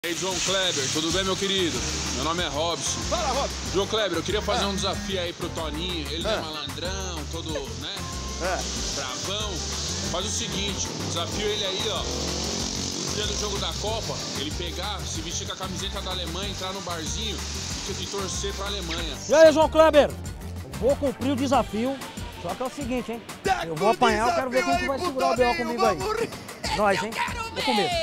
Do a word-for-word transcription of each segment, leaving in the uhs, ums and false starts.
E aí, João Kleber, tudo bem, meu querido? Meu nome é Robson. Fala, Robson. João Kleber, eu queria fazer é. um desafio aí pro Toninho. Ele é, é malandrão, todo, né? É. Bravão. Faz o seguinte, desafio ele aí, ó. No dia do jogo da Copa, ele pegar, se vestir com a camiseta da Alemanha, entrar no barzinho e torcer pra Alemanha. E aí, João Kleber? Eu vou cumprir o desafio. Só que é o seguinte, hein? Eu vou apanhar, eu quero ver quem que vai segurar o B O comigo aí. Nós, hein? Vou comer.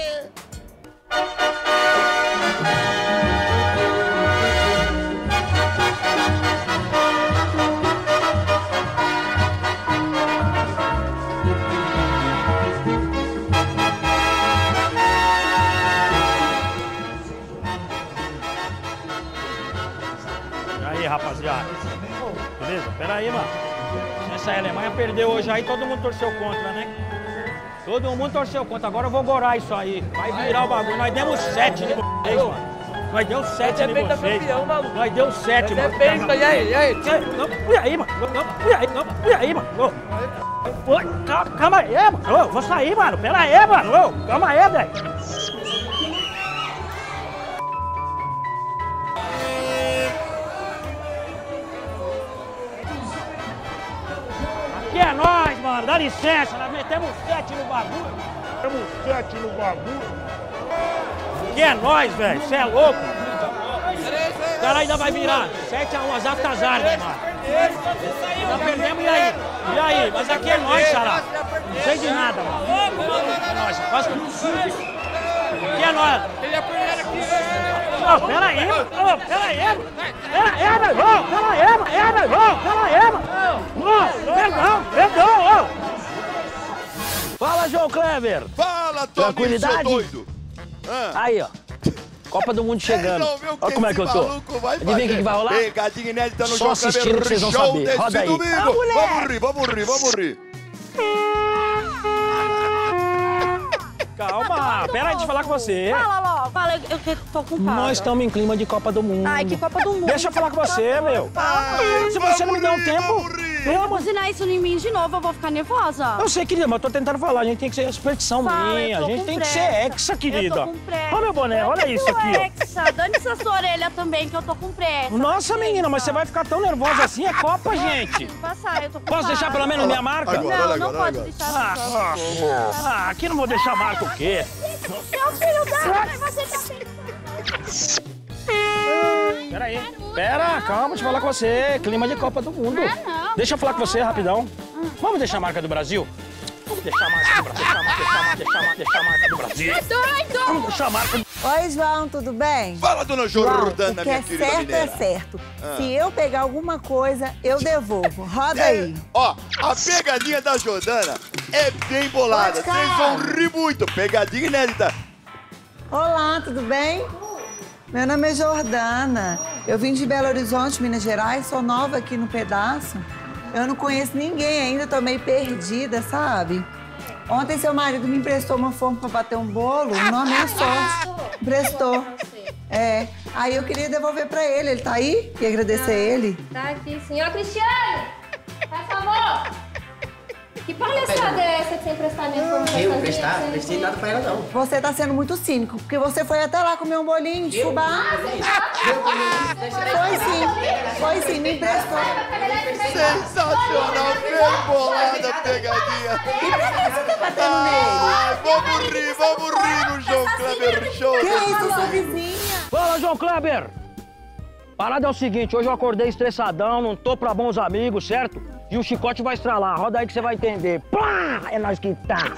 E aí, rapaziada? Beleza? Pera aí, mano. Essa Alemanha perdeu hoje aí, todo mundo torceu contra, né? Todo mundo torceu contra. Agora eu vou gorar isso aí. Vai virar o bagulho. Nós demos sete de vocês, mano. Nós deu sete de vocês. Nós deu sete, mano. E aí, e aí? Não, e aí, mano? Não, e aí, não, e aí, mano? Ô, calma, calma aí, mano. Ô, vou sair, mano. Pera aí, mano. Ô, calma aí, velho. Aqui é nós, mano. Dá licença. Nós metemos sete no bagulho. Metemos sete no bagulho. Aqui é nós, velho. Você é louco. O cara ainda vai virar. sete a um, azar das armas, mano. Já perdemos, e aí? E aí? Mas aqui é nós, xará. Não sei de nada, mano. É nós. Aqui é nós. Ô, pera aí, mano. Ô, pera aí, mano. Pera aí, meu irmão. Pera aí, mano. É, meu irmão. Pera aí, mano. Ô, perdão, perdão, ô. Fala, João Kleber. Fala, Toninho, seu doido. Ah. Aí, ó. Copa do Mundo chegando. Olha como é que eu tô. Adivinha o que, que vai rolar? Pegadinha inédita no Só assistindo que vocês vão saber. Roda aí. Domingo. Ah, vamos rir, vamos rir, vamos rir. Calma, pera aí, deixa eu falar com você. Fala logo, fala, eu, eu tô com pau. Nós estamos em clima de Copa do Mundo. Ai, que Copa do Mundo. Deixa eu falar com você, meu. Ai, Se você não me der um tempo... Não vou buzinar isso em mim de novo, eu vou ficar nervosa. Eu sei, querida, mas eu tô tentando falar. A gente tem que ser superstição Fala, minha. A gente tem pressa. que ser hexa, querida. Eu tô com pressa. Olha meu boné, olha Dane isso aqui, ó. Hexa. Dane essa sua orelha também, que eu tô com pressa. Nossa, menina, mas você vai ficar tão nervosa assim? É Copa, gente. Passar, eu tô com Posso deixar pelo menos minha marca? Agora, Não, olha não agora, pode olha deixar. Ah, ah, ah, aqui não vou deixar marca o quê? Meu filho da mãe, você tá pensando. Pera aí. Pera, calma, deixa eu falar com você. Clima de Copa do Mundo. Ah, não. Deixa eu falar com você rapidão. Vamos deixar a marca do Brasil? Vamos deixar a marca do Brasil. Deixar a marca, deixar a marca, deixar a marca, deixar a marca do Brasil. É doido! Vamos deixar a marca. Oi, João, tudo bem? Fala, dona João, Jordana, o que minha é querida certo mineira. é certo. Ah. Se eu pegar alguma coisa, eu devolvo. Roda aí. Ó, a pegadinha da Jordana é bem bolada. Pode Vocês vão rir muito. Pegadinha inédita. Olá, tudo bem? Meu nome é Jordana. Eu vim de Belo Horizonte, Minas Gerais. Sou nova aqui no pedaço. Eu não conheço ninguém ainda, tô meio perdida, sabe? Ontem seu marido me emprestou uma forma pra bater um bolo. O nome é sorte. Emprestou. É. Aí eu queria devolver pra ele. Ele tá aí? Queria agradecer a ele. Tá aqui, senhora Cristiane! Por favor! Que palhaçada é essa de você emprestar minha forma? Eu emprestar? Não prestei nada pra ela, não. Você tá sendo muito cínico, porque você foi até lá comer um bolinho de fubá. Foi sim, foi sim, me emprestou. Sensacional, bem bolada a pegadinha. E por que você tá batendo Ai, nele? vamos rir, vamos rir no João Kleber Show. Que isso, sua vizinha? Fala, João Kleber. Parada é o seguinte, hoje eu acordei estressadão, não tô pra bons amigos, certo? E o chicote vai estralar, roda aí que você vai entender. Plá! É nós que tá.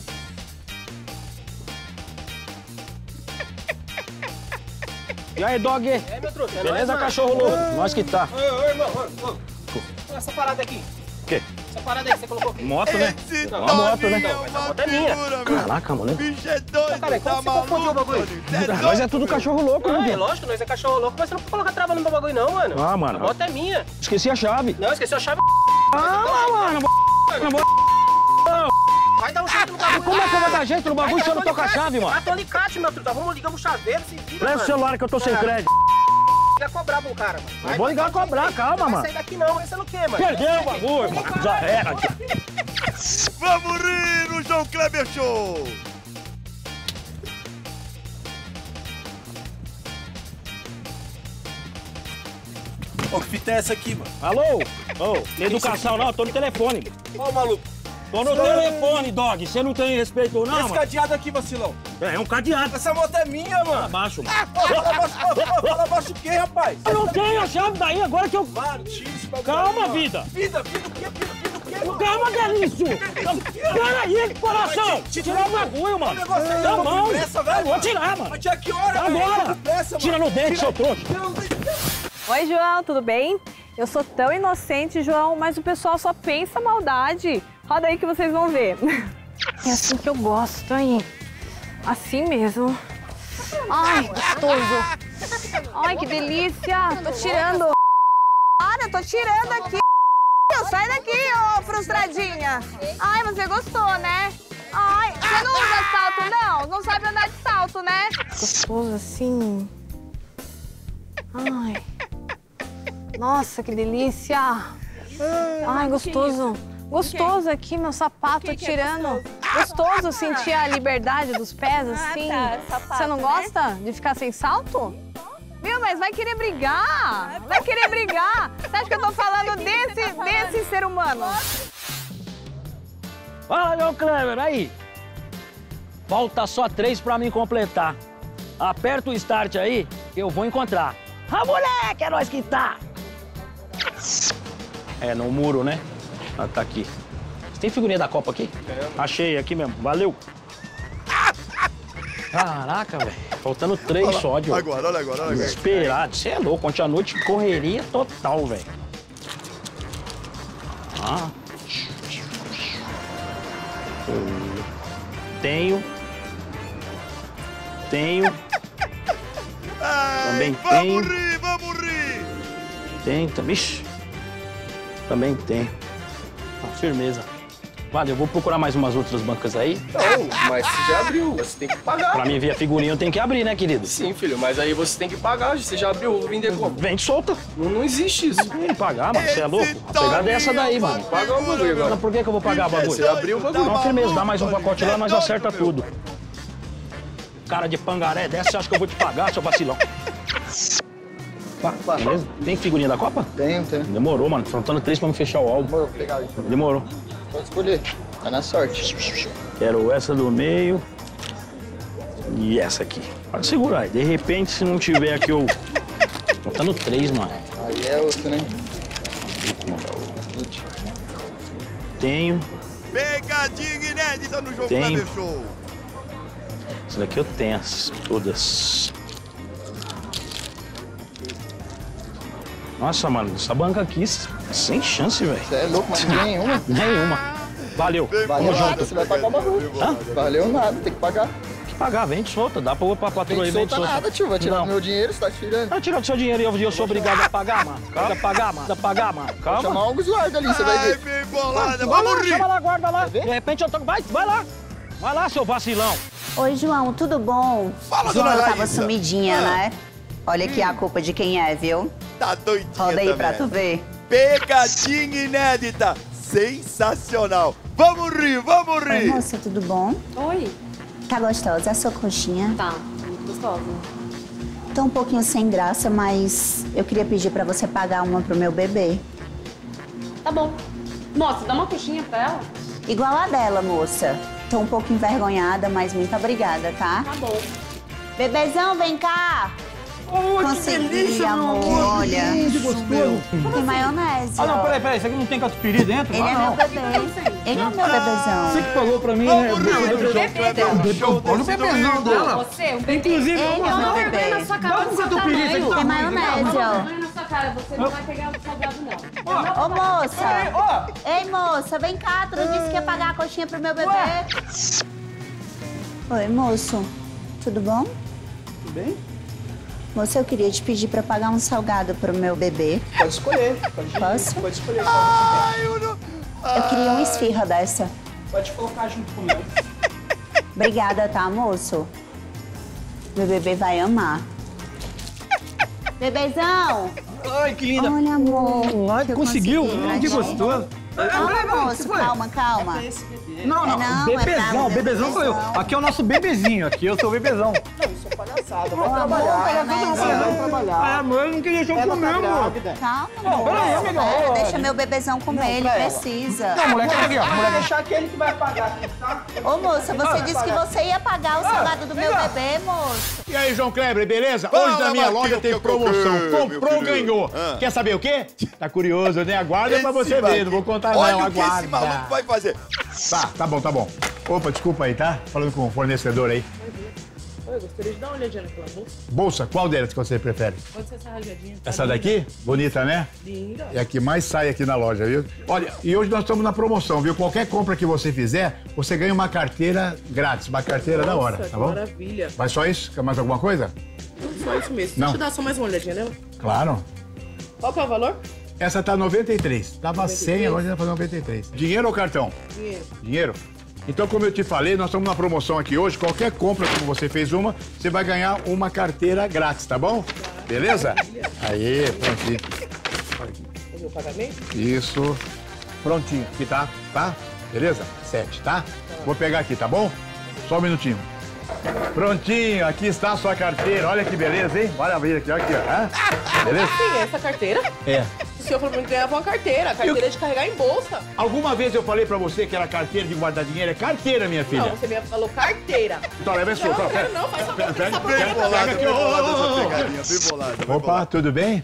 E aí, dog? É, meu truque. É Beleza, nóis, cachorro louco? Nós que tá. Ô, ô, irmão, ô, ô. Olha essa parada aqui. O quê? Essa parada aí que você colocou aqui. Moto, né? Esse Uma moto, né? Toninho é Mas a uma moto é minha. figura, meu. Caraca, mano. Bicho é doido, Cara, tá como você confundiu o maluco, bagulho? Toninho? Cê é Nós doido, é tudo meu. cachorro louco, Ah, né? é lógico, nós é cachorro louco, mas você não pode colocar travando no bagulho não, mano. Ah, mano. A moto é minha. Esqueci a chave. Não, esqueci a chave. Ah, mano. Não vou... Vai dar um jeito no bagulho. Como é que eu vou dar jeito no bagulho se eu não toco a chave, mano? Ah, tô alicate, meu truta. Vamos ligar o chaveiro, se vira, Leva o mano. celular que eu tô sem crédito. Liga cobrar pro cara, mano. Vai, Eu vou vai, ligar vai, cobrar, vai, calma, não mano. Vai sair daqui não, esse é no quê, mano? Perdeu o bagulho, mano. Já era. Vamos rir no João Kleber Show. Ô, que fita é essa aqui, mano? Alô? Ô, oh, educação não, tô no telefone. Ô, maluco. Tô no telefone, dog. Você não tem respeito não, Esse mano? cadeado aqui, vacilão. É, é um cadeado. Essa moto é minha, mano. Abaixa, mano. Ah, fala abaixo, fala abaixo o quê, rapaz? Eu não tenho a chave daí, agora que eu... Mano, tira esse bagulho. Calma, aí, vida. Vida, vida o quê? Vida, vida o quê, mano? Calma, delício. Peraí, coração. Tirar o bagulho, mano. Tá bom. Eu vou tirar, mano. Mas tinha que hora, Agora. velho? Tira no dente, seu trouxa. Oi, João, tudo bem? Eu sou tão inocente, João, mas o pessoal só pensa maldade. Roda aí que vocês vão ver. É assim que eu gosto, hein? Assim mesmo. Ai, gostoso. Ai, que delícia. Tô tirando. Para, tô tirando aqui. Sai daqui, ô frustradinha. Ai, você gostou, né? Ai, você não usa salto, não? Não sabe andar de salto, né? Gostoso assim. Ai. Nossa, que delícia. Ai, gostoso. Gostoso aqui, meu sapato tirando. Gostoso sentir a liberdade dos pés, assim. Você não gosta de ficar sem salto? Viu, mas vai querer brigar. Vai querer brigar. Você acha que eu tô falando desse, desse ser humano? Fala, meu Clever, aí. Falta só três pra mim completar. Aperta o start aí, que eu vou encontrar. Ah, moleque, é nós que tá. É, no muro, né? Ah, tá aqui. Você tem figurinha da Copa aqui? É. Achei aqui mesmo, valeu. Caraca, velho. Faltando três olha só, Diogo. Agora, olha agora, olha agora. Desesperado. Você é louco. Ontem à noite, correria total, velho. Ah. Tenho. Tenho. Ai, também vamos tenho. Vamos rir, vamos rir. Tem, também. Também tem. Ah, firmeza. Vale, eu vou procurar mais umas outras bancas aí. Não, mas você já abriu, você tem que pagar. Pra mim ver a figurinha, eu tenho que abrir, né, querido? Sim, filho, mas aí você tem que pagar. Você já abriu, vou vender como? Vende solta. Não, não existe isso. Tem que pagar, mano. Você é louco? A pegada é essa daí, mano. Paga o bagulho agora. Por que que eu vou pagar o bagulho? Você abriu o bagulho. Não, firmeza, dá mais um pacote lá, nós acerta tudo. Cara de pangaré dessa, você acha que eu vou te pagar, seu vacilão? Pá, beleza? Tem figurinha da Copa? Tenho, tenho. Demorou, mano. Faltando três pra me fechar o álbum. Demorou, pegar aí. Demorou. Pode escolher. Tá na sorte. Quero essa do meio e essa aqui. Pode segurar aí. De repente, se não tiver aqui, eu... Faltando três, mano. Aí é outro, né? Tenho. Pegadinha inédita no jogo Tenho. Clever Show. Essa daqui eu tenho, as, todas. Nossa, mano, essa banca aqui, sem chance, velho. Você é louco, mas nenhuma? Nenhuma. Valeu. Valeu Tamo nada, junto. você vai pagar o bagulho. Hã? Valeu nada, tem que pagar. Tem que pagar, vende solta. Dá pra pôr pra patroa aí, Vem vende solta solta. nada, tio. Vai tirar Não. do meu dinheiro, você tá tirando. Vai tirar do seu dinheiro e eu, eu sou obrigado a pagar, mano. Calma. A pagar, mano. A pagar, mano. Vou Calma. chamar alguns guardas ali, você vai Ai, ver. bem bolada, Vai vamos lá, rir. chama lá, guarda lá. ver? De repente eu tô... Vai, vai lá. Vai lá, seu vacilão. Oi, João, tudo bom? Fala, João, dona eu tava Raíssa. sumidinha, Ah. né? Olha aqui a culpa de quem é, viu? Tá doidinha Roda aí também. pra tu ver. Pegadinha inédita. Sensacional. Vamos rir, vamos Oi, rir. moça, tudo bom? Oi. Tá gostosa a sua coxinha? Tá, muito gostosa. Tô um pouquinho sem graça, mas eu queria pedir pra você pagar uma pro meu bebê. Tá bom. Moça, dá uma coxinha pra ela. Igual a dela, moça. Tô um pouco envergonhada, mas muito obrigada, tá? Tá bom. Bebezão, vem cá! Oh, Consegui, amor, olha. Que gostoso. Tem maionese, Ah, não, ó. peraí, peraí. Isso aqui não tem catupiry dentro? Ele ah, é não. meu bebê. Ele é meu bebezão. Você que pagou pra mim, né? Vamos rir. Olha o Show Olha o desse bebezão domingo. dela. Você, um bebê. Inclusive, Ele é Dá uma meu vergonha bebê. na sua Dá cara um do seu catupiry, tamanho. você tá Tem ruim, maionese, Dá ó. vergonha na sua cara, você não vai pegar o salgado, não. Ô, moça! Ei, moça, vem cá. Tu não disse que ia pagar a coxinha pro meu bebê? Oi, moço. Tudo bom? Tudo bem? Moça, eu queria te pedir pra pagar um salgado pro meu bebê. Pode escolher. Pode, Posso? pode escolher. Ai, eu não... Eu queria uma esfirra dessa. Pode colocar junto comigo. Obrigada, tá, moço? Meu bebê vai amar. Bebezão! Ai, que linda. Olha, amor. Ai, que eu conseguiu? consegui pra Ai, que ti. gostoso. Calma, moço, calma, calma. Não, não, É não, é pra bebezão, o bebezão sou eu. bebezão. Aqui é o nosso bebezinho, aqui eu sou o bebezão. Vai trabalhar, vai trabalhar. Ah, mãe, não queria deixar eu comer, amor. Calma, Não, amor. peraí, amigão. Espera, deixa meu bebezão comer, ele precisa. Não, moleque, aqui, ó. Vai Moleque. deixar aquele que vai pagar aqui, tá? Ô, moça, você disse que você ia pagar o salgado do meu bebê, moço. E aí, João Kleber, beleza? Fala, Hoje na minha Marquinhos, loja tem que eu promoção. comprei, meu Comprou, querido. ganhou. Ah. Quer saber o quê? Tá curioso, né? Aguarda pra Esse você ver. Marquinhos. Não vou contar Olha não, o que esse aguarda. maluco vai fazer. Tá, tá bom, tá bom. Opa, desculpa aí, tá? Falando com o fornecedor aí. Oi, gostaria de dar uma olhadinha naquela bolsa. Bolsa, qual delas que você prefere? Pode ser essa rajadinha. Tá Essa linda. daqui? Bonita, né? Linda. É a que mais sai aqui na loja, viu? Olha, e hoje nós estamos na promoção, viu? Qualquer compra que você fizer, você ganha uma carteira grátis, uma carteira da hora, Nossa, tá que bom? maravilha. Mas só isso? Quer mais alguma coisa? Só isso mesmo. Não. Deixa eu dar só mais uma olhadinha nela. Claro. Qual que é o valor? Essa tá noventa e três. Tava noventa e cem, três? agora já tá noventa e três. Dinheiro ou cartão? Dinheiro. Dinheiro? Então, como eu te falei, nós estamos na promoção aqui hoje. Qualquer compra, como você fez uma, você vai ganhar uma carteira grátis, tá bom? Beleza? Aí, prontinho. Fazer o pagamento? Isso. Prontinho. Aqui tá, tá? Beleza? Sete, tá? Vou pegar aqui, tá bom? Só um minutinho. Prontinho, aqui está a sua carteira. Olha que beleza, hein? Bora abrir aqui, ó, aqui, ó. Hã? Beleza? Sim, essa carteira? É. O senhor falou pra mim que ganhava uma carteira. Carteira Eu- de carregar em bolsa. Alguma vez eu falei pra você que era carteira de guardar dinheiro? É carteira, minha filha. Não, você me falou carteira. Então, leva essa Não, sua. não quero não. Faz favor, Pega, essa pega, pega, pega Bolada, aqui, bem ó. bolada essa pegadinha, bem bolada. bem Opa, bolada. tudo bem?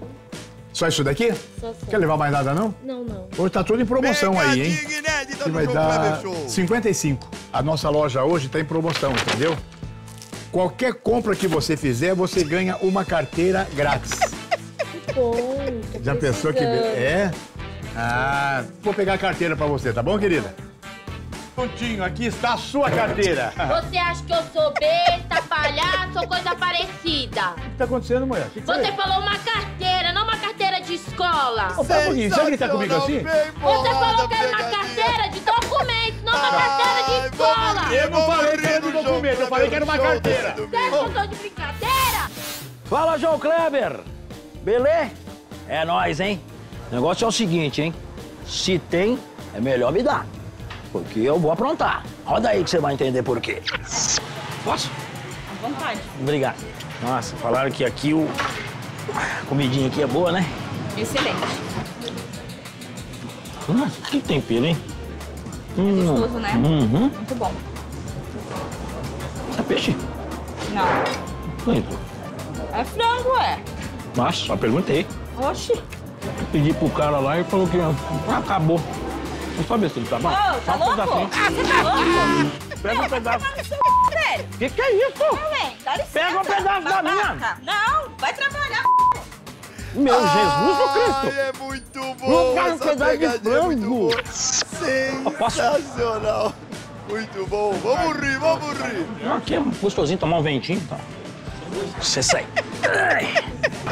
Só isso daqui? Só, só. Quer levar mais nada, não? Não, não. Hoje tá tudo em promoção aí, hein? Pegadinha inédita Que do vai João dar Kleber Show. cinquenta e cinco. A nossa loja hoje tá em promoção, entendeu? Qualquer compra que você fizer, você ganha uma carteira grátis. Que bom. tô Já pensou que... precisando. É? Ah, vou pegar a carteira pra você, tá bom, querida? Prontinho, aqui está a sua carteira. Você acha que eu sou besta, palhaço ou coisa parecida? O que tá acontecendo, mulher? O que que Você foi? falou uma carteira, não uma carteira de escola. Ô, pera um pouquinho, você grita comigo assim? Bem Você bolada, falou que era uma pegadinha. carteira de documentos, não uma carteira de Ai, escola. vamos Eu não falei que era rir um do João documento, eu falei que era uma Kleber Show carteira. desse Você domingo. não tô de brincadeira? Fala, João Kleber. Beleza? É nóis, hein? O negócio é o seguinte, hein? Se tem, é melhor me dar. Porque eu vou aprontar. Roda aí que você vai entender por quê. Posso? À vontade. Obrigado. Nossa, falaram que aqui o... a comidinha aqui é boa, né? Excelente. Hum, que tempero, hein? Hum, Gostoso, né? Uhum. Muito bom. Isso é peixe? Não. Oi, É frango, é. Nossa, só perguntei. Oxi. Pedi pro cara lá e falou que ah, acabou. Não sabe se ele tá bom? Ô, tá Só um louco? pedacinho. Ah, você tá louco? Pega um pedaço. Vai no seu c... velho. Que que é isso? Ué, dá licença. Pega um pedaço da minha. babaca. Não, vai trabalhar. Meu Jesus do Cristo. Ai, é muito Não bom quero um essa pedaço de pegadinha, é muito frango. boa. Posso? Sensacional. Muito bom. Vamos rir, vamos rir. Aqui é gostosinho tomar um ventinho, tá? Você sai. Ai.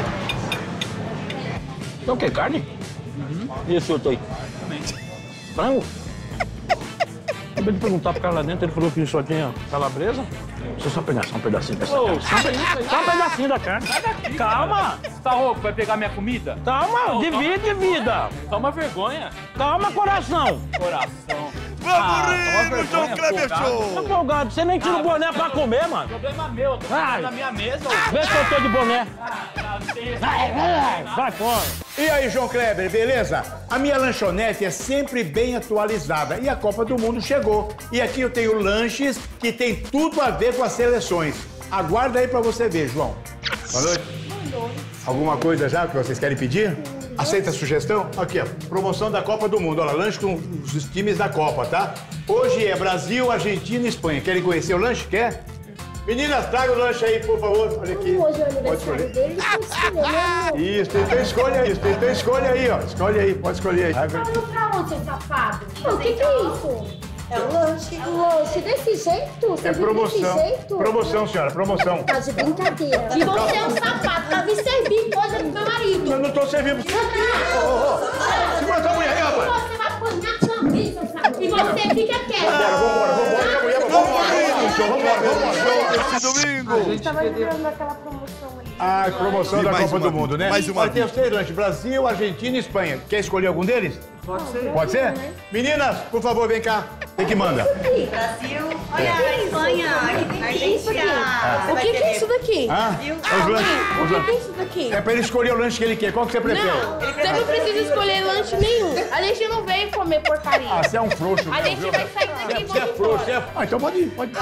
Então o que? Carne? Uhum. E esse outro aí? Frango? Acabei de perguntar pro cara lá dentro, ele falou que só tinha calabresa. Deixa eu só pegar só um pedacinho dessa carne. Só um pedacinho, só um pedacinho da carne. Calma! Tá rouco? Vai pegar minha comida? Calma, divide, vida! Toma vergonha. Calma, coração! Coração. Vamos Ah, rir toma no vergonha, João Kleber folgado. Show. Tô folgado, você nem tira o boné pra comer, mano. Problema meu, eu tô Ai. na minha mesa. Vê se eu tô de boné. Vai, vai, vai fora. E aí, João Kleber, beleza? A minha lanchonete é sempre bem atualizada e a Copa do Mundo chegou. E aqui eu tenho lanches que tem tudo a ver com as seleções. Aguarda aí pra você ver, João. Boa noite. Alguma coisa já que vocês querem pedir? Aceita a sugestão? Aqui, ó, promoção da Copa do Mundo. Olha, lanche com os times da Copa, tá? Hoje é Brasil, Argentina e Espanha. Querem conhecer o lanche? Quer? Meninas, traga o lanche aí, por favor. Olha aqui. Hoje é o Pode aniversário escolher. dele, tem que escolher, né? Isso, então escolhe aí, então escolhe aí, ó. Escolhe aí, pode escolher aí. Indo pra onde, seu safado? O que que é isso? É um lanche. Um lanche desse jeito? Você É vive promoção. desse jeito? Promoção, senhora, promoção. Tá de brincadeira. E você é um safado, tá me servindo coisa pro meu marido. Eu não tô servindo. Segura tua mulher aí, rapaz. Você vai apanhar sua vida, seu safado. E você fica quieto. Vambora, vambora, vambora, que a mulher vai vambora. Show, vambora, vambora. Show esse domingo. Tava lembrando daquela promoção ali. Ah, promoção E da mais Copa uma do Mundo, né? mais uma Vai ter os três lanches, Brasil, Argentina e Espanha. Quer escolher algum deles? Pode ser. Pode ser? Meninas, por favor, vem cá. Quem que manda? Brasil. Olha a Espanha. Aqui tem que é isso daqui? O que, que é isso daqui? Hã? Os lanches. O que, que é isso daqui? É pra ele escolher o lanche que ele quer. Qual que você prefere? Não, você não precisa escolher lanche nenhum. A gente não veio comer porcaria. Ah, você é um frouxo. A gente vai sair daqui e Você é vamos frouxo. embora. É... Ah, então pode ir, pode ir.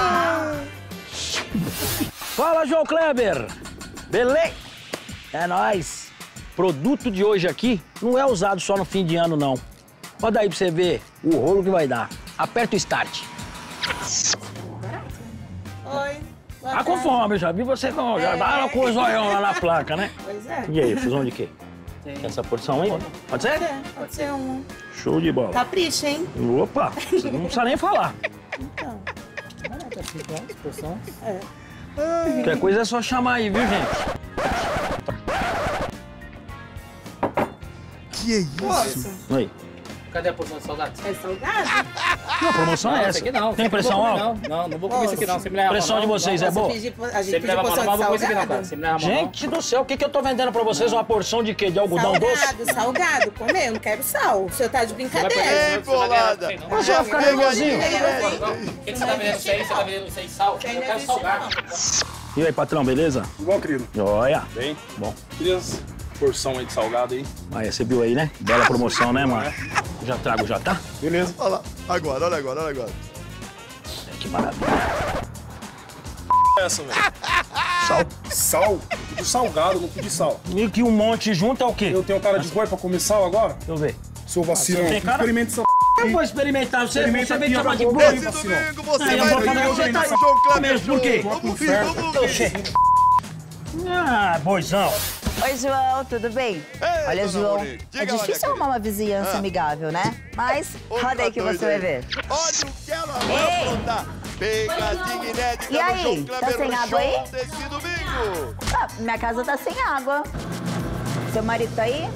Fala, João Kleber. Beleza? É nóis. Produto de hoje aqui não é usado só no fim de ano, não. Roda aí pra você ver o rolo que vai dar. Aperta o start. Oi. Tá com fome, já vi você com, já dá com o zoião lá na placa, né? Pois é. E aí, fusão de quê? Quer essa porção aí? Pode ser? É, pode ser uma. Show de bola. Capricha, hein? Opa, você não precisa nem falar. Então. Porção? É. Qualquer coisa é só chamar aí, viu, gente? Que isso? Aí. Cadê a porção de salgado? É salgado? Não, a promoção é essa. Aqui não. Tem pressão alta? alta? Não, não, não vou comer isso aqui não. Você me leva a Pressão mão, de vocês é boa? A gente Você me pediu leva a mão, porção não de vou comer isso aqui não, cara. salgado. Você me leva a mão. Gente do céu, o que, que eu tô vendendo pra vocês? Uma porção de quê? De algodão doce? Salgado, salgado. Comer, eu não quero sal. O senhor tá de brincadeira. Ei, bolada. Mas você vai ficar nervosinho. O que você tá vendendo sem? Você tá vendendo sem sal? Eu quero salgado. E aí, patrão, beleza? Igual, querido. Olha. Bem? Bom. Queria porção aí de salgado aí. Aí, você viu aí, né? Bela promoção, né, mano? Já trago, já tá? Beleza. Olha lá. Agora, olha agora, olha agora. Que maravilha. Essa, velho. Sal. Sal? Pedi salgado, não pedi sal. E que um monte junto é o quê? Eu tenho cara de boi pra comer sal agora? Deixa eu ver. Sou vacilão. Você tem cara? Experimente essa Eu vou experimentar. Você, Experimenta você vem aqui, chamar ó, de vou boi. ver. Esse domingo você Não, eu vai vou rir falar, com você tá o João Kleber mesmo, por quê? Show. Vamos rir, vamos rir. Ah, boizão. Oi, João, tudo bem? Ei, Olha, dona João, Monique, diga é lá, minha difícil arrumar uma vizinhança Ah. amigável, né? Mas Outra roda aí que doida você vai aí. ver. Olha o que ela vai aprontar. Pegadinha inédita E aí, no João tá Kleber sem Show água aí? desse domingo. Ah, minha casa tá sem água. Seu marido tá aí?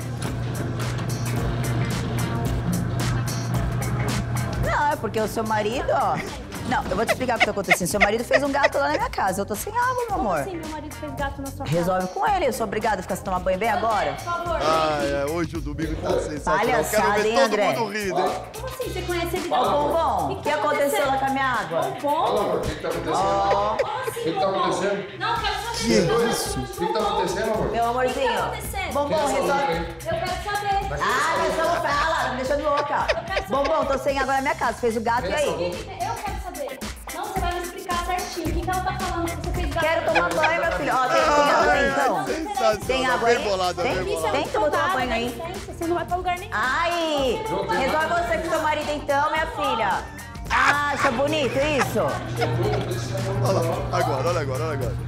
Não, é porque o seu marido, ó... Não, eu vou te explicar o que tá acontecendo. Seu marido fez um gato lá na minha casa. Eu tô sem água, meu amor. Como assim meu marido fez gato na sua casa? Resolve com ele. Eu sou obrigada a ficar sem tomar banho bem agora? Por favor. Ah, é, hoje o domingo tá sensacional. Palhaçada, Quero ver hein, todo André? mundo rindo, hein? Como assim? Você conhece ele? Ô, Bombom, o que aconteceu lá com a minha água? Bombom? O que tá acontecendo? Ó, O que tá acontecendo? Não, quero saber. Que isso? O que tá acontecendo, amor? meu amorzinho. O que tá acontecendo? Bombom, resolve. Eu quero saber. Ah, nós estamos fala, não me deixando louca. Bombom, tô sem água na minha casa. Fez o gato e aí? Eu quero saber. Não, você vai me explicar certinho. O que, que ela tá falando que você fez gato? Quero tomar banho, meu filho. Ó, tem, tem água aí, então? Sensacional. Tem água Bem aí? bolada, Tem? bem bolada. Tem, então vou tomar banho aí. Licença, você não vai pra lugar nenhum. Ai, resolve você com seu marido então, minha filha. Ah, acha bonito isso? Olha lá. Agora, olha agora, olha agora.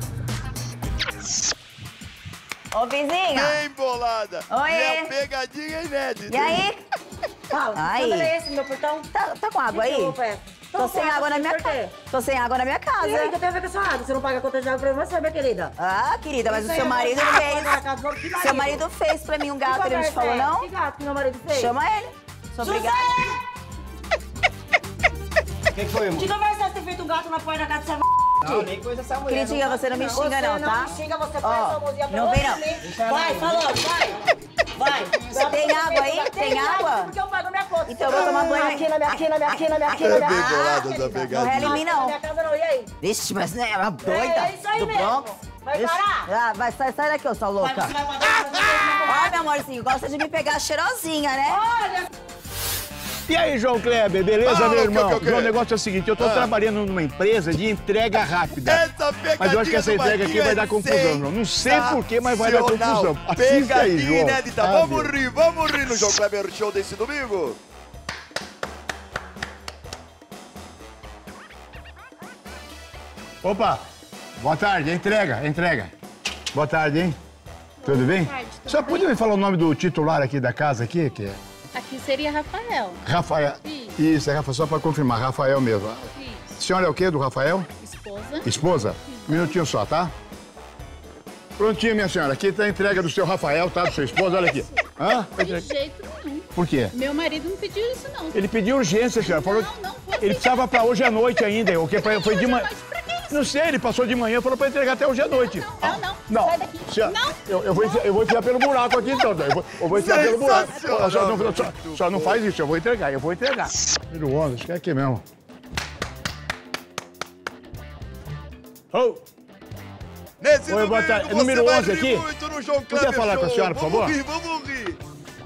Ô, vizinha. Bem bolada. Oi. E a pegadinha inédita. E aí? Fala, Aí. que é esse, meu portão? Tá, tá com água aí? Tô sem água na minha casa. Tô sem água na minha casa. E aí, o que tem a ver com a sua água? Você não paga a conta de água pra você, minha querida? Ah, querida, mas o Isso seu aí marido é uma fez. coisa na casa do que Seu marido fez pra mim um gato, ele não te falou, não? Que gato que meu marido fez? Chama ele. Sou obrigada. O que foi, amor? Que conversa é ter feito um gato na porta da casa dessa Não, nem coisa essa mulher. Queridinha, você não me xinga não, tá? Você não me xinga, você põe Ó, a sua mãozinha pra não vem não. você. Vai, falando, vai. Vai. Tem água aí? Tem água? Porque eu pago minha conta. Então eu vou tomar banho Aqui na minha, aqui na minha, aqui na minha, aqui É na minha. bem Ah, bolada essa querida. Não pegadinha. rela em mim, Na não. minha casa não, e aí? Vixe, mas né, é uma doida. É, é isso aí do mesmo. Bronx. Vai Vixe. parar? Ah, vai, sai, sai daqui, ô sua louca. Vai, você vai pagar, você vai Ó, meu amorzinho, gosta de me pegar cheirosinha, né? Olha, E aí, João Kleber, beleza, Fala, meu o que, irmão? o que, o que? João, o negócio é o seguinte, eu tô Ah. trabalhando numa empresa de entrega rápida. Essa pegadinha Mas eu acho que essa do entrega aqui Marquinhos vai dar é confusão, João. Não sei por que, mas vai dar sensacional. confusão. Assista aí, Pegadinha João. inédita. Ah, Vamos meu. rir, vamos rir no João Kleber Show desse domingo. Opa, boa tarde, entrega, entrega. Boa tarde, hein? Tudo bem? tarde, tudo Só bem? podia me falar o nome do titular aqui da casa aqui, que é Aqui seria Rafael. Rafael. Isso. Isso, é Rafael, só para confirmar, Rafael mesmo. Isso. A senhora é o quê do Rafael? Esposa. Esposa? Um minutinho só, tá? Prontinho, minha senhora. Aqui tá a entrega do seu Rafael, tá? Do seu esposo, olha aqui. Hã? De jeito nenhum. Por quê? Meu marido não pediu isso, não. Ele pediu urgência, senhora. Falou Não, não, foi ele precisava pra hoje à noite ainda. O que foi foi de manhã. Não sei, ele passou de manhã e falou pra entregar até hoje à noite. Não, não, Não. sai daqui. Senhora, Não. Eu, eu, vou enfiar, eu vou enfiar pelo buraco aqui, então. Eu vou, eu vou enfiar pelo buraco. Sensacional. Só não, só, só não faz isso, eu vou entregar, eu vou entregar. Filho onda, acho que é aqui mesmo. Oh. Nesse Oi, boa tarde. É número onze aqui? Muito no João Você quer falar com a senhora, por favor? Vamos rir, vamos rir.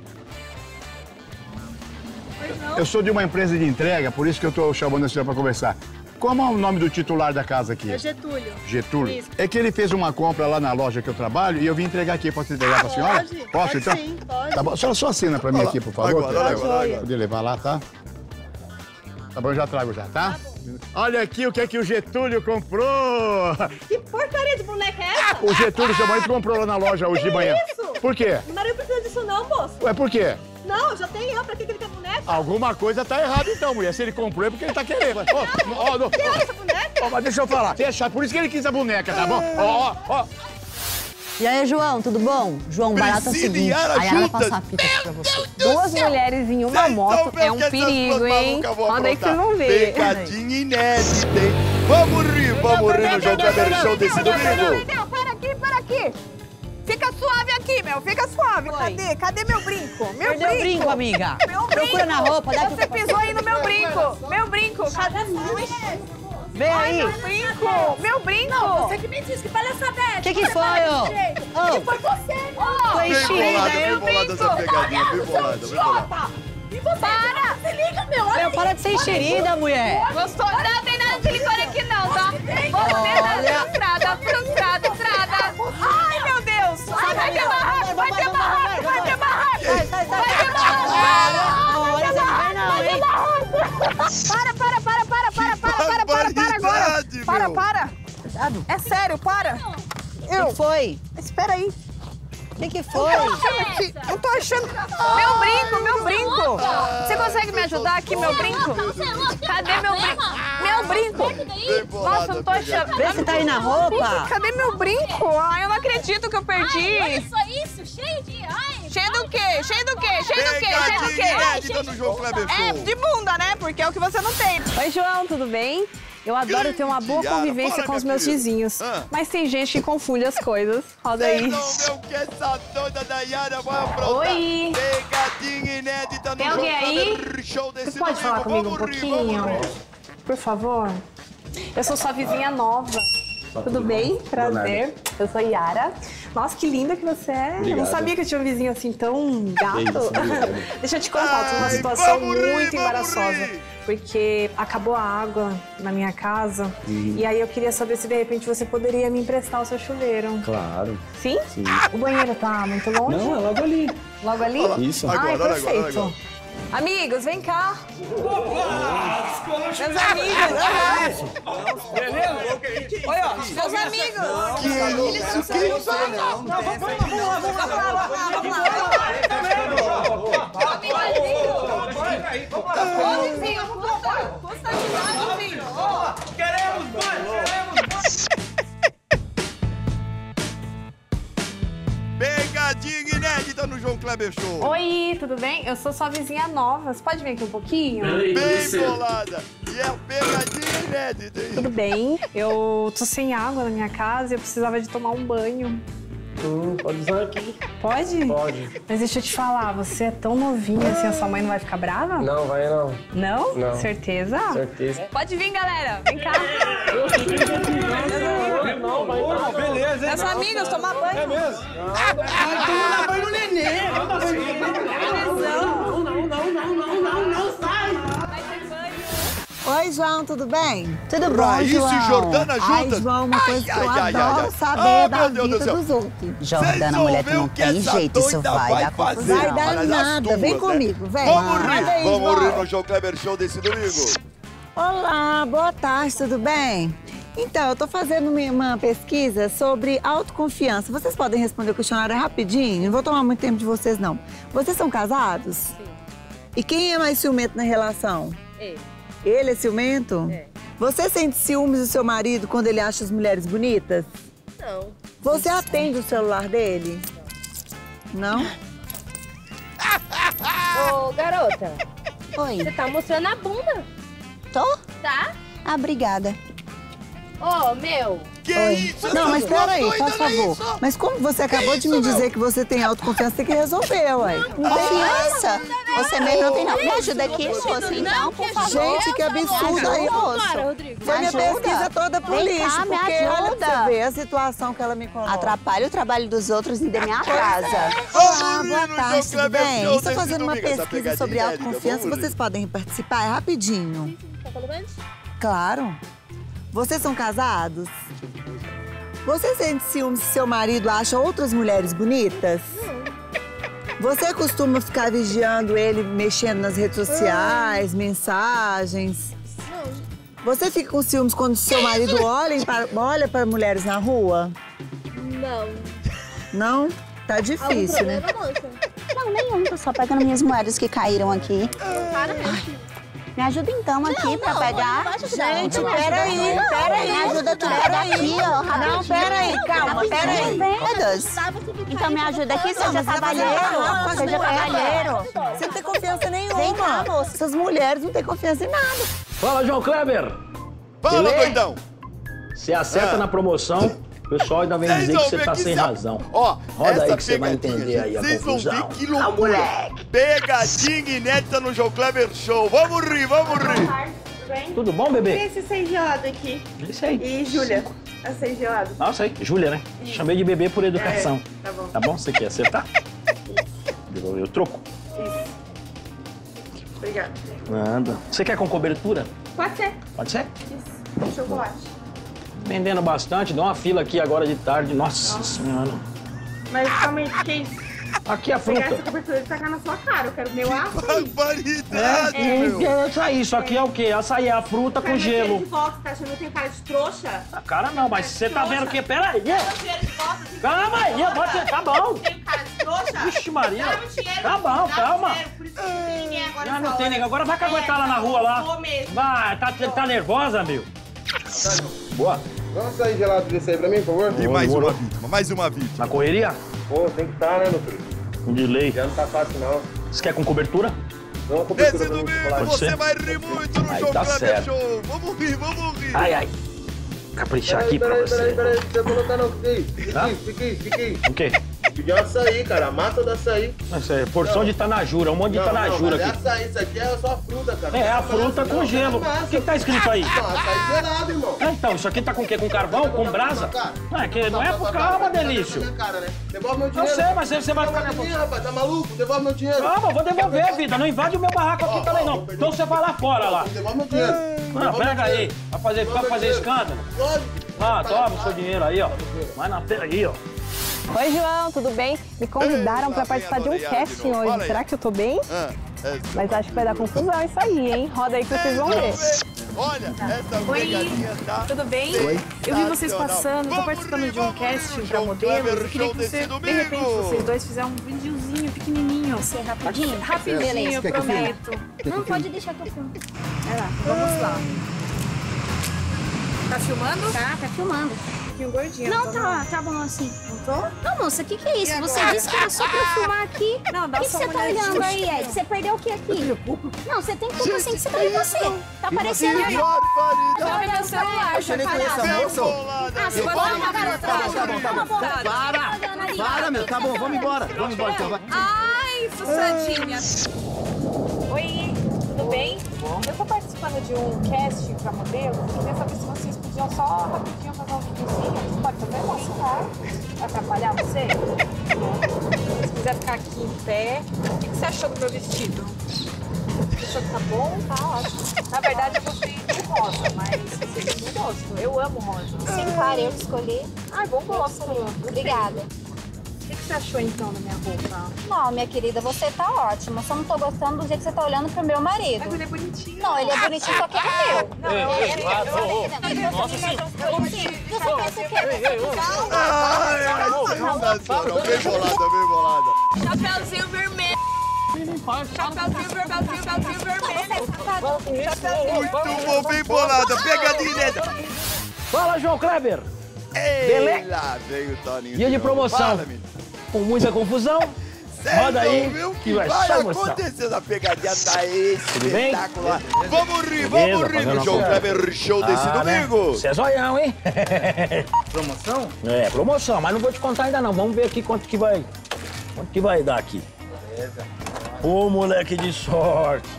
Eu sou de uma empresa de entrega, por isso que eu estou chamando a senhora para conversar. Como é o nome do titular da casa aqui? É Getúlio. Getúlio. Isso. É que ele fez uma compra lá na loja que eu trabalho e eu vim entregar aqui. Posso entregar para a senhora? Pode, Posso, pode então? sim, pode. Tá bom. A senhora só assina para mim aqui, por favor. Agora, agora, agora, agora. Pode levar lá, tá? Tá bom, eu já trago já, tá? Tá bom. Olha aqui o que é que o Getúlio comprou. Que porcaria de boneca é essa? O Getúlio, seu marido, comprou lá na loja hoje de manhã. Isso? Por quê? Meu marido precisa disso não, moço. Ué, por quê? Não, já tem eu. Pra que que ele quer boneca? Alguma coisa tá errada então, mulher. Se ele comprou é porque ele tá querendo. Ó, ó, ó, Quer essa boneca? ó, mas deixa eu falar. Deixa, por isso que ele quis a boneca, tá bom? Ó, ó, ó. E aí, João, tudo bom? João, barato é o seguinte. Yara A Yara vai juntas. passar a fita aqui pra você. Duas mulheres em uma Vocês moto estão vendo é um que essas perigo, duas hein? malucas vão Manda aí que vocês aprontar. vão ver. Pecadinho inédito, hein? Vamos rir, vamos rir no João Kleber Show desse domingo. Não, para aqui, para aqui. Fica suave aqui, meu. Fica suave. Cadê? Cadê meu brinco? Meu Perdeu o brinco, amiga. Meu brinco. Procura na roupa, dá aqui Você pra pisou aí no meu brinco. Meu brinco. Cadê? Vem Ai, aí. meu brinco. Meu brinco. Não, você que me disse. Que palhaçada é essa? Que que foi, ô? Ô. Que foi você, ó. Foi Bem enxerida, bolada, eu bem bolada essa pegadinha, bem bolada, bem bolada. E você? Para. Se liga, meu. Olha Meu, para de ser enxerida, mulher. Gostou? Não tem nada de licor aqui não, tá? Você tá frustrada, frustrada, frustrada. Ai, meu Deus. Ai, vai ter barraco, vai ter barraco, vai ter barraco. Sai, sai, sai. Vai ter barraco. Olha, você não vai não, hein? Para, para, para, para, para, para, para, para, para agora. barbaridade, Para, meu. para. É sério, para. O que foi? Espera aí. O que que foi? Eu tô achando... Meu brinco, meu brinco. Você consegue me ajudar aqui, meu brinco? Cadê meu brinco? Meu brinco. Nossa, eu não tô achando. Vê se tá aí na roupa. Cadê meu brinco? Ai, eu não acredito que eu perdi. Ai, olha só isso, cheio de... Ai, Cheio do quê? Cheio do quê? Cheio do quê? Cheio do Pegadinha quê? inédita no João Kleber É, Show. de bunda, né? Porque é o que você não tem. Oi, João, tudo bem? Eu adoro ter uma boa Yara, convivência fala, com os minha meus querida. vizinhos. Ah. Mas tem gente que confunde as coisas. Roda aí. Vocês vão ver o que essa doida da Yara vai aprontar. Oi. Pegadinha inédita no Tem João alguém aí? Kleber Show desse Você pode domingo. falar comigo um Vamos rir, pouquinho? vamos rir. Por favor. Eu sou sua vizinha nova. Tudo bem? Prazer. Eu sou Yara. Nossa, que linda que você é. Eu não sabia que eu tinha um vizinho assim tão gato. Deixa eu te contar, eu tô numa Ai, situação vamos rir, muito vamos embaraçosa. rir. Porque acabou a água na minha casa. E aí eu queria saber se de repente você poderia me emprestar o seu chuveiro. Claro. Sim? Sim. O banheiro tá muito longe? Não, é logo ali. Logo ali? Olha lá. Isso. Ai, Agora, olha perfeito. agora, olha agora. Amigos, vem cá. Meus amigos. Olha, meus amigos. Que isso? Que isso? Não, vamos lá, vamos lá, vamos lá, vamos lá. Ô, vizinho, custa, custa de vizinho. Queremos mais, queremos mais. Pegadinha inédita no João Kleber Show. Oi, tudo bem? Eu sou sua vizinha nova. Você pode vir aqui um pouquinho? Bem bolada. E é pegadinha inédita, hein? Tudo bem? Eu tô sem água na minha casa e eu precisava de tomar um banho. Hum, pode usar aqui. Pode? Pode. Mas deixa eu te falar, você é tão novinha assim, a sua mãe não vai ficar brava? Não, vai não. Não? Não. Certeza? Certeza. Pode vir, galera. Vem cá. Não, vai não. Beleza, hein? Meus amigos, tomar banho. É mesmo? Vai tomar banho no nenê. Não, não, não, não, não, não, não, sai. Oi, João, tudo bem? Tudo bom, Raíssa João? e Jordana Ai, juntas? João, uma coisa que Ai, eu ai, ai, adoro ai. saber Ah, da meu Deus do vida céu. dos outros. Jordana, mulher, tu vão não ver o que tem essa jeito, isso doida vai vai dar fazer. confusão. Vai dar Mas as nada, vem duas, né? comigo, vem. Vamos Manda rir, aí, vamos João. rir no João Kleber Show desse domingo. Olá, boa tarde, tudo bem? Então, eu tô fazendo uma- uma pesquisa sobre autoconfiança. Vocês podem responder o questionário rapidinho? Não vou tomar muito tempo de vocês, não. Vocês são casados? Sim. E quem é mais ciumento na relação? Ele. Ele é ciumento? É. Você sente ciúmes do seu marido quando ele acha as mulheres bonitas? Não. Você atende o celular dele? Não? Ô, garota, Oi. você tá mostrando a bunda, Tô? tá? Ah, obrigada. Ô, meu, Que Oi. isso? Não, mas peraí, Doida, por favor. isso? Mas como você acabou Que de me isso, dizer meu? que você tem autoconfiança, tem que resolver, ué. Não tem Confiança? Você mesmo não tem não. Me ajuda aqui, moça, então, por favor. Gente, que absurdo aí, moço. Foi minha pesquisa toda pro Vem lixo, cá, me porque olha ajuda. pra você ver a situação que ela me coloca. Atrapalha o trabalho dos outros e da minha casa. Olá, boa tarde, tudo Kleber bem? Show Estou desse fazendo uma domingo, essa pesquisa sobre pegadinha, autoconfiança. vamos ver. Vocês podem participar? É rapidinho. Claro. Vocês são casados? Você sente ciúme se seu marido acha outras mulheres bonitas? Você costuma ficar vigiando ele, mexendo nas redes sociais, mensagens? Você fica com ciúmes quando seu marido olha para, olha para mulheres na rua? Não. Não? Tá difícil, né? Não, nenhum. Tô só pegando minhas moedas que caíram aqui. Para mesmo. Me ajuda então aqui pra pegar. Gente, peraí, peraí. Me ajuda tu pegar aqui, ó. Não, rapidinho. peraí, calma, peraí. Moedas. Então me ajuda aqui, seja cavalheiro. Seja cavalheiro. Você não tem confiança nenhuma. Vem cá, moça. Essas mulheres não têm confiança em nada. Fala, João Kleber. Fala, Beleza? doidão. Você acerta Ah. na promoção, o pessoal ainda vem Vocês dizer vão que você ver tá que sem se a- razão. Ó, Roda essa aí que você vai pegadinha, entender aí a Vocês vão ver confusão. que loucura. Pegadinha inédita no João Kleber Show. Vamos rir, vamos rir. Tudo bom, bebê? Esse sem gelado aqui. Isso aí. E Júlia, a sem gelado. Nossa, aí, Júlia, né? Chamei de bebê por educação. É, tá bom. Tá bom? Você quer acertar? Eu, eu troco. Isso. Obrigada. Nada. Você quer com cobertura? Pode ser. Pode ser? Isso. Chocolate. Vendendo bastante, dá uma fila aqui agora de tarde. Nossa, Senhora. Mas calma aí, que isso? Aqui a Pegar fruta. essa cobertura e tacar na sua cara. Eu quero meu açaí. Barbaridade, É, meu. que é açaí. Isso aqui é o quê? Açaí é a fruta com Cara, meu cheiro gelo. de volta, você tá achando que eu tenho cara de trouxa? A cara não, mas você tá vendo o quê? Pera aí. Meu cheiro de volta, assim, Calma aí, pode ser. Tá bom. tenho cara de trouxa? Vixe, Maria. Dá meu dinheiro. Tá bom, dá meu calma. dinheiro, por isso que não tem ninguém agora Ah, nessa não tem hora. ninguém. Agora vai caguetar lá na rua Vou lá. mesmo. Vai, tá, tá nervosa, meu? Boa. Dá um açaí gelado desse aí pra mim, por favor. E mais uma vítima, mais uma vítima. Na correria? Pô, tem que estar, né, meu filho? Um delay. Já não tá fácil, não. Você quer com cobertura? Dá uma cobertura Esse pra mim, domingo chocolate. Pode você ser? vai rir muito no Aí João tá Kleber certo. Show. Vamos rir, vamos rir. Ai, ai. Caprichar aqui pra Peraí, você. peraí, peraí, não precisa colocar não. Fica aí, fica Hã? aí, fica aí, fica aí. O quê? Pediu açaí, cara, a massa do açaí. Isso é porção de tanajura, um monte de Não, não, tanajura mas é aqui. açaí, isso aqui é só fruta, cara. É, a Não fruta não, com não, gelo. não é O que, que tá escrito aí? Não, açaí gelado, irmão. É, então, isso aqui tá com o quê? Com carvão? Com brasa? Não, é que não é por calma, delício. Cara, né? Devolve meu Eu dinheiro. sei, mas você vai ficar Devolve nervoso. meu dinheiro, rapaz, tá maluco? Devolve meu dinheiro. Calma, eu vou devolver, vida. Não invade o meu barraco aqui também, não. Então você vai lá fora, lá. Devolve meu dinheiro. Ah, pega aí. Vai fazer, vai fazer escândalo? Ah, toma o seu dinheiro aí, ó. Vai na feira aí, ó. Oi, João, tudo bem? Me convidaram para participar de um casting hoje. Será que eu tô bem? Mas acho que vai dar confusão isso aí, hein? Roda aí que vocês vão ver. Olha, essa Oi, pegadinha tá tudo bem? Oi. Eu vi vocês passando, tô participando de um casting pra modelos. Eu queria que você, de repente, vocês dois fizeram um videozinho pequenininho. Você rapidinho? Rapidinho, Beleza. eu prometo. Não, pode deixar que eu filme. Vai lá, vamos lá. Tá filmando? Tá, tá filmando. Um pouquinho gordinho. Não, tô tá, tá bom assim. Não tô? Não, moça, o que, que é isso? E Você agora? disse que era só pra eu filmar aqui. Não, dá O que, que só você uma tá olhadinha. olhando aí, Ed? Você perdeu o que aqui? Não, você tem culpa sim, que você tá aí você. Tá aparecendo aí. Joga meu celular, chacoalhada. Ah, você vai lá, garota. Tá bom, tá bom, tá bom. Para! Para, meu, tá bom, vamos embora. Vamos embora, então, vai. Ai, sossadinha. Oi, tudo bem? Eu tô participando de um casting pra modelo. Queria saber se vocês podiam só rapidinho fazer um videozinho. Pode fazer, moça? Vai atrapalhar você? Se quiser ficar aqui em pé. O que você achou do meu vestido? Você achou que tá bom? Tá ótimo. Na verdade, eu gostei de rosa, mas você tem bom gosto. Eu amo rosa. Sim, claro, eu escolhi. Ai, bom gosto. Obrigada. O que você achou então da minha roupa? Não, minha querida, você tá ótima. Só não tô gostando do jeito que você tá olhando pro meu marido. Mas ele é bonitinho. Não, ele é bonitinho, só que é meu. Não, Ei, não, ei, ele ei, é meu. Nossa, sim. Você pensa o quê? Ai, ai, sensacional. Bem bolada, bem bolada. Chapeuzinho vermelho. Chapeuzinho, vermelho, chapeuzinho vermelho. Muito bom, bem bolada. Pegadinha inédita. Fala, João Kleber. Ei, Beleza? lá veio o Toninho. Dia de novo. promoção. Fala, menino. Com muita confusão. Roda aí, viu que que vai vai só mostrar. acontecer na pegadinha tá Tudo bem? espetacular. Vamos rir, Beleza, vamos rir fazendo no João uma- Kleber Show desse Ah, né? domingo. Você é zoião, hein? Promoção? É, promoção, mas não vou te contar ainda não. Vamos ver aqui quanto que vai, quanto que vai dar aqui. Beleza. Ô, moleque de sorte.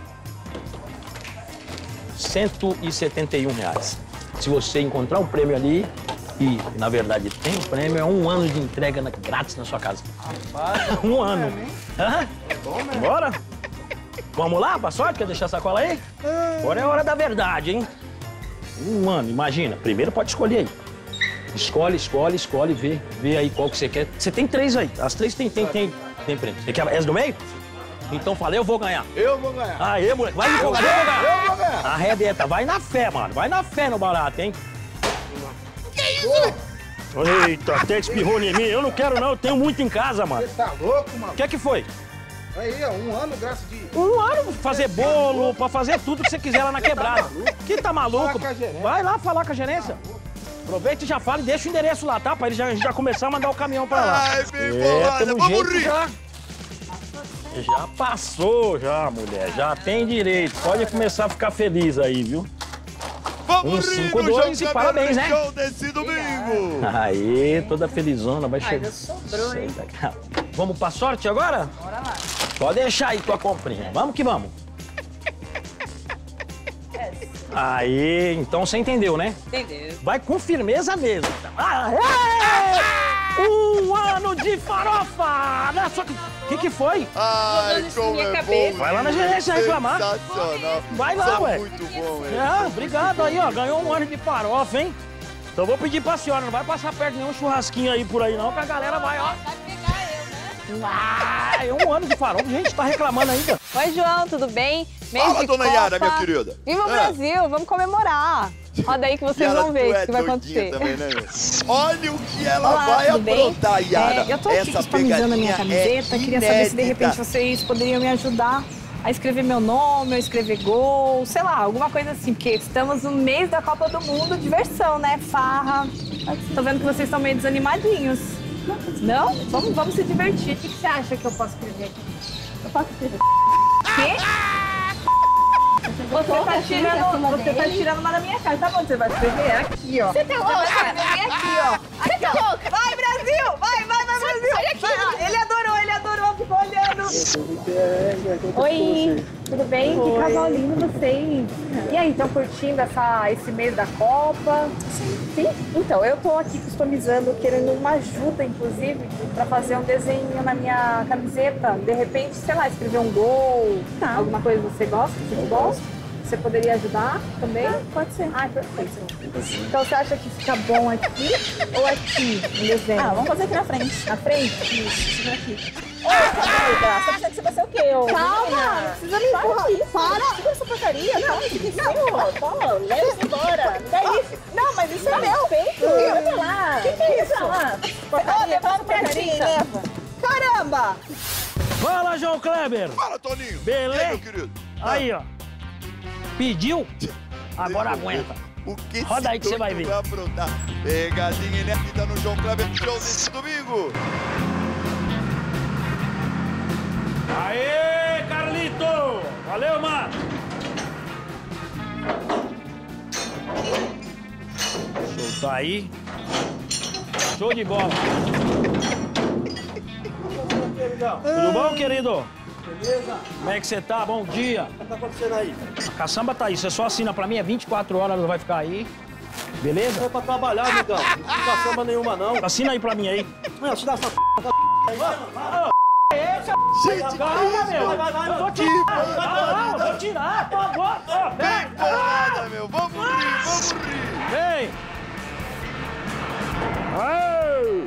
cento e setenta e um reais. Se você encontrar um prêmio ali, e na verdade tem um prêmio, é um ano de entrega na- grátis na sua casa. Rapaz, Um ano. Hã? é bom mesmo. Bora? Vamos lá, pra sorte? Quer deixar a sacola aí? Agora é a hora da verdade, hein? Um ano, imagina. Primeiro pode escolher aí. Escolhe, escolhe, escolhe, vê. Vê aí qual que você quer. Você tem três aí. As três tem, tem, tem, tem prêmio. Você quer essa do meio? Então falei, eu vou ganhar. Eu vou ganhar. Aê, moleque. Vai empolgado, eu vou ganhar. Eu vou ganhar. Arrebenta. Vai na fé, mano. Vai na fé no barato, hein? Que isso? Eita, até espirrou em mim. Eu não quero, não. Eu tenho muito em casa, mano. Você tá louco, mano? O que é que foi? Aí, ó, um ano, graças de... Um ano pra fazer bolo, pra fazer tudo que você quiser lá na quebrada. Que tá maluco? Fala com a gerência. Vai lá falar com a gerência. Aproveita e já fala e deixa o endereço lá, tá? Pra ele já, já começar a mandar o caminhão pra lá. Ai, bem é, bolada, pelo vamos jeito rir. já. Já passou, já, mulher. Já tem direito. Pode começar a ficar feliz aí, viu? Vamos Um, rir cinco, no dois João e parabéns, Kleber né? Show desse domingo. Aí, toda felizona, vai Ai, chegar. já sobrou, hein? Vamos pra sorte agora? Bora lá. Pode deixar aí tua comprinha. Vamos que vamos. Aí, então você entendeu, né? Entendeu. Vai com firmeza mesmo. Aê! Um ano de farofa! Na sua... O que que foi? Ai, como minha é cabeça. bom. Vai lá na gerência reclamar. Sensacional. Vai lá, São ué. muito bom, hein? É, obrigado aí, ó. Ganhou um ano de farofa, hein? Então vou pedir pra senhora, não vai passar perto de nenhum churrasquinho aí por aí não, que a galera vai, ó. Vai pegar eu, né? Ah, é um ano de farofa. Gente, tá reclamando ainda. Oi, João, tudo bem? Mês Fala, de dona Copa. Yara, minha querida. Viva o Ah. Brasil, vamos comemorar. Roda aí que vocês Yara, vão ver tu é o que vai doidinha acontecer. também, né, meu? Olha o que ela Olá, vai tudo bem? aprontar, Yara. É, eu tô aqui Essa customizando a minha pegadinha camiseta, é queria saber se de inédita. repente vocês poderiam me ajudar a escrever meu nome, ou escrever gol, sei lá, alguma coisa assim, porque estamos no mês da Copa do Mundo, diversão, né? Farra. Tô vendo que vocês estão meio desanimadinhos. Não? Vamos, vamos se divertir. O que que você acha que eu posso escrever aqui? Eu posso escrever? Quê? Você tá tirando, você tá tirando uma da minha cara. Tá bom, você vai escrever aqui, ó. Você tá louca? Vai escrever aqui, ó. Você Aqui, tá ó. louca? Vai, Brasil! Vai, vai, vai, Brasil! sai daqui. Vai, ó. Ele adorou, ele adorou, ficou olhando. Oi, tudo bem? Que casal lindo vocês. E aí, estão curtindo essa, esse mês da Copa? Sim. Sim? Então, eu tô aqui customizando, querendo uma ajuda, inclusive, para fazer um desenho na minha camiseta. De repente, sei lá, escrever um gol, Tá. alguma coisa que você gosta de futebol? Você poderia ajudar também? Ah, pode ser. Ah, perfeito. Então, você acha que fica bom aqui ou aqui no desenho? Ah, vamos fazer aqui na frente. Na frente? Isso, isso aqui. Ô, doida, você pensa que você vai ser o quê? Ô, Calma, menina? não precisa me empurrar. Isso, para! Segura essa porcaria. Não, isso aqui não. Toma, leva isso embora. Me dá isso. Não, mas isso é meu. Feito. Olha lá. O que, que é isso? Porcaria, passa porcaria, leva. Caramba! Fala, João Kleber. Fala, Toninho. Beleza? E aí, meu querido? Aí, ó. Pediu? Agora aguenta. O que Roda esse aí que você vai doido ver. aprontar? Pegadinha inédita no João Kleber Show desse domingo. Aê, Carlito! Valeu, mano! Soltar aí. Show de bola. Tudo bom, querido? Beleza? Como é que você tá? Bom dia. O que tá acontecendo aí? A caçamba tá aí. Você só assina pra mim, é vinte e quatro horas, ela vai ficar aí. Beleza? É pra trabalhar, amigão. Não tem caçamba nenhuma, não. Assina aí pra mim aí. Não, te dá essa p... Gente, Calma, meu. Vai, vai, vai, Eu vou vai. tirar. Ah, não, vou tirar, por favor. Ó, pera. Bem bolada, meu. Vamos rir, vamos rir. Vem. Aê.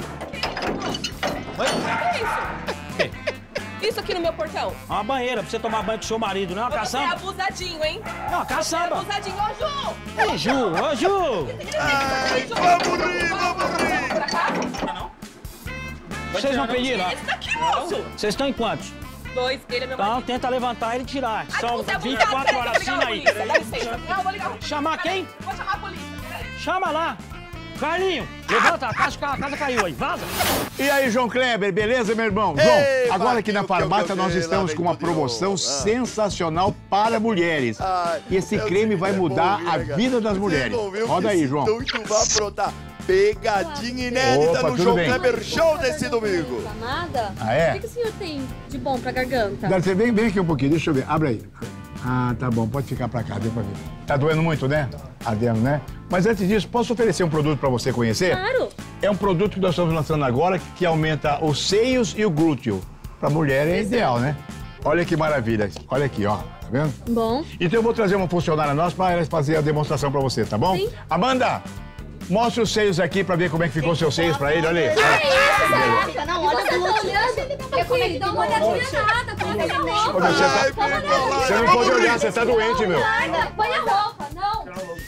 Isso aqui no meu portão. Uma banheira pra você tomar banho com seu marido, não é uma Você é caçamba? abusadinho, hein? Não, uma Você é caçamba. abusadinho. Ô, Ju! Ei, Ju, ô, Ju. Ai, vamos rir, vamos rir. Pra casa? Vocês não pediram? Esse daqui, moço! Vocês estão em quantos? Dois, ele é meu Então marido. tenta levantar ele e tirar. Ai, São você é vinte e quatro abusado, horas, peraí, assina eu vou aí. ligar a polícia, dá licença. Não, eu vou ligar a polícia. Chamar Peraí, quem? Vou chamar a polícia, peraí. Chama lá. Carlinho, levanta, a casa, a casa caiu aí, vaza. E aí, João Kleber, beleza, meu irmão? João, Ei, agora aqui na Marquinhos, farmácia que eu nós joguei, estamos lá com uma vem tudo de promoção novo. Ah. sensacional para mulheres. Ai, E esse eu creme sei vai que é mudar bom, a né, cara? vida das Você mulheres. não viu Roda que aí, esse João. doido vai aprontar pegadinha inédita Opa, no tudo João bem. Kleber Show desse domingo. Nada? Ah, é? O que, que o senhor tem de bom pra garganta? Dá, você vem, vem aqui um pouquinho, deixa eu ver. Abre aí. Ah, tá bom, pode ficar pra cá, deu pra ver. Tá doendo muito, né? Ardendo, né? Mas antes disso, posso oferecer um produto pra você conhecer? Claro. É um produto que nós estamos lançando agora que aumenta os seios e o glúteo. Pra mulher é ideal, né? Olha que maravilha. Olha aqui, ó. Tá vendo? Bom. Então eu vou trazer uma funcionária nossa pra ela fazer a demonstração pra você, tá bom? Sim. Amanda, mostra os seios aqui pra ver como é que ficou os seus seios pra ele. Olha aí. Que isso, Não, olha você tá olhando. É como é que dá uma olhadinha nada, põe a roupa. Ô, meu, você tá- Você não pode olhar, você tá doente, meu. Põe a roupa, não.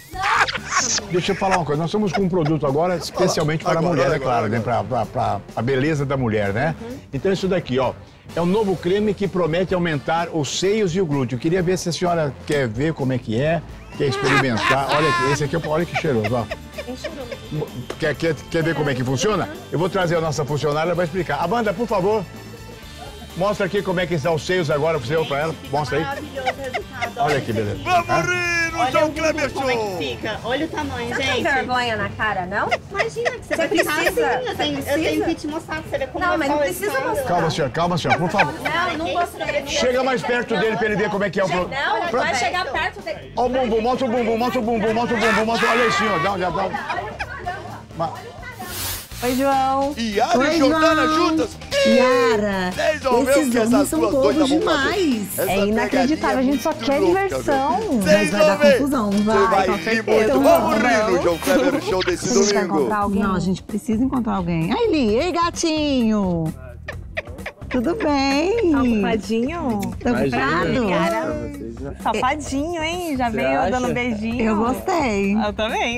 Deixa eu falar uma coisa, nós estamos com um produto agora especialmente para a mulher, é claro, né? Para a beleza da mulher, né? Então isso daqui, ó, é um novo creme que promete aumentar os seios e o glúteo. Eu queria ver se a senhora quer ver como é que é, quer experimentar. Olha aqui, esse aqui, olha que cheiroso, ó. Quer, quer, quer ver como é que funciona? Eu vou trazer a nossa funcionária, ela vai explicar. Amanda, por favor, mostra aqui como é que estão os seios agora para você, para ela. Mostra aí. Maravilhoso o resultado. Olha que beleza. Vamos rir no Olha João o Kleber bumbum como é Show. que fica. Olha o tamanho, Você gente. tem vergonha na cara, não? Imagina que você, Você vai ficar precisa? assim. Eu tenho, eu tenho que te mostrar pra você ver como Não, é mas não só precisa esse mostrar. Calma, senhor, calma, senhor, por favor. Não, não gostei. Chega mais perto dele para ele ver como é que é o produto. Não, vai chegar perto dele. Ó o bumbum, mostra o bumbum, mostra o bumbum, mostra o bumbum, mostra. Olha aí, senhor, dá, já dá. Ma- Oi, João. Yara Oi, e Jordana João. juntas. Yara, Vocês vão ver o esses que essas homens são duas bobos doidas vão fazer. demais. Essa É inacreditável, pegadinha a gente só muito quer louca, diversão. meu. Mas Vocês vai vão dar ver. confusão, Você vai, vai com rir certeza. muito. Então Vamos vamos, rir no vamos. João Kleber Show desse A gente vai domingo. encontrar alguém? Não, a gente precisa encontrar alguém. Ai, Li, ei, gatinho. Tudo bem? Tá ocupadinho? Tá ocupado? Cara, safadinho, hein? Já Você veio acha? dando beijinho. Eu gostei. Eu também.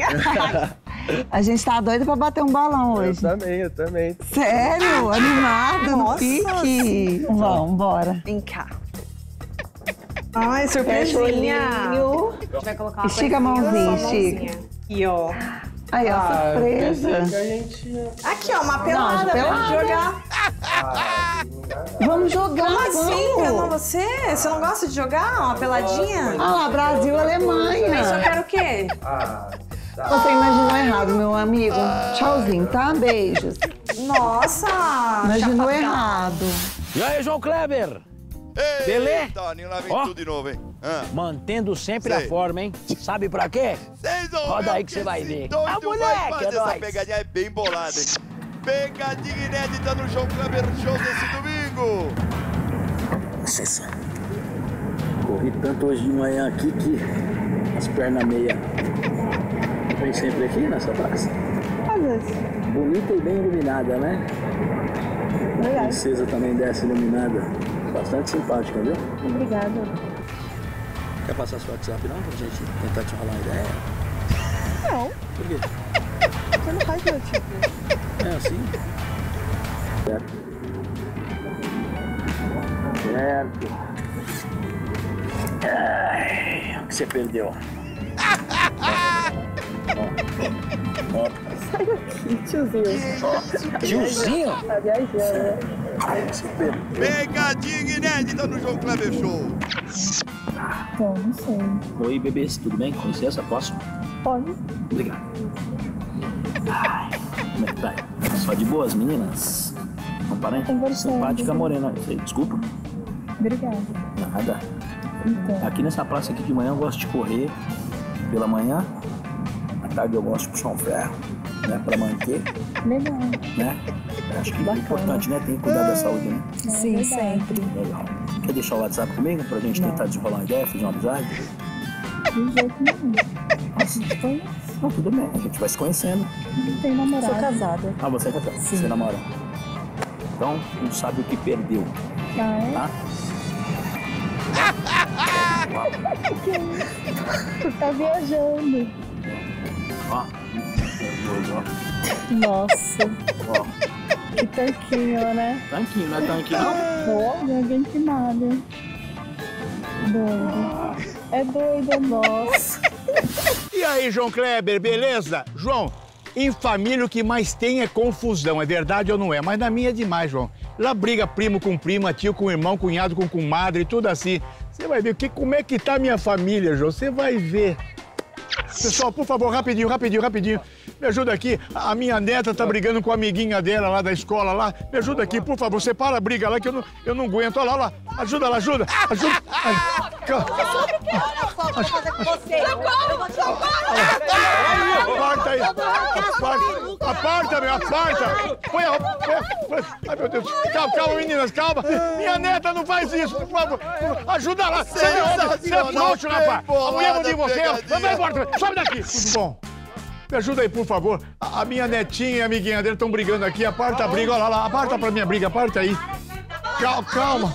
A gente tá doido pra bater um balão hoje. Eu também, eu também. Sério? Animado? No Nossa, pique? sim. Vamos, bora. Vem cá. Ai, surpresinha. Fecha A gente vai colocar uma Estica a coisinha mãozinha, na sua estica. mãozinha. Aqui, ó. Aí, ó, Ah, surpresa. eu pensei que a gente... Aqui, ó, uma pelada Não, pra pelada. gente jogar. Vamos jogar, Como assim? vamos. Enganou você? Você não gosta de jogar uma peladinha? Ah lá, Brasil, Alemanha. Mas eu quero o quê? Ah, tá. Você imaginou errado, meu amigo. Tchauzinho, tá? Beijos. Nossa! Imaginou chapadão. errado. E aí, João Kleber? Ei, Belê? Toninho, lá vem Ó. tudo de novo, hein? Ah. Mantendo sempre Sei. a forma, hein? Sabe pra quê? Vocês vão Roda ver aí o que você vai esse ver. doido Ah, vai moleque, fazer é essa nóis. pegadinha é bem bolada, hein? Pegadinha inédita no João Kleber Show desse domingo. Licença. Corri tanto hoje de manhã aqui que as pernas meias. Vem sempre aqui nessa praça. Às vezes. Bonita e bem iluminada, né? A princesa também desce iluminada. Bastante simpática, viu? Obrigada. Quer passar seu WhatsApp não? Pra gente tentar te rolar uma ideia? Não, Por quê? você não faz meu tipo. É assim? Certo. Certo. Ai, o que você perdeu? Ó, ó. Sai daqui, tiozinho. Tiozinho? Tá viajando. Você perdeu. Pegadinha inédita no João Kleber Show. Bom, não sei. Oi, bebês, tudo bem? Com licença, posso? Pode. Obrigado. Ai, como é que tá? Só de boas, meninas? Não para, hein? Conversando. Simpática morena. Desculpa. Obrigada. Nada. Então. Aqui nessa praça aqui de manhã eu gosto de correr pela manhã. À tarde eu gosto de puxar um ferro, né? Pra manter, Legal. né? Eu acho que é importante, né? Tem que cuidar da saúde, né? Sim, sempre. Legal. Quer deixar o WhatsApp comigo pra gente tentar desenrolar uma ideia, fazer uma amizade? De jeito nenhum. Nossa, não, tudo bem, a gente vai se conhecendo. Não tem namorado. Sou casada. Ah, você é casada? Sim. Você namora? Então, não sabe o que perdeu, Ah, é? tá? Tu tá viajando. Ó. Dois, ó. Nossa, Ó. que tanquinho, né? Tanquinho, não é tanquinho não? Olha, bem queimado. Doido. É doido, nossa. E aí, João Kleber, beleza? João, Em família o que mais tem é confusão, é verdade ou não é? Mas na minha é demais, João. Lá briga primo com prima, tio com irmão, cunhado com comadre, tudo assim. Você vai ver que, como é que tá a minha família, João. Você vai ver. Pessoal, por favor, rapidinho, rapidinho, rapidinho. Me ajuda aqui. A minha neta tá brigando com a amiguinha dela lá da escola lá. Me ajuda aqui, por favor. Separa a briga lá que eu não, eu não aguento. Olha lá, olha lá. Ajuda lá, ajuda. Ajuda. Ai, aparta aí. Aparta. Aparta, meu, aparta. Põe a... Ai, meu Deus. Calma, calma, meninas, calma. Minha neta não faz isso, por favor. Ajuda lá. Você é frouxo, rapaz. A mulher de você. Vai embora. Sobe daqui. Tudo bom. Me ajuda aí, por favor. A, a minha netinha e a amiguinha dele estão brigando aqui. Aparta a briga. Olha lá, aparta pra minha briga. Aparta aí. Calma, calma.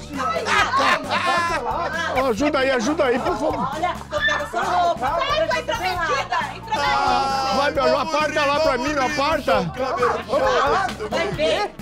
calma. Ajuda aí, ajuda aí, por favor. Olha, tô pegando sua roupa. Vai, intrometida. Ah, vai, meu, aparta lá pra mim, aparta. Vai ver.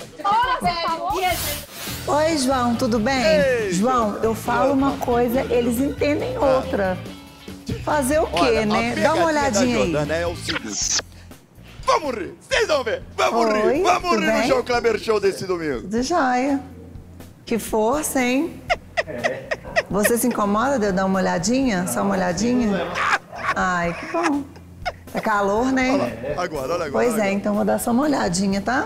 Oi, João, tudo bem? Ei, João, eu falo uma coisa, eles entendem outra. Fazer o quê, Olha, né? Dá uma olhadinha aí. Jordana é o seguinte. Vamos rir! Vocês vão ver! Vamos Oi, rir! Vamos rir bem? no João Kleber Show desse domingo! De joia. Que força, hein? Você se incomoda de eu dar uma olhadinha? Só uma olhadinha? Ai, que bom. Tá calor, né? Olha lá, agora, olha agora. Pois olha é, agora. então vou dar só uma olhadinha, tá?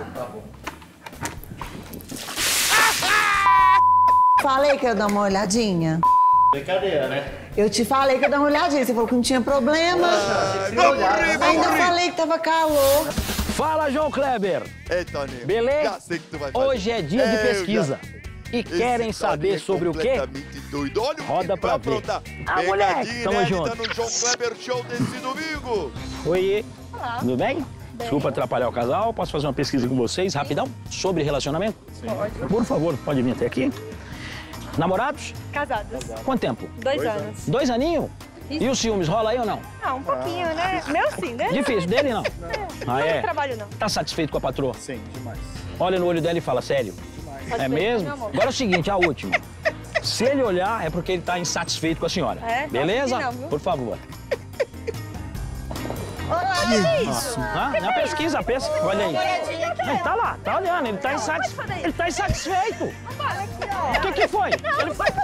Falei que eu ia dar uma olhadinha. Brincadeira, né? Eu te falei que eu ia dar uma olhadinha. Você falou que não tinha problema. Ai, vamos rir, vamos Ainda rir. falei que tava calor. Fala, João Kleber. Ei, Toninho. Beleza? Já sei que tu vai fazer. Hoje é dia de Eu pesquisa. já- E Esse querem saber Toninho é sobre o quê? completamente doido. Olha o Roda que pra vai ver. aprontar. Ah, moleque, Pegadinha tamo inédita junto. no João Kleber Show desse domingo. Oi, tudo bem? Desculpa atrapalhar o casal. Posso fazer uma pesquisa com vocês, rapidão, sobre relacionamento? Pode. Por favor, pode vir até aqui. Namorados? Casados. Quanto tempo? Dois anos. Dois aninhos? Isso. E os ciúmes, rola aí ou não? Ah, um pouquinho, né? Meu sim, né? Difícil, dele não? Ah, é? Não trabalho, não. Tá satisfeito com a patroa? Sim, demais. Olha no olho dela e fala, sério? Pode É ser, mesmo? meu amor. Agora é o seguinte, a última. Se ele olhar, é porque ele tá insatisfeito com a senhora. É? Beleza? Não, viu? Por favor. Olha isso. Ah, na pesquisa, a pesquisa. Olha aí. Ele tá lá, tá olhando, ele tá insatisfeito. Ele tá insatisfeito. O que que foi? Ele foi.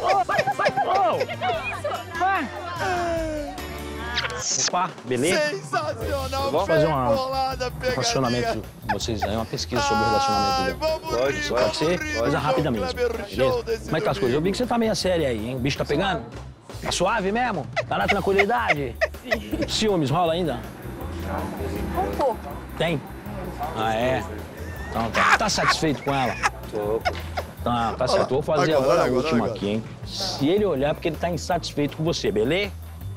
Opa, beleza? Sensacional, Vamos fazer uma- bem bolada, Um pegadinha. relacionamento de vocês aí, uma pesquisa sobre o relacionamento dele. Pode, Isso pode ser coisa rápida mesmo. Beleza? Como é que tá as coisas? Eu vi que você tá meio sério aí, hein? O bicho tá pegando? Tá suave mesmo? Tá na tranquilidade? Ciúmes rola ainda? Um pouco. Tem? Ah, é? Então tá. Tá satisfeito com ela? Tô. Tá, tá certo. Vou fazer Agora, agora, a agora, última agora. aqui, hein? Se ele olhar, é porque ele tá insatisfeito com você, beleza?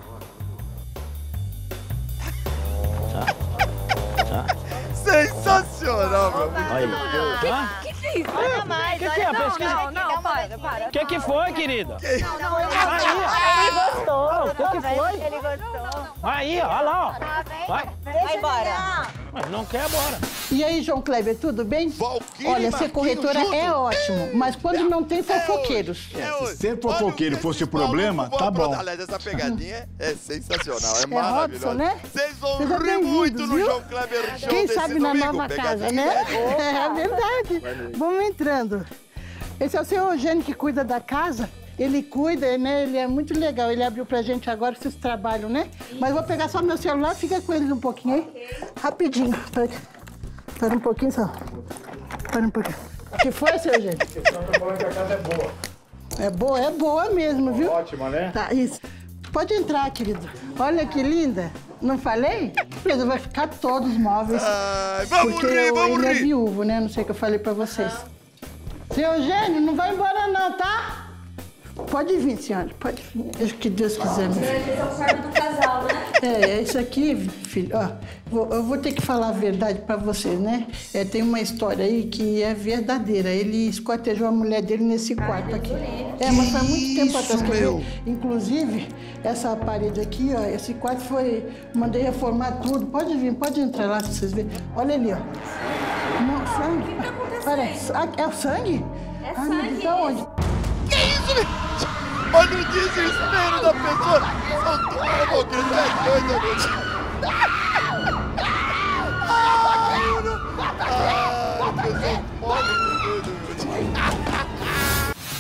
Tá? Tá? Sensacional, meu amigo. Olha aí. Hã? Que que é isso? Olha mais, que que é? Não, Pesquisa. não, não, para, para. O que que foi, querida? Não, não, eu Aí, Ele gostou. Ah, o que que foi? Ele gostou. Aí, ó, olha lá, ó. Vai. Vai embora. Mas não quer, bora. E aí, João Kleber, tudo bem? Olha, ser corretora é ótimo, mas quando não tem fofoqueiros. Se ser fofoqueiro fosse o problema, tá bom. Aliás, essa pegadinha é sensacional, é, É maravilhosa. Robson, né? Vocês vão Seja rir bem-vindo, muito no viu? João Kleber Show Quem desse sabe na domingo. nova Pegadinha casa, né? inédita. É verdade. Vamos entrando. Esse é o seu Eugênio que cuida da casa. Ele cuida, né? Ele é muito legal. Ele abriu pra gente agora, vocês trabalham, né? Mas eu vou pegar só meu celular, fica com eles um pouquinho aí. Rapidinho. Espera, espera um pouquinho só. Espera um pouquinho. O que foi, seu Eugênio? A casa é boa. É boa, é boa mesmo, viu? Ótima, né? Tá, isso. Pode entrar, querido. Olha que linda. Não falei? Beleza, vai ficar todos os móveis. Ai, vamos porque rir, eu- vamos ele é rir. viúvo, né? Não sei o que eu falei pra vocês. Seu Eugênio, não vai embora não, tá? Pode vir, senhora. Pode vir. Deixa que Deus quiser, meu filho. Esse é o quarto do casal, né? É, é isso aqui, filho. Ó, vou- eu vou ter que falar a verdade pra vocês, né? É, tem uma história aí que é verdadeira. Ele esquartejou a mulher dele nesse quarto aqui. É, mas faz muito tempo atrás. quer ver? Inclusive, essa parede aqui, ó, esse quarto foi... Mandei reformar tudo. Pode vir, pode entrar lá pra vocês verem. Olha ali, ó. Não, sangue. O que tá acontecendo? Olha, é o sangue? É Ai, meu Deus, sangue. tá onde? Que isso, meu? Olha o desespero da pessoa. Soltou a boca, ele é doido, meu.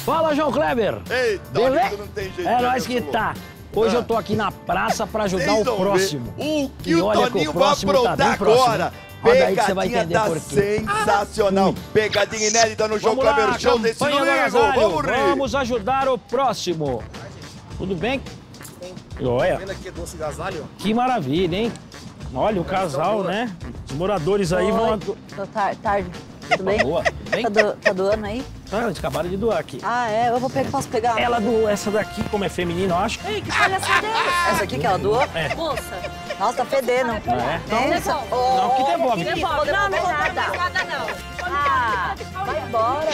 Fala, João Kleber. Eita, beleza? não tem jeito. É nós que tá. Hoje Ah. eu tô aqui na praça pra ajudar Vocês o vão próximo. ver O que E o olha que Toninho o vai próximo tá aprontar bem próximo, agora. hein? Roda aí que você vai Pegadinha entender tá por quê. sensacional. Pegadinha inédita no João Vamos lá, Kleber Show desse campanha do domingo. agasalho. Vamos rir. Vamos ajudar o próximo. Tudo bem? Olha, Vendo aqui doce agasalho? que maravilha, hein? Olha o casal, né? Os moradores aí vão... Tô tar tarde. Tudo bem? Boa, tudo bem? Tá, do, tá doando aí? Ah, eles acabaram de doar aqui. Ah, é? Eu vou pegar, posso pegar? Ela doou essa daqui, como é feminino, eu acho. Ei, que palhaçada é essa? Essa aqui que ela doou? É. Moça. Nossa, tá fedendo. Ah, é? Então, essa... Oh, Não, que devolve. Que devolve. Não, não vou nada. Nada não. Ah, vai embora,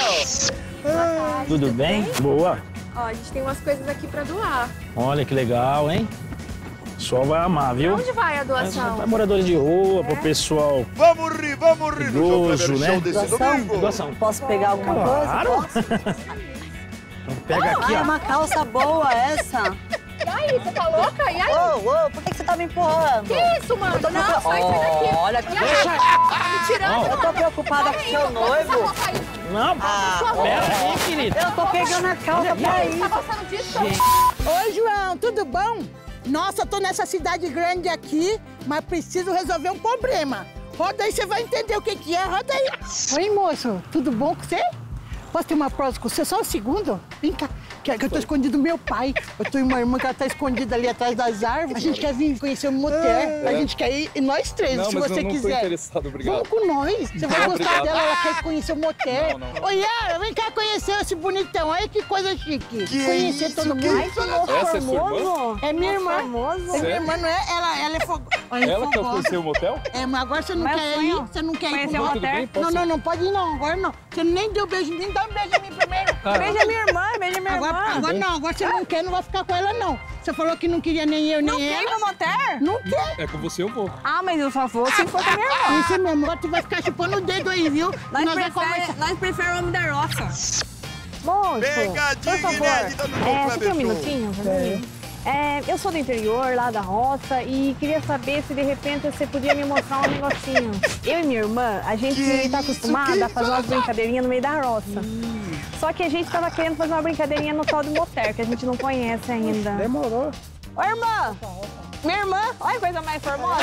ó. Tudo bem? Boa. Ó, a gente tem umas coisas aqui pra doar. Olha que legal, hein? O pessoal vai amar, viu? Pra onde vai a doação? Para moradores de rua, pro pessoal Vamos rir, vamos rir no João idoso, Kleber né? Show desse domingo. Doação. Posso pegar alguma Claro. coisa? Posso? Então pega aqui, Ah, é ó. uma calça boa essa. E aí, você tá louca? E aí? Ô, ô, por que que você tá me empurrando? Que isso, mano? Eu tô Não, preocupada. sai daqui. Olha que... E aí? Deixa. Me tirando. Não. Eu tô preocupada com o seu noivo. Não, Ah, pera aí, querido. Eu tô pegando a calça pra Você tá isso. gostando disso? Oi, João, tudo bom? Nossa, eu tô nessa cidade grande aqui, mas preciso resolver um problema. Roda aí, você vai entender o que que é. Roda aí. Oi, moço, tudo bom com você? Posso ter uma prosa com você? Só um segundo? Vem cá, que, que eu tô escondido do meu pai. Eu tenho uma irmã que ela tá escondida ali atrás das árvores. A gente quer vir conhecer o motel. É. A gente quer ir, e nós três, Não, se mas você eu não tô quiser. interessado, obrigado. Vamos com nós. Você vai Não, gostar obrigado. dela, ela quer conhecer o motel. Não, não. Oi, Yara, vem cá conhecer esse bonitão. Olha que coisa chique. Que conhecer isso, todo que mundo. isso? Essa é sua irmã? É minha irmã. Famoso? É minha irmã, não é? Ela, ela é fogo... Olha, Ela quer fogosa. conhecer o motel? É, mas agora você não Mas quer sonho. ir? Você não quer ir Conhecer pro o motel? motel? Tudo bem, posso Não, não, não pode ir não, agora não. Você nem deu beijo em mim, dá um beijo em mim primeiro. Beija minha irmã, beija minha Agora, irmã. agora não, agora você não quer, não vai ficar com ela não. Você falou que não queria nem eu, nem Não quer ir ela. no motel? Não quer. É com você eu vou. Ah, mas eu só vou se for com a minha irmã. Isso mesmo, agora tu vai ficar chupando o dedo aí, viu? Nós, Nós vamos prefere, conversar. nós preferimos o homem da roça. Moço, Pegadinha por favor, inédita no João é, você Kleber tem um Show. minutinho pra mim? É, eu sou do interior, lá da roça, e queria saber se de repente você podia me mostrar um negocinho. Eu e minha irmã, a gente Que tá isso, acostumada que a fazer umas brincadeirinhas no meio da roça. Só que a gente tava querendo fazer uma brincadeirinha no tal do motel, que a gente não conhece ainda. Demorou. Ô, irmã! Minha irmã! Olha que coisa mais formosa!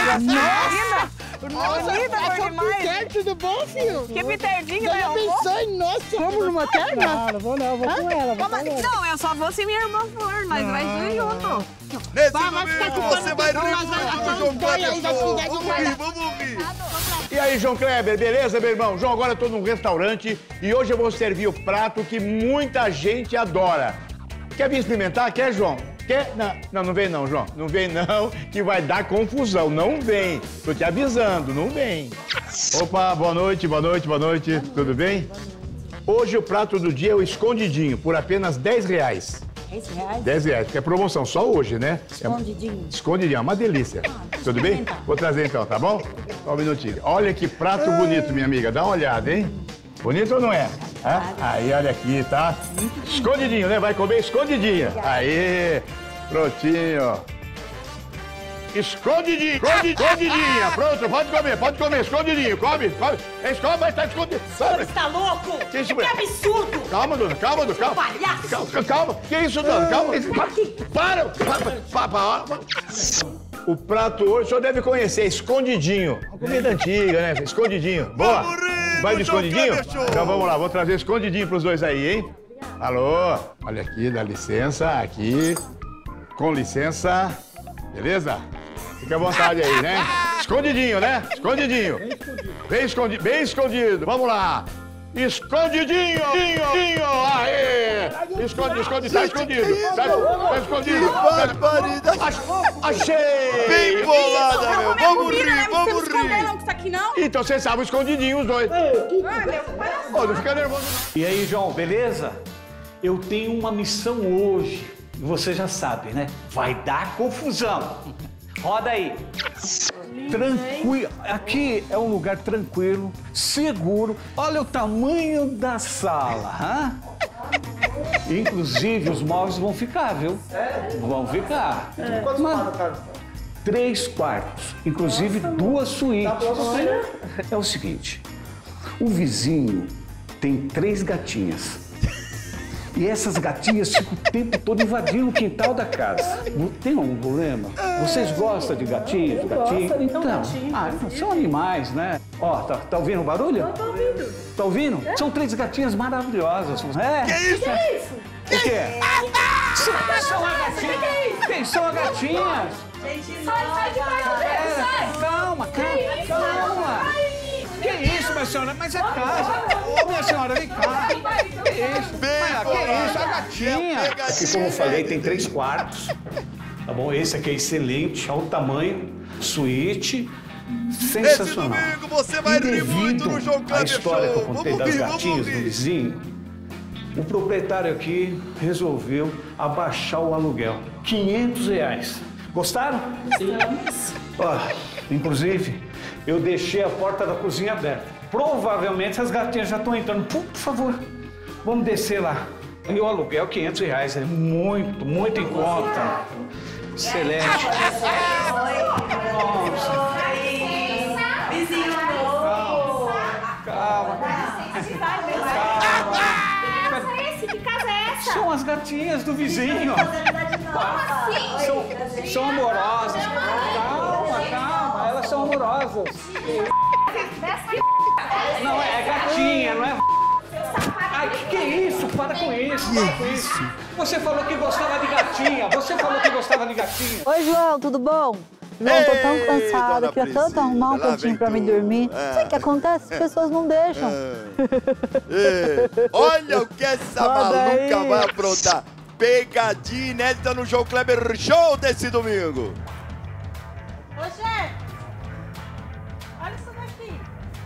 Nossa! Nossa, Bonita, é cor demais! Peter, tudo bom, filho? Que piterdinho, Deus né? abençoe, nossa. Vamos no motel, não? Não, vou não, vou com ela. Como assim? Não, eu só vou se minha irmã for, nós vai ir junto. Nesse Vai, vai ficar domingo chupando você vai dedo, rir nós vai muito achar no João uns dois aí Kleber da Show. cidade Vamos inteira. rir, vamos rir. E aí, João Kleber, beleza, meu irmão? João, agora eu tô num restaurante e hoje eu vou servir o prato que muita gente adora. Quer vir experimentar? Quer, João? Quer? Não, não, não vem não, João. Não vem não, que vai dar confusão. Não vem. Tô te avisando, não vem. Opa, boa noite, boa noite, boa noite. Tudo bem? Hoje o prato do dia é o escondidinho, por apenas dez reais. dez reais? dez reais, porque é promoção, só hoje, né? Escondidinho. É... Escondidinho, é uma delícia. Tudo bem? Vou trazer então, tá bom? Só um minutinho. Olha que prato bonito, minha amiga. Dá uma olhada, hein? Bonito ou não é? Hã? Aí, olha aqui, tá? Escondidinho, né? Vai comer escondidinho. Aí, prontinho. Escondidinho, escondi- escondidinha. Pronto, pode comer, pode comer. Escondidinho, come, come. Esconde, mas tá escondido. Você está louco? Que isso, Que mulher? absurdo! Calma, dona, calma, dona, calma. Palhaço! Calma, calma. Que isso, dona? Calma. Para! Para! para, para. O prato hoje o senhor deve conhecer, escondidinho. Uma comida antiga, né? Escondidinho. Boa. Vamos rir, Vai de no João escondidinho? Kleber Show. Então vamos lá, vou trazer escondidinho pros dois aí, hein? Alô? Olha aqui, dá licença, aqui. Com licença. Beleza? Fica à vontade aí, né? Escondidinho, né? Escondidinho. Bem escondido, bem escondido. Vamos lá. Escondidinho! Dinho! Aê! Esconde, esconde, tá escondido. Tá, tá escondido. Que barbaridade! Achei! Bem bolada, meu! Vamos rir, vamos Não esconder rir! não com isso aqui, não. Então vocês estavam escondidinhos os dois. Ai, meu, para. Ô, não fica nervoso. E aí, João, beleza? Eu tenho uma missão hoje. E você já sabe, né? Vai dar confusão. Roda aí. Tranquilo. Aqui é um lugar tranquilo, seguro. Olha o tamanho da sala, hã? Inclusive, os móveis vão ficar, viu? Vão ficar. Mas, três quartos, inclusive duas suítes. É o seguinte, o vizinho tem três gatinhas. E essas gatinhas ficam o tempo todo invadindo o quintal da casa. Tem algum problema? Vocês gostam de gatinhos, de gatinhos? Gosto, então, gatinho. Ah, são animais, né? Ó, tá, tá ouvindo o barulho? Eu tô ouvindo. Tá ouvindo? É? São três gatinhas maravilhosas. É. Que isso? Que é isso? O quê? São, são as gatinhas. Quem são as gatinhas? Sai, sai de baixo dele, sai. Calma, calma, calma. Que isso, minha senhora? Mas é casa. Ô, minha senhora, vem cá. Que isso? Mas, que isso? A gatinha. Aqui, como eu falei, tem três quartos. Tá bom? Esse aqui é excelente. Olha o tamanho. Suíte. Sensacional. Esse domingo você vai rir muito no João Kleber Show. A história que eu contei vamos das rir, gatinhas do vizinho, o proprietário aqui resolveu abaixar o aluguel. quinhentos reais. Gostaram? Sim. Ó, inclusive, eu deixei a porta da cozinha aberta. Provavelmente as gatinhas já estão entrando. Por, por favor, vamos descer lá. E o aluguel, quinhentos reais, é muito, muito em conta. Excelente. Nossa. Vizinho novo. Calma. Calma. Esse, que casa é essa? São as gatinhas do vizinho. Assim? São, são amorosas. Calma, calma. Elas são amorosas. Não, é gatinha, não é... Ai, que, que isso? Para com isso, para com isso. Você falou que gostava de gatinha. Você falou que gostava de gatinha. Oi, João, tudo bom? João, tô tão cansada, queria tanto arrumar um cantinho pra me dormir. É. Sabe o que acontece? As pessoas não deixam. É. Olha o que essa Roda maluca aí. vai aprontar. Pegadinha inédita no João Kleber Show desse domingo. Ô, chefe. Olha isso daqui.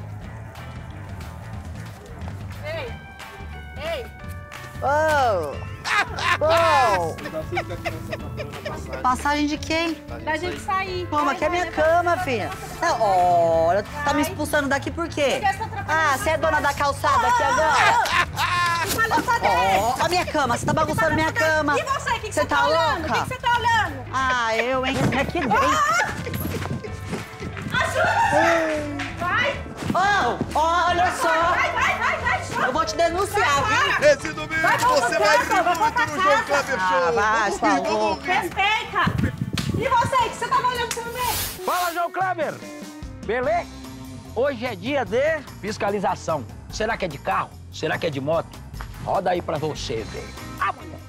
Ei. Ei. Oh. Bom. Passagem de quem? Pra gente sair. Pô, mas aqui é minha cama, filha. Não, olha, tá me expulsando daqui por quê? Ah, você é dona da calçada aqui agora? Ó, a minha cama, você tá bagunçando minha cama. E você, o que, que você você tá tá olhando? O louca? que, que você tá olhando? Ah, eu, hein? Aqui vem. Ajuda! Vai! Ó, olha só. Vai, vai, vai, vai, vai. Eu vou te denunciar, viu? Esse domingo Vai, você vai rir vai, muito no João Kleber Ah, Show. vai, Vamos sua rir, vamos louca. rir. Respeita! E você, o que você tava olhando pra mim? Fala, João Kleber! Beleza? Hoje é dia de fiscalização. Será que é de carro? Será que é de moto? Roda aí pra você, velho. Ah, mulher!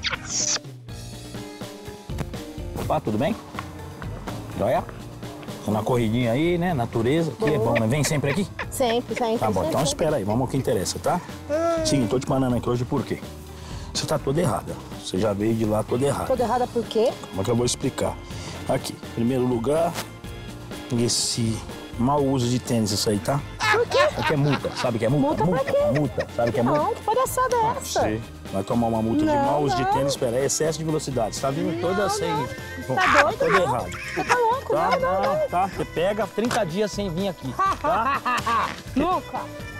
Opa, tudo bem? Joia? Tô na corridinha aí, né? Natureza, que é bom, né? Vem sempre aqui? Sempre, sempre. Tá bom, sempre. então espera aí, vamos ao que interessa, tá? Seguinte, tô te mandando aqui hoje por quê? Você tá toda errada. Você já veio de lá toda errada. Toda errada por quê? Como é que eu vou explicar? Aqui, primeiro lugar, esse mau uso de tênis, isso aí, tá? Por quê? Aqui é multa, sabe o que é multa? Multa pra quê? Multa, sabe o que é multa? Não, que palhaçada é essa? Você vai tomar uma multa de Não, mau uso de não. tênis, espera, é excesso de velocidade. Você tá vindo toda sem... Bom, Tá doido, toda não? errado. Você tá louco? Tá, não, não, não, não. tá. Você pega trinta dias sem vir aqui, tá? Nunca.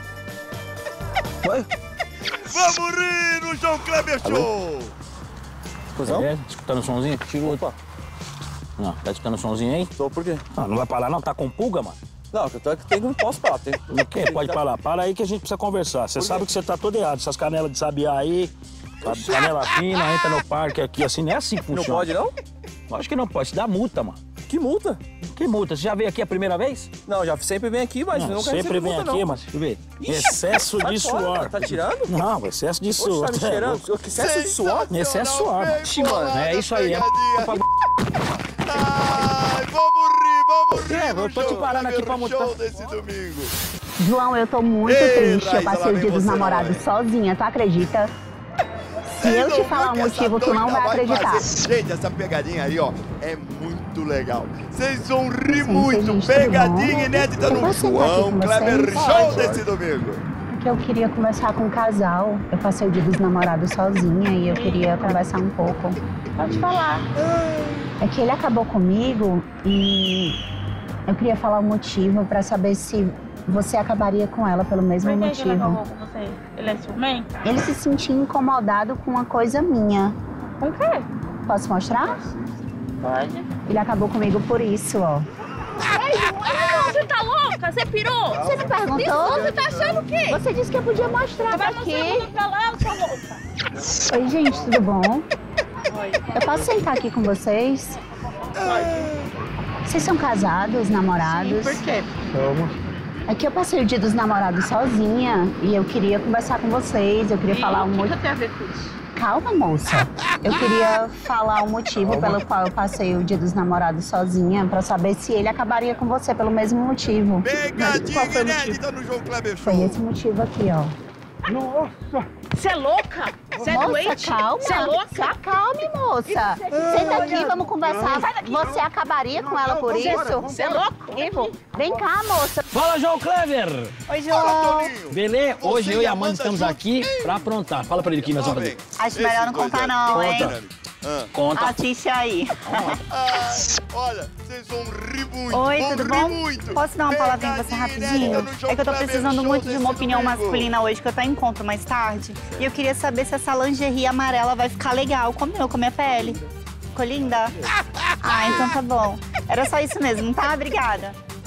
Oi? Vamos rir no João Kleber Show. Cusão? É, escutando o somzinho? Tira o outro. Não, tá escutando o somzinho aí? Tô, por quê? Não, não vai parar não, tá com pulga, mano? Não, eu tô aqui, tem, não posso parar. Tem... O quê? Pode parar. Para aí que a gente precisa conversar. Você sabe que você tá todo errado. Essas canelas de sabiá aí, canela fina, entra no parque aqui, assim, não é assim que funciona. Não pode, não? Acho que não pode. Se dá multa, mano. Que multa? Que multa? Você já veio aqui a primeira vez? Não, já sempre vem aqui, mas Não, nunca sempre recebi vem multa, aqui, não. mas deixa eu ver. Ixi, Excesso sai de fora, suor. tá tirando? Não, excesso de Oxe, suor. tá me cheirando? Que excesso de suor? Excesso de suor. Ixi, mano. É isso aí. É Ai, vamos rir, vamos rir. É, eu tô te parando aqui pra multar. Show desse domingo. João, eu tô muito Ei, triste. Raíssa, Eu passei lá o vem dia dos você, namorados não sozinha, tu acredita? Se Vocês eu não te falar viu um que motivo, essa tu não doida vai acreditar. fazer? Gente, essa pegadinha aí, ó, é muito legal. Vocês vão rir Sim, muito. gente, Pegadinha tudo bom? inédita Eu no posso sentar aqui João com Kleber vocês? Show Pode. desse domingo. Porque eu queria conversar com o casal. Eu passei o dia dos namorados sozinha e eu queria conversar um pouco. Pode falar. É que ele acabou comigo e eu queria falar o motivo pra saber se você acabaria com ela pelo mesmo Por que que ele motivo. acabou com você? Ele é ciumento? Ele se sentia incomodado com uma coisa minha. Com o quê? Posso mostrar? Pode. Ele acabou comigo por isso, ó. Ei, João, você tá louca? louca? Você pirou? Você não perguntou? Você tá achando o quê? Você disse que eu podia mostrar Vai aqui. mostrar pra lá, sua louca. Oi, gente, tudo bom? Oi. Eu posso sentar aqui com vocês? Vocês são casados, namorados? Sim, por quê? Vamos. É que eu passei o dia dos namorados sozinha e eu queria conversar com vocês, eu queria E falar um o que, motivo. que tem a ver com isso? Calma, moça. Eu queria falar o motivo pelo qual eu passei o dia dos namorados sozinha, pra saber se ele acabaria com você pelo mesmo motivo. Pegadinha inédita no João Kleber Show. Foi esse motivo aqui, ó. Nossa! Você é louca? Você é Moça, doente? calma. Você é louca? Se acalme, moça. Senta aqui, vamos conversar. Você acabaria com ela por isso? Você é louco? Ivo, vem cá, moça. Fala, João Kleber! Oi, João. Beleza? Hoje eu e a Amanda estamos aqui pra aprontar. Fala pra ele aqui, nós vamos fazer. Acho melhor não contar não, hein? Conta. Conta. Assiste aí. Ai, olha, vocês vão rir muito. Oi, vão tudo rir bom? muito. Posso dar uma palavrinha com você rapidinho? É que eu tô precisando muito de uma opinião masculina hoje, que eu tô em encontro mais tarde. E eu queria saber se essa lingerie amarela vai ficar legal. Combinou com a minha pele? Ficou linda? Ah, então tá bom. Era só isso mesmo, tá? Obrigada.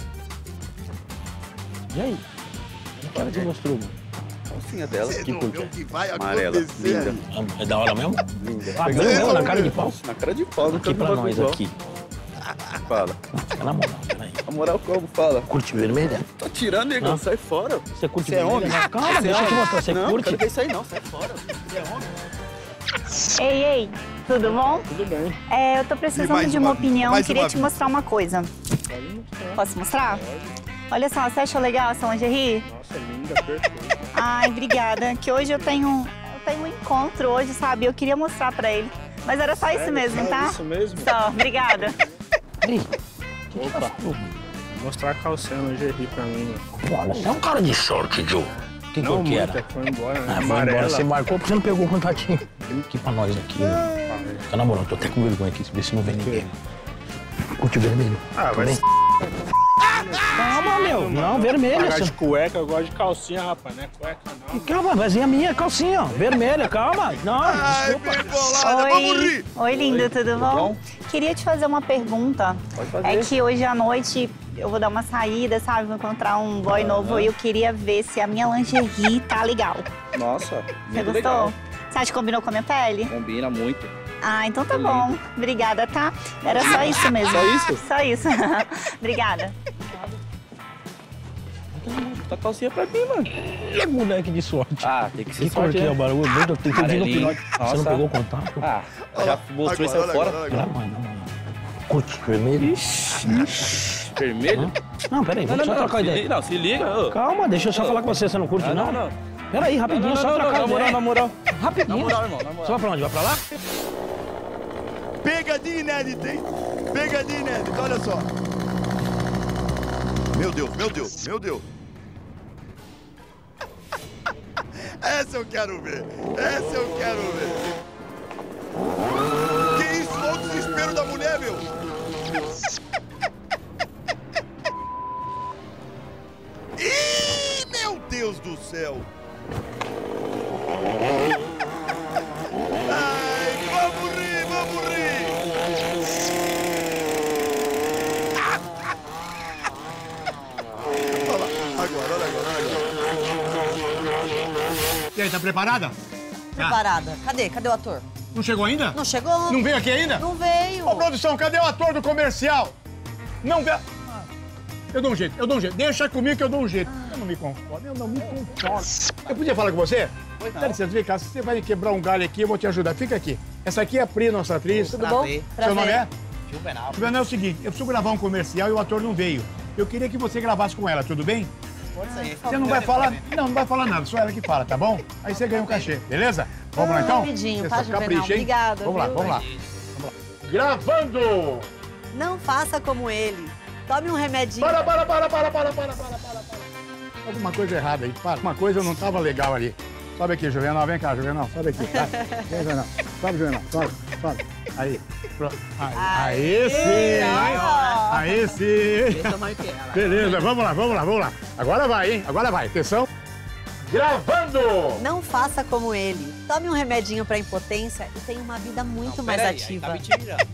E aí? O que ela te mostrou, mano? Calcinha dela. Você Que não cor vê que o que vai Amarela, acontecer. linda. É da hora mesmo? Linda. Ah, ganhou mesmo, na cara de pau? Na cara de pau, nunca Aqui vi pra uma nós, coisa aqui. Fala. É na moral, peraí. A moral como? Fala. Curte vermelha? Tá tirando, negão. Não. Sai fora. Você curte Você é vermelha? homem? Não, calma, Você deixa é eu te homem? mostrar. Você não, curte? Não, quero ver isso aí não. Sai fora. Você é homem? Ei, ei, tudo bom? Tudo bem. É, eu tô precisando mais de uma, uma- opinião, mais queria uma te vez. mostrar uma coisa. Posso mostrar? Olha só, você achou legal essa lingerie? Nossa, linda, perfeita. Ai, obrigada. Que hoje eu tenho, eu tenho um encontro hoje, sabe? Eu queria mostrar pra ele. Mas era só isso Sério? mesmo, Só tá? isso mesmo? Só, obrigada. Ei, Opa, mostrar a calcinha no lingerie pra mim. olha, você é um cara de sorte, Joe. Que Não cor que muita, era? foi embora, né? Ah, foi Amarela. embora. Você marcou porque você não pegou o contatinho. Aqui pra nós aqui. Né? Tá na moral, tô até com vergonha aqui, ver se não vem ninguém. Curte vermelho. Ah, vai Também? Calma, meu. Não, vermelho. Pagar Você... de cueca, eu gosto de calcinha, rapaz, né? Cueca não. Calma, mas é a minha calcinha, ó. Vermelha, calma. Não, Ai, desculpa. bem bolada, vamos Oi, rir. oi, lindo, tudo bom? bom? Queria te fazer uma pergunta. Pode fazer. É que hoje à noite eu vou dar uma saída, sabe? Vou encontrar um boy novo e eu queria ver se a minha lingerie tá legal. Nossa, Você muito gostou? legal. Você acha que combinou com a minha pele? Combina muito. Ah, então tá bom. Obrigada, tá? Era só isso mesmo. Só isso? Só isso. Obrigada. Tá calcinha pra mim, mano. Que moleque de sorte. Ah, tem que ser Que cor sorte, que é né? o barulho? Tem que vir no Amarelinho. pinote. Você não Nossa. pegou o contato? Ah, já mostrou e Agora, saiu fora. agora, agora. Não, não, não. Curte vermelho? Vermelho? Não, peraí, Não, vamos não, só não, trocar se ideia. liga, não, se liga. ô. Calma, deixa eu só falar com você, você não curte, Ah, não? não, não. Peraí, rapidinho, Não, só não, não, trocar na moral, ideia. na moral. Rapidinho. Na moral, irmão, na moral. Você vai pra onde? Vai pra lá? Pegadinha inédita, hein? Pegadinha inédita, olha só. Meu Deus, meu Deus, meu Deus. Essa eu quero ver. Essa eu quero ver. Que isso? Olha o desespero da mulher, meu. Ih, meu Deus do céu. Ai, vamos rir, vamos rir. Olha lá, agora, olha agora, olha agora. E aí, tá preparada? Preparada. Cadê? Cadê o ator? Não chegou ainda? Não chegou. Não veio aqui ainda? Não veio. Ô, produção, cadê o ator do comercial? Não veio. Eu dou um jeito, eu dou um jeito. Deixa comigo que eu dou um jeito. Eu não me conformo, eu não me conformo. Eu podia falar com você? Pois não. Dá licença, vem cá. Se você vai quebrar um galho aqui, eu vou te ajudar. Fica aqui. Essa aqui é a Pri, nossa atriz. Tudo bom? Seu nome é? Juvenal. Juvenal é o seguinte, eu preciso gravar um comercial e o ator não veio. Eu queria que você gravasse com ela, tudo bem? Pode ser. Você não vai falar? Não, não vai falar nada, só ela que fala, tá bom? Aí você ganha um cachê, beleza? Vamos lá então? Rapidinho, Você tá, só Juvenal? capricha, hein? Obrigada, Vamos lá, viu? vamos lá. Vamos lá. Gravando! Não faça como ele. Tome um remedinho. Para, para, para, para, para, para, para, para, para. Alguma coisa errada aí, para. Uma coisa não estava legal ali. Sobe aqui, Juvenal, vem cá, Juvenal, sobe aqui, tá? Vem, Juvenal. Sobe, Juvenal, sobe, sobe. Aí, pronto. Aí, aí sim, hein? Aí sim. Beleza, vamos lá, vamos lá, vamos lá. Agora vai, hein? Agora vai, atenção. Gravando! Não faça como ele. Tome um remedinho pra impotência e tenha uma vida muito mais Pera aí, aí ativa. tá me tirando.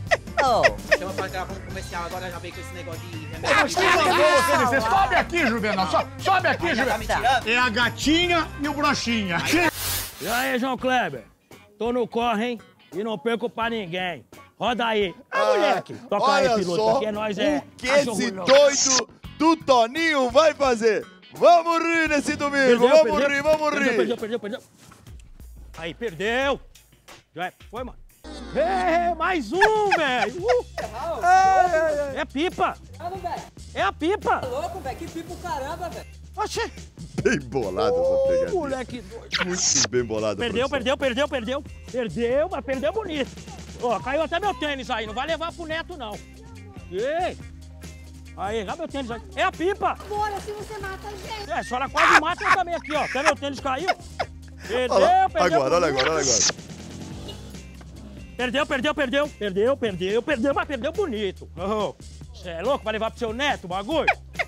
Oh. Chama pra gravar um comercial, agora já veio com esse negócio de Mas quem mandou você dizer? Sobe aqui, Juvenal. So, sobe aqui, Juvenal. É a gatinha e o broxinha. E aí, João Kleber? Tô no corre, hein? E não perco pra ninguém. Roda aí. Ah, moleque. Toca olha aí, piloto. só Aqui é nós, é. o que esse doido do Toninho vai fazer. Vamos rir nesse domingo. Perdeu, vamos perdeu. rir, vamos Perdeu, rir. Perdeu, perdeu, perdeu. Aí, perdeu. Já é. Foi, mano. É, mais um, velho. Uh. É pipa. É a pipa. Tá louco, velho? Que pipa o caramba, velho. Oxê. Bem bolado essa pegadinha. Moleque doido. Muito bem bolado. Perdeu, professor. perdeu, perdeu, perdeu. Perdeu, mas perdeu bonito. Ó, caiu até meu tênis aí. Não vai levar pro neto, não. Ei. Aí, já meu tênis aí. É a pipa. Bora, se você mata a gente. É, a senhora quase mata eu também aqui, ó. Até meu tênis caiu. Perdeu, Olha lá. perdeu. Agora, olha agora, olha agora. Perdeu, perdeu, perdeu. Perdeu, perdeu, perdeu, mas perdeu bonito. Você oh, é louco? Vai levar pro seu neto o bagulho?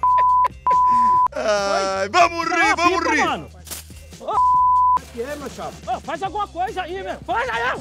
Ai, vamos rir, ah, vamos pipa, rir. Mano. Oh, que é, meu chapa? Oh, faz alguma coisa aí, velho. Faz aí.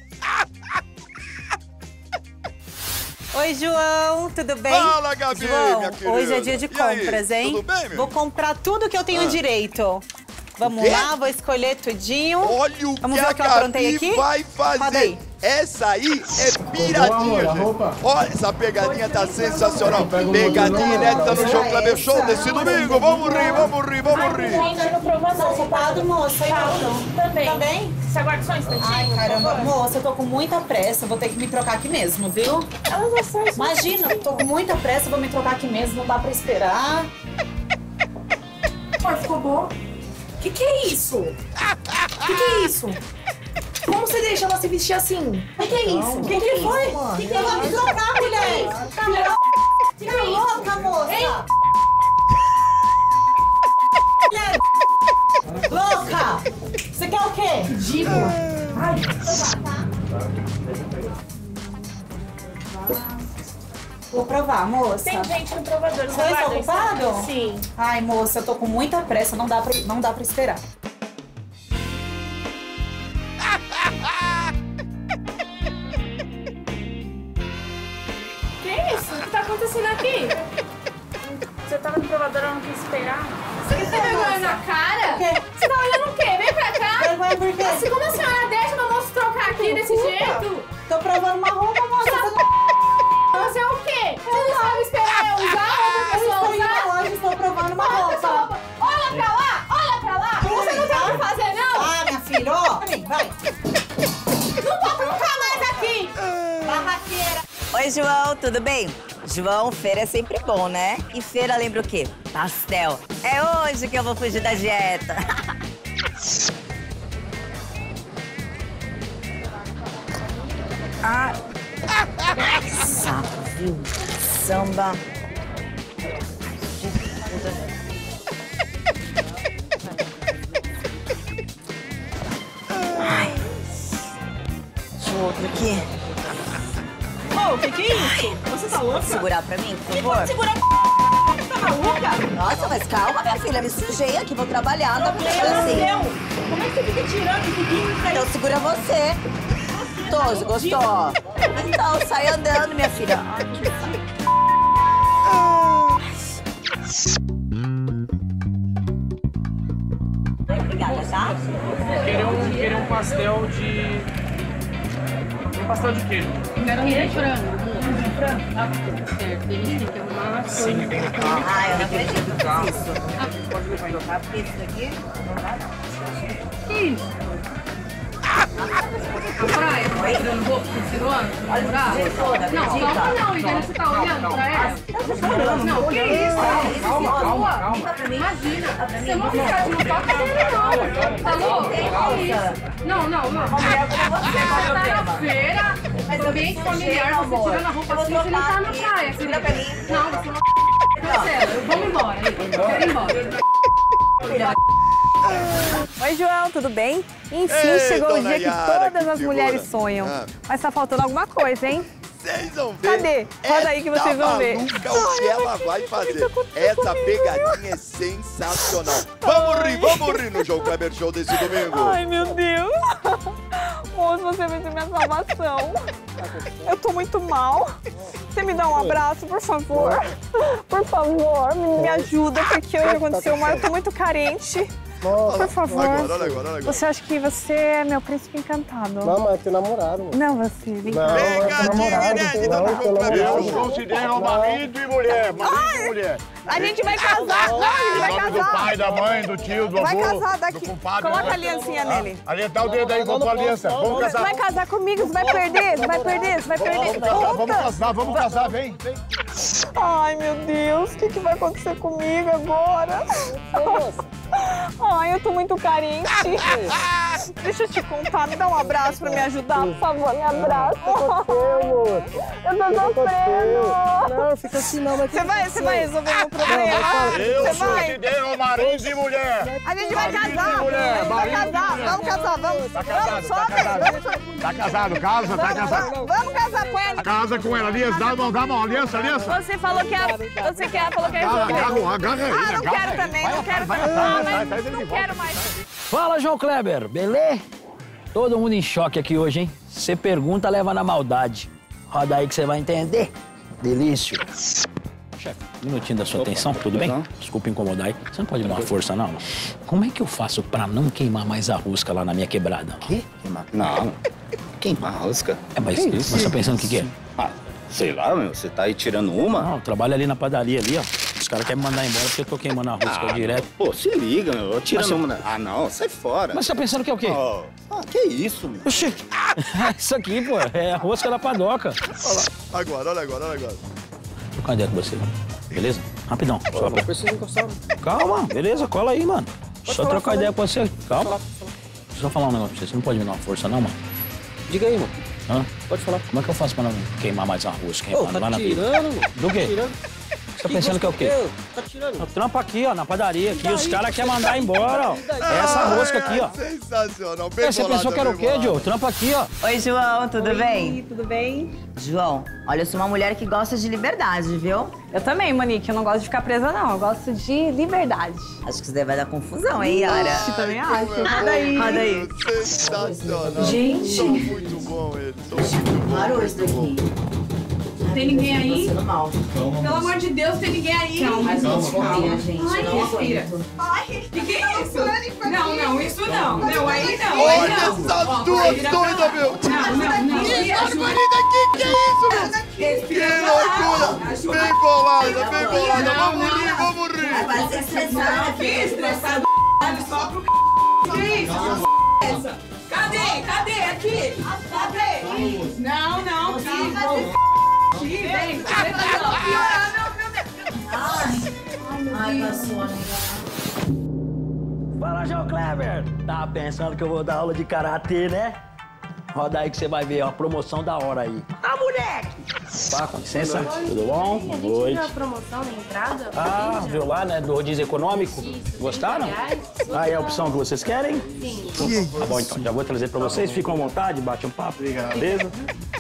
Oi, João, tudo bem? Fala, Gabi, João, minha querida. hoje é dia de E compras, aí, hein? tudo bem, meu? Vou comprar tudo que eu tenho Ah. direito. Vamos O quê? lá, vou escolher tudinho. Olha o Vamos que ver a o que eu aprontei Gabi aqui? vai fazer. Roda aí. Essa aí é piradinha, gente. Olha, essa pegadinha tá sensacional. Pegadinha inédita no João Kleber Show desse domingo. Vamos rir, vamos rir, vamos rir. no provador, ocupado, moça. Também. Também? Você aguarda só um instantinho? Ai, caramba, moça, eu tô com muita pressa. Vou ter que me trocar aqui mesmo, viu? Imagina, tô com muita pressa, vou me trocar aqui mesmo. Não dá pra esperar. Pô, ficou bom? Que que é isso? Que que é isso? Como você deixa ela se vestir assim? Que que é isso? Que que foi? Que que Eu vou me trocar, mulher! Fica louca, moça! Mulher! Louca! Você quer o quê? Digo. Ai, Vou provar, moça. tem gente no provador. Você está ocupado? Sim. Ai, moça, eu tô com muita pressa, não dá pra, não dá pra esperar. Que isso? O que tá acontecendo aqui? Você tava no provador, eu não quis esperar. Você quer ter vergonha na cara? O quê? Você tá olhando o quê? Vem pra cá. Vergonha por quê? Assim, como a senhora deixa meu moço trocar aqui desse jeito? Tô provando uma roupa, moça. Você não... Você é o quê? Você não sabe esperar eu usar ou outra pessoa estou usar? indo longe, estou provando uma Olha roupa. essa roupa. Olha pra lá, olha pra lá. Você não tem o que fazer, não? Ah, minha filha, ó. Vai. Não pode nunca mais aqui. Barraqueira. Oi, João, tudo bem? João, feira é sempre bom, né? E feira lembra o quê? Pastel. É hoje que eu vou fugir da dieta. Ah. Saco, viu? Samba. Ai. Deixa eu outro aqui. Ô, o que que é isso? Você tá louca? Pode segurar pra mim, por Quem favor? pode segurar? Tá maluca? Nossa, mas calma, minha filha, me sujei aqui, vou trabalhar, não Meu fica Deus do assim. céu. Como é que você fica tirando isso aqui? Então segura você. Gostoso, gostou? Então, sai andando, minha filha. Ai, que saco. Obrigada, tá? Querer um, querer um pastel de... Um pastel de queijo. Quero um de frango. De frango? Ah, certo. Eles têm que arrumar as Sim, tem que arrumar. Ah, eu não acredito nisso. Pode levar então. Tá? Porque isso daqui não dá não. Que isso? A praia, tá tirando roupa com ciruano? Não, calma não, Ivana, você tá olhando pra ela? Não, que isso? Calma, calma, calma. Imagina, você não fica, não toca nele não. Tá louco? Que isso? Não, não, não. Você tá na feira, ambiente familiar, você tirando a roupa assim, você não tá na praia. Você não, você não... Marcelo, vamos embora, quero ir embora. Oi, João, tudo bem? Enfim, Ei, chegou o dona dia que Yara, todas que as figura. mulheres sonham. Ah. Mas tá faltando alguma coisa, hein? Vocês vão ver. Cadê? Roda aí que vocês vão ver. Maluca, o que ela vai fazer. Essa pegadinha é sensacional. Vamos rir, vamos rir no João Kleber Show desse domingo. Ai, meu Deus. Moço, você vai ser minha salvação. Eu tô muito mal. Você me dá um abraço, por favor? Por favor, me ajuda, porque hoje aconteceu uma... Eu tô muito carente. Por favor. Olha agora, olha agora, olha agora. Você acha que você é meu príncipe encantado? Não, mas é teu namorado. Mano. Não, você. Vem cá. Eu considero marido e mulher, marido e mulher. A gente vai casar. Não, a gente vai casar. Do pai, da mãe, do tio, do avô. Vai casar daqui. Do compadre. Coloca a aliancinha nele. Aliançar o dedo aí com a tua aliança. Vamos casar. Você vai casar comigo, você vai perder, você vai perder, você vai perder. Vamos casar, vamos casar, vem. Ai, meu Deus, o que, que vai acontecer comigo agora? Ai, eu tô muito carente. Deixa eu te contar, me dá um abraço pra me ajudar, por favor, me abraça. Eu tô sofrendo. Não, fica assim não, mas Você vai, você vai resolver meu problema? Eu Você vai? considero marido e mulher. A gente vai casar, a mulher, gente vai marido e casar, mulher. vamos casar, vamos. Tá casado, Vamos, tá sobe, casado. vamos. Tá casado, casa, tá casado. Vamos casar com ela. Casa com ela, aliança, dá a mão, dá a mão, aliança, aliança. Você falou que ia, você quer, falou que ia Agarra, resolver. agarra, agarra aí, Ah, não agarra quero aí. também, Vai não atrás, quero vai também. atrás, Ah, vai mas atrás, ele não volta. quero mais. Fala, João Kleber, beleza? Todo mundo em choque aqui hoje, hein? Você pergunta, leva na maldade. Roda aí que você vai entender. Delício. Chefe, um minutinho da sua atenção, tudo bem? Desculpa incomodar aí. Você não pode me dar uma força, não? Como é que eu faço pra não queimar mais a rosca lá na minha quebrada? Quê? Queimar? Não. Queimar a rosca? É, mas você tá pensando o que que é? Ah, sei lá, meu. Você tá aí tirando uma? Não, eu trabalho ali na padaria ali, ó. Os caras querem me mandar embora porque eu tô queimando a rosca Ah, direto. Pô, se liga, meu. Eu tirando Mas você- uma... Ah, não. Sai fora. Mas você tá pensando que é o quê? Oh, ah, que isso, meu? Oxi. Isso aqui, pô, é a rosca da padoca. Olha lá. Agora, olha agora, olha agora. Trocar ideia com você, beleza? Rapidão. Só Não pra... precisa encostar. Calma, beleza, cola aí, mano. Só falar, trocar fala ideia aí. com você. Calma. Deixa eu falar um negócio pra você. Você não pode me dar uma força, não, mano? Diga aí, mano. Hã? Pode falar. Como é que eu faço pra não queimar mais a rosca, hein, Ô, mano? tá Lá na tirando, vida. mano. Do quê? Tá tirando. Você tá pensando que é o quê? Tá tirando. Eu trampo aqui, ó, na padaria aqui. Os caras querem mandar embora, ó. É essa rosca aqui, ó. Sensacional, bem É, você bolada, pensou que era o bem quê, bolada. Joe? Trampo aqui, ó. Oi, João, tudo Oi, bem? tudo bem? João, olha, eu sou uma mulher que gosta de liberdade, viu? Eu também, Monique. Eu não gosto de ficar presa, não. Eu gosto de liberdade. Acho que isso daí vai dar confusão, hein, Yara? Eu também acho. Roda aí. Roda aí. Sensacional. Gente. São muito bom eles, são muito bom. Parou isso daqui. Tem ninguém aí? Mal. Pelo amor de Deus, tem ninguém aí? Calma, calma, calma, gente. Ai, Não respira. aguento. Ai, que que é isso? Não, não, isso não. Não, aí não. Olha aí não. essas Ó, duas vai virar pra doidas, lá. meu. Não, não, não. Isso, Ajuda. querida, que que é isso, meu? Que Respira pra loucura. lá. Ajuda. Bem bolada, bem bolada. Não, Vamos não. rir, vamos rir. Vai ser estressada, Não, que filho. estressado. Só pro que isso? Essa. Cadê? Cadê? Aqui. Cadê? Não, não. Aqui. Aqui, vem. Você tá piorando, meu Deus. Ai, passou, amiga. Fala, João Kleber. Tava pensando que eu vou dar aula de karatê, né? Roda aí que você vai ver, ó, promoção da hora aí. Ah, moleque! Tá, com licença, tudo bom? Boa noite. a promoção na entrada? Ah, viu lá, né, do rodízio econômico? Gostaram? Ah, é a opção que vocês querem? Sim. Tá bom, então, já vou trazer pra vocês. Ficam à vontade, bate um papo, beleza?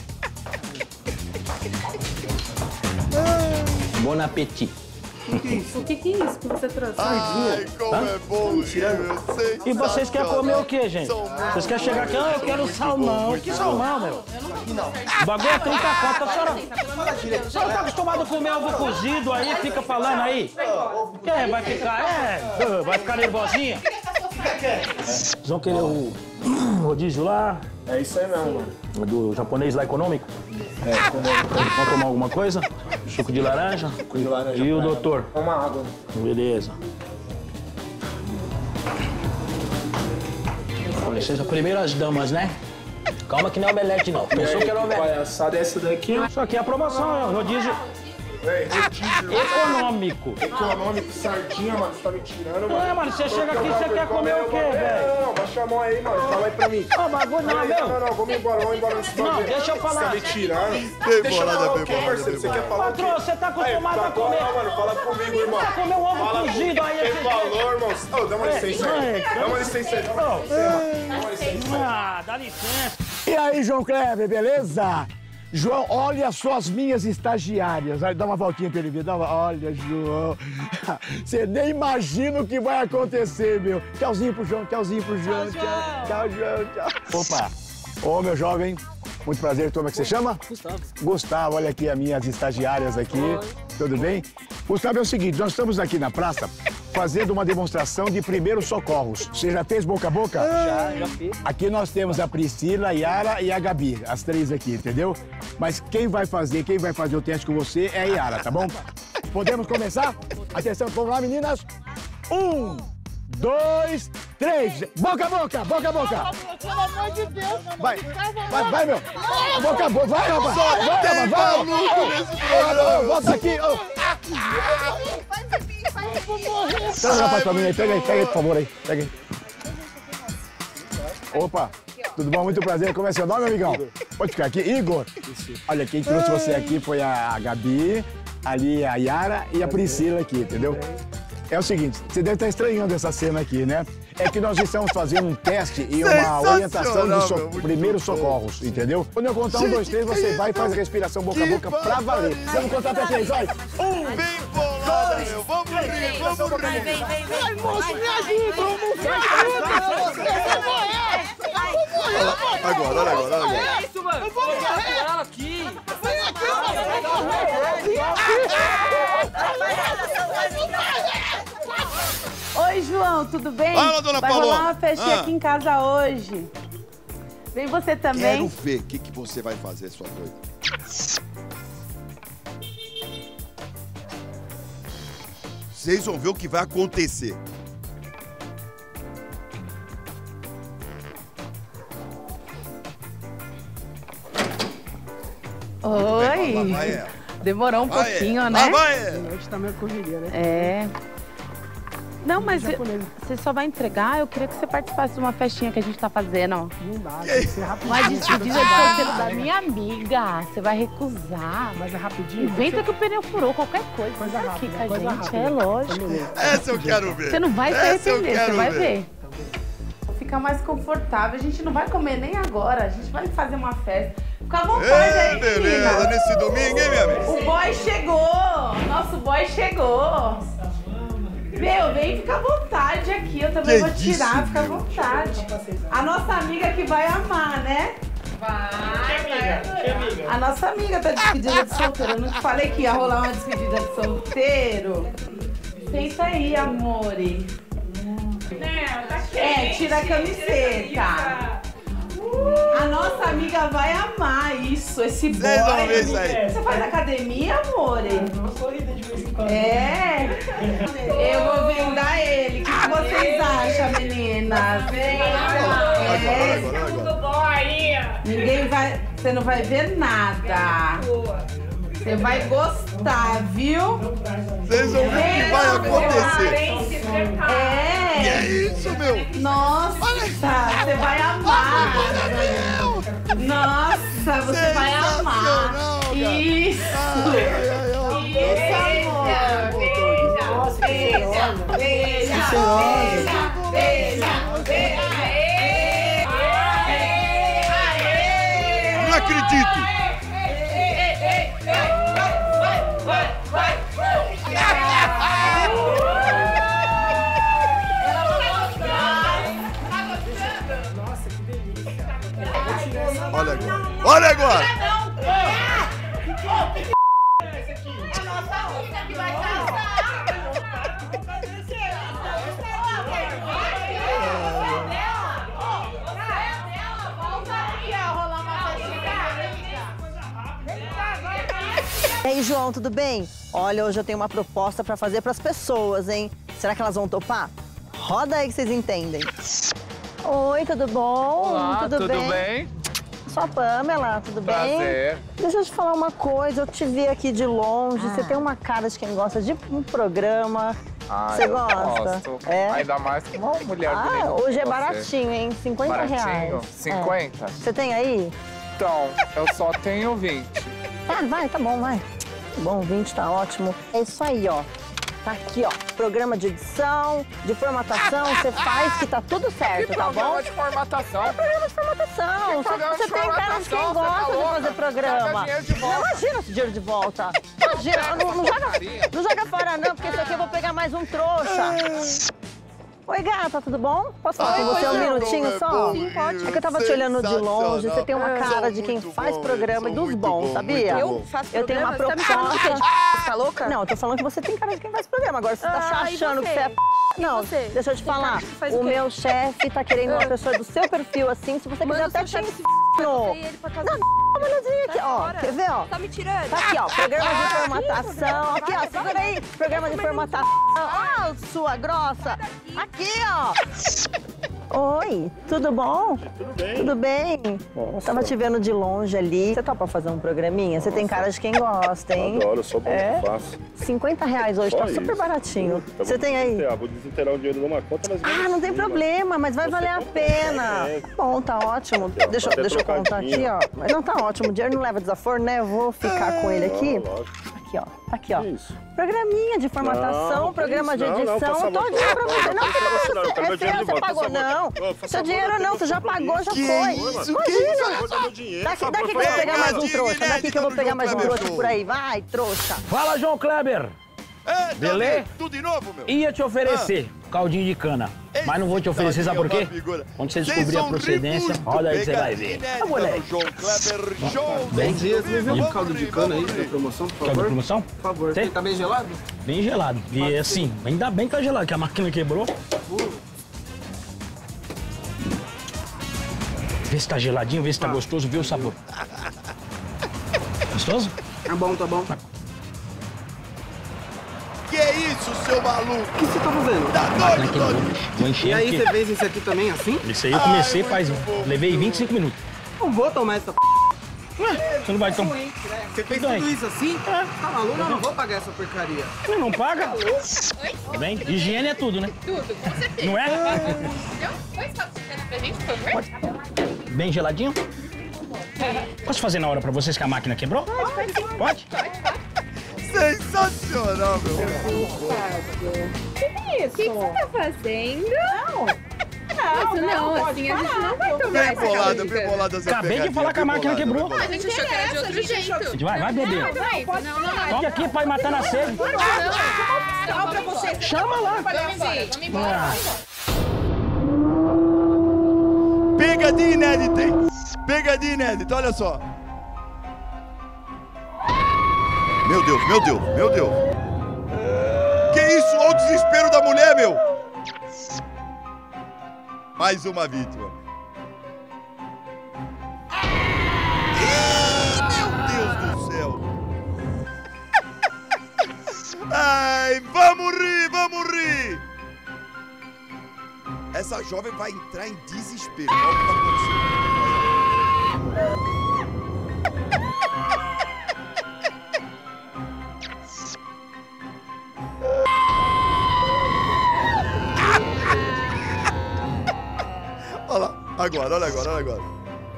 Bon appétit. O que que é isso que você trouxe? Ai, como Hã? é bom rir, meu. E vocês querem comer o quê, gente? Vocês querem chegar aqui? Ah, eu quero salmão. Que salmão, meu? O bagulho é trinta conto, a senhora. A senhora tá acostumado a comer ovo cozido aí, fica falando aí? Quer? Vai ficar, é? Vai ficar nervosinha? Vocês vão querer o rodízio lá? É isso aí mesmo, mano. Do japonês lá econômico? É, Vão tomar alguma coisa? Suco de laranja? Suco de laranja. E o doutor? Uma água. Beleza. Com licença, primeiro as damas, né? Calma que não é omelete, não. Pensou que era omelete. Palhaçada é essa daqui? Isso aqui é a promoção, é o rodízio Véi, rodízio. econômico. Econômico, sardinha, mano. Você tá me tirando, mano. É, mano, você chega aqui, você quer comer o quê, Não, velho? não, não. Baixa a mão aí, mano. Fala aí pra mim. Ó, bagulho não, Ei, meu. Não, não, vamos embora, vamos embora nesse Não, bagulho. deixa eu Você falar. tá me tirando. Bem Deixa eu bolada, falar o bem quê, bolada, parceiro? Você bem quer falar o quê? Patrão, você tá acostumado Aí, a comer. Fala, mano, fala comigo, irmão. Você comer um ovo Fala cozido aí, Tem esse- valor, irmão. Ô, dá uma É, licença é, aí. Dá uma licença aí. Dá uma licença aí. Dá uma licença aí. Ah, dá licença. E aí, João Kleber, beleza? João, olha só as minhas estagiárias. Dá uma voltinha pra ele ver. Dá uma... Olha, João. Você nem imagina o que vai acontecer, meu. Tchauzinho pro João, tchauzinho pro João. Tchau, tchau, João, tchau. Opa, Ô, meu jovem, muito prazer. Como é que você chama? Gustavo. Gustavo, olha aqui as minhas estagiárias aqui. Oi. Tudo bem? Gustavo, é o seguinte, nós estamos aqui na praça fazendo uma demonstração de primeiros socorros. Você já fez boca a boca? Já, já fiz. Aqui nós temos a Priscila, a Yara e a Gabi, as três aqui, entendeu? Mas quem vai fazer, quem vai fazer o teste com você é a Yara, tá bom? Podemos começar? Atenção, vamos lá, meninas. Um, dois, três. Boca a boca, boca a boca. Pelo amor de Deus. Vai, vai, vai, meu. Boca a boca, vai, rapaz. Vai, rapaz, vai. Volta aqui. Traz o rapaz pra mim aí, pega aí, pega aí, por favor, aí. Pega aí. Opa, tudo bom? Muito prazer. Como é seu nome, amigão? Pode ficar aqui. Igor. Olha, quem trouxe você aqui foi a Gabi, ali a Yara e a Priscila aqui, entendeu? É o seguinte, você deve estar estranhando essa cena aqui, né? É que nós estamos fazendo um teste e uma orientação de so primeiros socorros, entendeu? Quando eu contar um, dois, três, você vai e faz a respiração boca a boca pra valer. Vamos contar até três, vai! Um, bem bolada, meu! Vamos rir, vamos rir! Vem, vem, vem! Ai, moço, me ajuda! Me ajuda! Eu vou morrer! Eu vou morrer! Agora, olha agora, olha agora! É isso, mano! Eu vou morrer! Aqui! Vem aqui, Oi, João, tudo bem? Fala, dona Vai Paloma. rolar uma festinha Ah. aqui em casa hoje. Vem você também. Quero ver o que, que você vai fazer, sua doida. Vocês vão ver o que vai acontecer. Oi. Lá vai ela. Demorou um Lá vai pouquinho, ela. né? Lá vai ela. Hoje tá meio correria, né? É. Não, mas você só vai entregar? Eu queria que você participasse de uma festinha que a gente tá fazendo. Não dá, tem que ser rapidinho. Uma despedida de solteiro da minha amiga. Você vai recusar. Mas é rapidinho. Inventa que o pneu furou, qualquer coisa. Coisa Aqui rápida, com a coisa gente, rápida. é lógico. Essa eu quero ver. Você não vai se Essa eu arrepender, quero você vai ver. ver. Ficar mais confortável. A gente não vai comer nem agora. A gente vai fazer uma festa. Fica à vontade Ei, aí, beleza, menina. nesse domingo, hein, minha amiga? O boy chegou. Nosso boy chegou. Meu, vem, fica à vontade aqui. Eu também Que vou tirar, isso, fica à vontade. A nossa amiga que vai amar, né? Vai, vai. A nossa amiga tá despedida de solteiro. Eu não te falei que ia rolar uma despedida de solteiro? Senta aí, amore. É, tira a camiseta. A nossa amiga vai amar isso, esse boy. Vocês vão ver isso aí. Você faz academia, amore? Uma corrida de vez em quando. É. Eu vou vendar ele. O que, que vocês acham, meninas? Vem. É. Ninguém vai... Você não vai ver nada. Você vai gostar, viu? Vocês vão ver o que vai acontecer. É. Que é isso, meu? Nossa, você vai amar. Nossa, você vai amar. Isso. Isso, amor. Beija, beija, beija, beija, beija. Não acredito. Olha agora. Olha agora. E aí, João, tudo bem? Olha, hoje eu tenho uma proposta pra fazer pras pessoas, hein? Será que elas vão topar? Roda aí que vocês entendem. Oi, tudo bom? Olá, tudo, tudo bem? bem? Sou a Pamela, tudo Prazer. bem? Deixa eu te falar uma coisa, eu te vi aqui de longe, Ah. você tem uma cara de quem gosta de um programa. Ah, Você eu gosta? gosto. É? Ainda mais com uma mulher bonita Ah, como hoje é você. baratinho, hein? cinquenta Baratinho? reais. cinquenta? É. Você tem aí? Então, eu só tenho vinte. Ah, vai, tá bom, vai. Tá bom, vinte tá ótimo. É isso aí, ó. Tá aqui, ó. Programa de edição, de formatação, você faz que tá tudo certo, Que tá bom? programa de formatação? É programa de formatação. Que Você, programa você de tem cara de formatação? quem Você tá gosta de louca? fazer programa. Traga dinheiro de volta. Não, imagina esse dinheiro de volta. Imagina, não, não, joga, não joga fora não, porque isso aqui eu vou pegar mais um trouxa. Oi, gata, tudo bom? Posso falar Ai, com você um é minutinho bom, só? é Sim, pode. É que eu tava te olhando de longe, você tem uma cara de quem faz programa e dos bons, sabia? Eu faço Eu tenho uma programa? proposta. Você tá me chamando de quê? Tá louca? Não, eu tô falando que você tem cara de quem faz programa. Agora você tá Ah, e achando você? que você é p... Não, você? deixa eu te Tem cara falar. de que faz O o quê? meu chefe tá querendo uma pessoa do seu perfil assim, se você quiser Manda até o seu te chefe ensino. ele pra casa. Não, dá uma olhadinha aqui, ó. fora. Quer ver, ó? Tá me tirando? Tá aqui, ó. Programa de Ah, formatação. Aqui, ó. Segura aí. Programa de formatação. Ah, sua grossa. Aqui, ó. Oi, tudo bom? Tudo bem. Tudo bem? Nossa. Tava te vendo de longe ali. Você topa fazer um programinha? Você tem cara de quem gosta, hein? Adoro, eu sou bom É? que faço. cinquenta reais hoje, Só tá super isso. baratinho. Eu Você vou tem aí? desintegrar, Vou desintegrar o dinheiro numa conta, mas... Ah, não tem problema, mas vai valer a pena. É. Tá bom, tá ótimo. Tá Deixa, eu- até deixa eu contar aqui, trocadinho. ó. Mas não, tá ótimo. O dinheiro não leva desaforo, né? Eu vou ficar com ele aqui. Não, lógico. Aqui, ó. Tá aqui, ó. Programinha de formatação, Não, programa de não, não, edição, faça todinho favor. pra você. Não, Não, não, faça você, não, eu quero é meu dinheiro seu, de você volta, pagou. faça favor. Não, Ô, faça seu favor, dinheiro eu não, tenho você já compromisso. pagou, já Que foi. isso? Imagina. Que isso? Guarda meu dinheiro, Daqui, por daqui que eu favor. vou pegar mais um Pegadinha trouxa. Daqui que eu vou pegar mais um trouxa por aí. Vai, trouxa. Fala, João Kleber. É, Beleza? Tudo de novo, meu? Ia te oferecer caldinho de cana, mas não vou te oferecer, sabe por quê? Quando você descobrir a procedência, roda aí que você vai ver. Ah, moleque. João Kleber, show. Bem dias, me vê um caldo de cana aí da promoção, por Quer favor? da promoção? Por favor. Tem? Tá bem gelado? Bem gelado. E assim, ainda bem que tá gelado, que a máquina quebrou. Vê se tá geladinho, vê se tá gostoso, vê o sabor. Gostoso? Tá bom, tá bom. Que isso, seu maluco? O que você tá fazendo? Tá Máquina doido, quebrou. doido? Vou encher E aí, aqui. você fez isso aqui também assim? Isso aí eu comecei faz... Levei vinte e cinco minutos. Não vou tomar essa p... Você não vai tomar... Doente, né? Você fez Doente. tudo isso assim? Tá maluco? Eu não vou pagar essa porcaria. Você não paga? Oi? Tudo bem? Higiene é tudo, né? Tudo, com certeza. Não é? Deu dois copos de cana pra gente, por favor? Bem geladinho? Posso fazer na hora pra vocês que a máquina quebrou? Pode, pode. Pode? Pode, pode. Sensacional, meu. Que é isso? O que, que você tá fazendo? Não. Não, isso não, assim a gente não vai tomar Bem essa bolada, calda de bem cana. bolada essa Acabei de pegadinha, falar que a bem máquina bolada, quebrou. bem A bolada. gente achou que era de outro jeito. A gente vai, vai beber. Não, não, isso não, não, não. Toque aqui pra ir matando a sede. Não, não, não. pra você. Chama lá. Vamos embora, vamos embora, Ah. vamos embora. Pegadinha inédita, hein? Pegadinha inédita, olha só. Meu Deus, meu Deus, meu Deus. Que isso? Olha o desespero da mulher, meu. Mais uma vítima. Ih, meu Deus do céu. Ai, vamos rir, vamos rir. Essa jovem vai entrar em desespero. Olha o que vai acontecer. Olha lá, agora, olha agora, olha agora.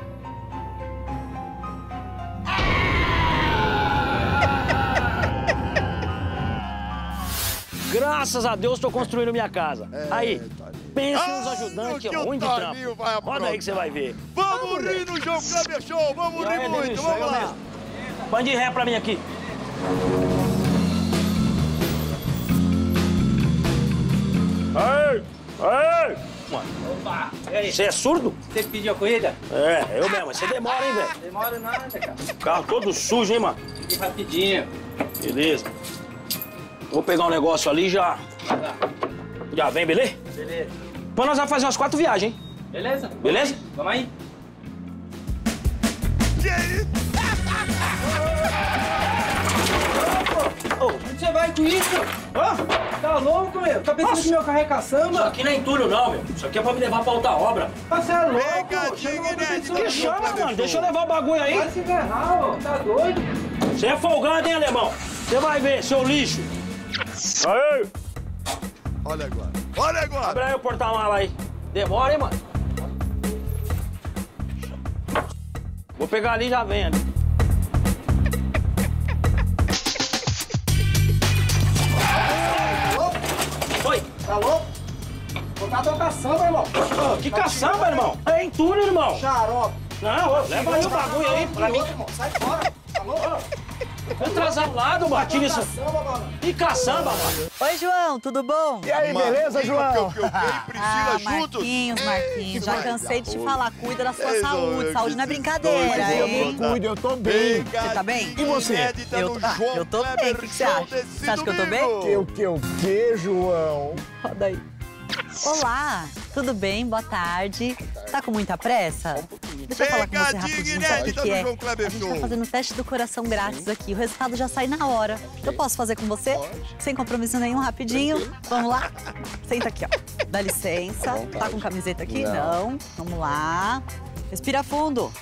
Graças a Deus estou construindo minha casa. É, Aí, tá ali. pense Ah, nos ajudantes que o ruim de Toninho vai trampo. Roda aí que você vai ver. Vamos rir no João Kleber Show, vamos E aí, rir muito, Denilson, vamos eu lá. mesmo. Bande ré pra mim aqui. Ei! Ei! Opa, e aí? Você é surdo? Você pediu a corrida? É, eu mesmo. Você demora, hein, velho? Demora nada, cara. Carro todo sujo, hein, mano? Pedi rapidinho. Beleza. Vou pegar um negócio ali e já... Vai lá. Já vem, beleza? Beleza. Depois nós vamos fazer umas quatro viagens, hein? Beleza? Beleza? Vamos aí? Que isso? Onde você vai com isso? Hã? Tá louco, meu? Tá pensando Nossa. que meu carro é caçamba? Isso aqui não é entulho, não, meu. Isso aqui é pra me levar pra outra obra. Você é louco? Pegadinha inédita Que no João chama, Kleber mano. Deixa eu Show. levar o bagulho aí. Vai se ferrar, ó. Tá doido? Você é folgado, hein, alemão? Você vai ver, seu lixo. Aí! Olha agora, olha agora. Abre aí o porta-mala aí. Demora, hein, mano? Vou pegar ali e já vem ali. Oi! Tá louco? Vou dar tua caçamba, irmão. Ô, que caçamba, irmão? É entulho, irmão. Xarope. Não, ô, leva aí o bagulho aí pra mim. Sai fora. Tá louco? Eu trasalado, bati nisso. E caçamba, mano. Oi, João, tudo bom? E aí, beleza, João? Priscila, ah, juntos? Marquinhos, Marquinhos, já cansei de te falar. Cuida da sua Vocês saúde. dois, Saúde não é esses brincadeira, dois, hein? Eu cuido, eu tô bem. Você tá bem? E você? Eu, ah, eu tô bem. O que você acha? Você acha que eu tô bem? Que o que o que, João? Roda aí. Olá, tudo bem? Boa tarde. Tá com muita pressa? Deixa eu falar com você rapidinho, sabe o que é? A gente tá fazendo o teste do coração grátis aqui. O resultado já sai na hora. Eu posso fazer com você? Sem compromisso nenhum, rapidinho. Vamos lá? Senta aqui, ó. Dá licença. Tá com camiseta aqui? Não. Vamos lá. Respira fundo.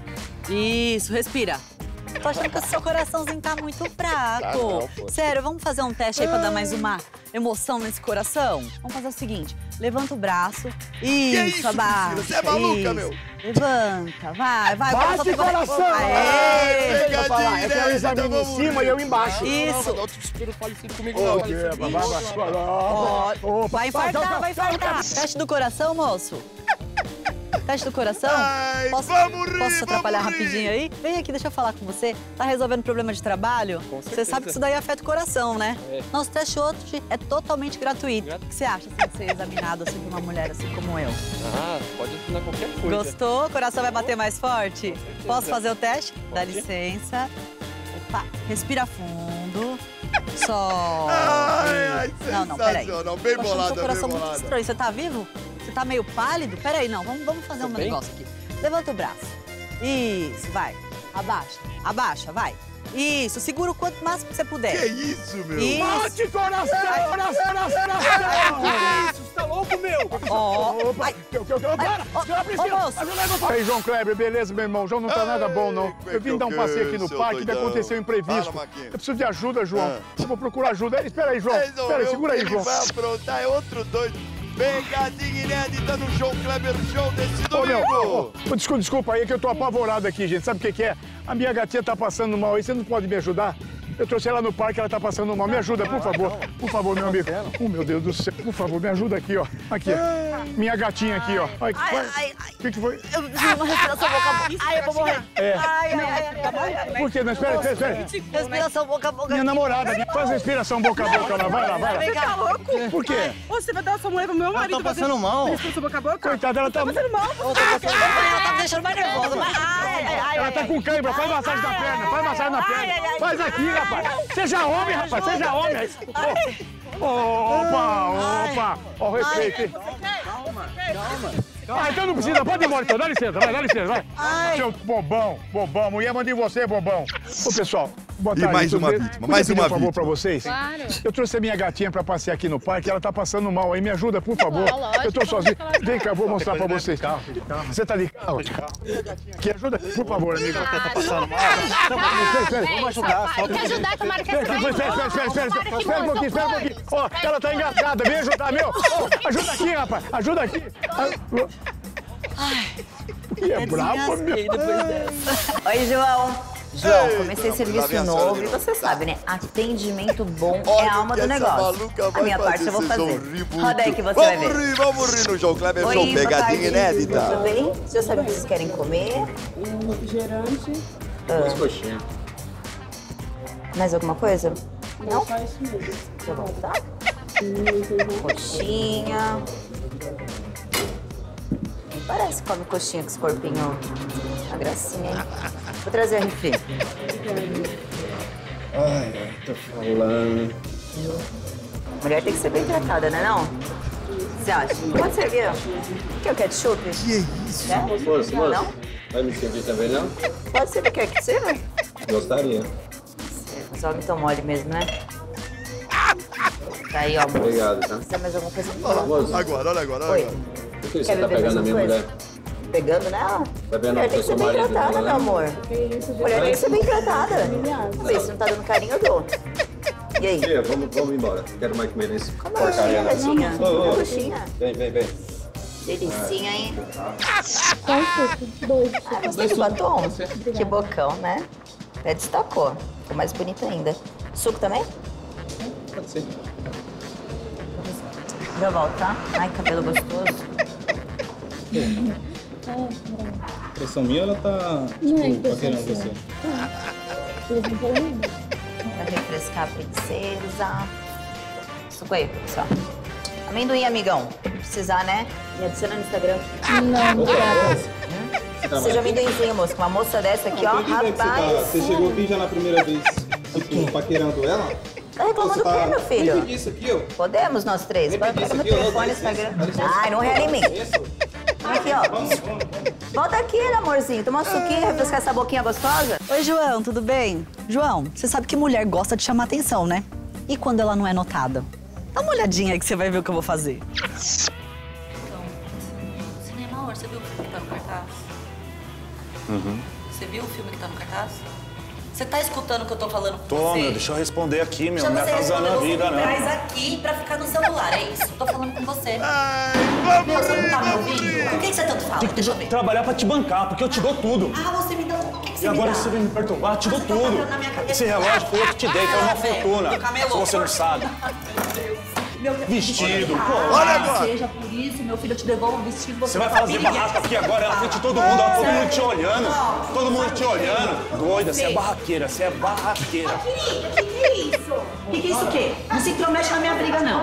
Isso, respira. Tô achando que o seu coraçãozinho tá muito fraco. Sério, vamos fazer um teste aí pra dar mais uma emoção nesse coração? Vamos fazer o seguinte, levanta o braço. Isso, isso, abaixa. Priscila? Você é maluca, isso. meu? Levanta, vai, vai. Bate o coração! Aê! Deixa eu falar, eu quero o exame em cima e eu embaixo. Isso. Não, não fale assim comigo, Ô, não. que é, vai, vai, vai. Ó, Opa, vai infartar, vai infartar. Teste do coração, moço. Teste do coração? Ai, posso vamos rir, posso te atrapalhar vamos rir. rapidinho aí? Vem aqui, deixa eu falar com você. Tá resolvendo problema de trabalho? Você sabe que isso daí afeta o coração, né? É. Nosso teste hoje é totalmente gratuito. O que você acha de ser examinado assim por uma mulher assim como eu? Ah, pode assinar qualquer coisa. Gostou? O coração vai bater mais forte? Posso fazer o teste? Dá licença. Opa, respira fundo. Só. Ai, ai, Não, não, peraí. sensacional. Bem Tô achando bolada, seu coração bem muito bolada. estranho. Você tá vivo? Você tá meio pálido? Peraí, não. Vamos, vamos fazer um bem? negócio aqui. Levanta o braço. Isso, vai. Abaixa. Abaixa, vai. Isso, segura o quanto máximo que você puder. Que isso, meu? Isso. Bate coração, coração, coração, coração. Que isso? Você tá louco, meu? Ó, Opa, que, que, que, para, ó, para, Priscila. ó, moço. Ei, João Kleber, beleza, meu irmão? João não tá nada bom, não. Eu vim dar um passeio aqui no seu parque e doidão. aconteceu um imprevisto. Fala, Maquinha. Eu preciso de ajuda, João. Ah. Eu vou procurar ajuda. Espera aí, João. Resolveu Espera aí, segura aí, que João. Ele vai aprontar, é outro doido. Pegadinha inédita no João Kleber Show desse Ô, meu, domingo. ô, ô, desculpa, desculpa aí que eu tô apavorado aqui, gente. Sabe o que que é? A minha gatinha tá passando mal aí. Você não pode me ajudar? Eu trouxe ela no parque, ela tá passando mal. Me ajuda, por favor. Por favor, meu amigo. Oh, meu Deus do céu. Por favor, me ajuda aqui, ó. Aqui, ó. Minha gatinha aqui, ó. Ai, Ai, vai. ai, ai. O que que foi? Eu preciso de uma respiração boca a boca. Ai, eu vou morrer. É. Ai, ai, ai, ai, ai. Por quê? Não, espera, espera, espera. Respiração boca a boca. Minha namorada, minha- faz respiração boca a boca lá. Vai lá, vai lá. Vem cá, louco. Por quê? Você vai dar sua mulher pro meu marido? tá passando mal. Respiração boca a boca? Coitada, ela tá... Passando mal? Ela tá me deixando mais nervosa. Ai, ai, ai, ai. Ela tá com cãibra. Faz massagem na perna. Faz massagem na perna. Faz aqui, rapaz. Seja homem, rapaz. Seja homem. Oh, opa, opa. Ó, o respeito, hein? Calma, calma. Ah, então não precisa. Pode ir embora, então. Dá licença, vai. Dá licença, vai. Ai. Seu bobão, bobão. Mulher manda em você, bobão. Ô, pessoal, boa E tarde. mais tudo uma bem? vítima, Podia mais pedir uma um favor vítima. pra vocês? Claro. Eu trouxe a minha gatinha pra passear aqui no parque. Ela tá passando mal aí. Me ajuda, por favor. Ah, lógico, Eu tô sozinho. vamos falar Vem cá, eu vou mostrar pra vocês. Você tá de carro? Que ajuda, por favor, amigo. Ela tá passando mal. Espera, espera. Vamos ajudar. Tem que ajudar, tomara que Espera, espera, espera, espera, espera, espera, espera um pouquinho, espera um pouquinho. Ó, ela tá engasgada, vem ajudar, meu. Ó, ajuda aqui, rapaz, ajuda aqui. Que é brabo, meu. Oi, João. João, Eita, comecei lá serviço vem a novo senhora e você sabe, né? Atendimento bom é Olha a alma o que do essa negócio. maluca A vai minha fazer, parte eu vou vocês vão fazer. rir muito. Roda aí que você vai Vamos ver. rir, vamos rir no João Kleber Show. Oi, boa Pegadinha tarde. inédita. Tudo bem? Você sabe o que vocês querem comer? Um refrigerante. Ah, Coxinha. mais alguma coisa? Não, só isso mesmo. Tá bom, tá? Coxinha. Parece que come coxinha com esse corpinho. Uma gracinha, hein? Vou trazer a refri. Ai, ai, tô falando. Mulher tem que ser bem tratada, né não? O que você acha? Pode servir, ó. Quer o ketchup? Que isso? É? Moço, Não? moço. Vai me servir também, não? Pode ser, quer que sirva? Gostaria. Os homens tão mole mesmo, né? Tá aí, ó, moço. Obrigado, tá? Precisa mais alguma coisa? Olha lá, Moço. agora, olha agora, olha Oi. agora. Por que Quer você tá beber pegando mais a minha uma mulher? coisa? Pegando nela? Tá vendo Mulher que tem eu que ser sou bem marido tratada, dela, meu né? amor. Mulher tem que ser bem tratada. Vê, se não tá dando carinho, eu dou. E aí? Tia, vamos, vamos embora. Quero mais comer nesse Como é coxinha, não. gatinha? Ô, ô, ô. Coxinha. Vem, vem, vem. Delicinha, hein? Ah, gostei do batom? Que bocão, né? Até destacou. Ficou mais bonita ainda. Suco também? Pode ser. Já volto, tá? Ai, cabelo gostoso. Impressão minha, ela tá, tipo, paquerando você. Pra refrescar a princesa. Suco aí, pessoal. Amendoim, amigão. Precisar, né? Me adiciona no Instagram. Não, obrigada. Precisa de amendoinzinho, moço. Uma moça dessa aqui, ó, rapaz. Você, tá, você chegou aqui já na primeira vez, tipo, paquerando ela? Tá reclamando Você o quê, tá... meu filho? Eu pedi isso aqui, ó. Podemos, nós três. Eu Bota pedi meu isso aqui, telefone, ó. Instagram. Dá licença. Ai, não rela em mim. Aqui, ó. Volta aqui, amorzinho. Tomar um suquinho, refrescar essa boquinha gostosa. Oi, João, tudo bem? João, você sabe que mulher gosta de chamar atenção, né? E quando ela não é notada? Dá uma olhadinha aí que você vai ver o que eu vou fazer. Cinema, amor, você viu o filme que tá no cartaz? Uhum. Você viu o filme que tá no cartaz? Você tá escutando o que eu tô falando com Tô, você? meu, deixa eu responder aqui, meu. Deixa Não me você atrasando a responder, vida, você me não. traz aqui pra ficar no celular, é isso? Tô falando com você. Ai, Meu, você não tá me ouvindo? Por que, que você tanto fala? Tem que Deixa eu ver. trabalhar pra te bancar, porque eu te dou tudo. Ah, você me dá... O que, que você E me agora dá? você vem me perturbar, te dou Você tá tudo. batendo na minha cabeça. Esse relógio foi eu que te dei, foi uma Ah, velho, fortuna. do camelô. Se você não sabe. Meu Vestido, ah, pô. Olha agora. Seja por isso, meu filho, eu te devolvo um vestido. Você vai fazer barraca aqui agora na frente de todo mundo, ó, todo mundo te olhando. Todo mundo te olhando. Doida, você é barraqueira, você é barraqueira. Querida, o que, que é isso? O que, que é isso o quê? Não se intromete na minha briga, não.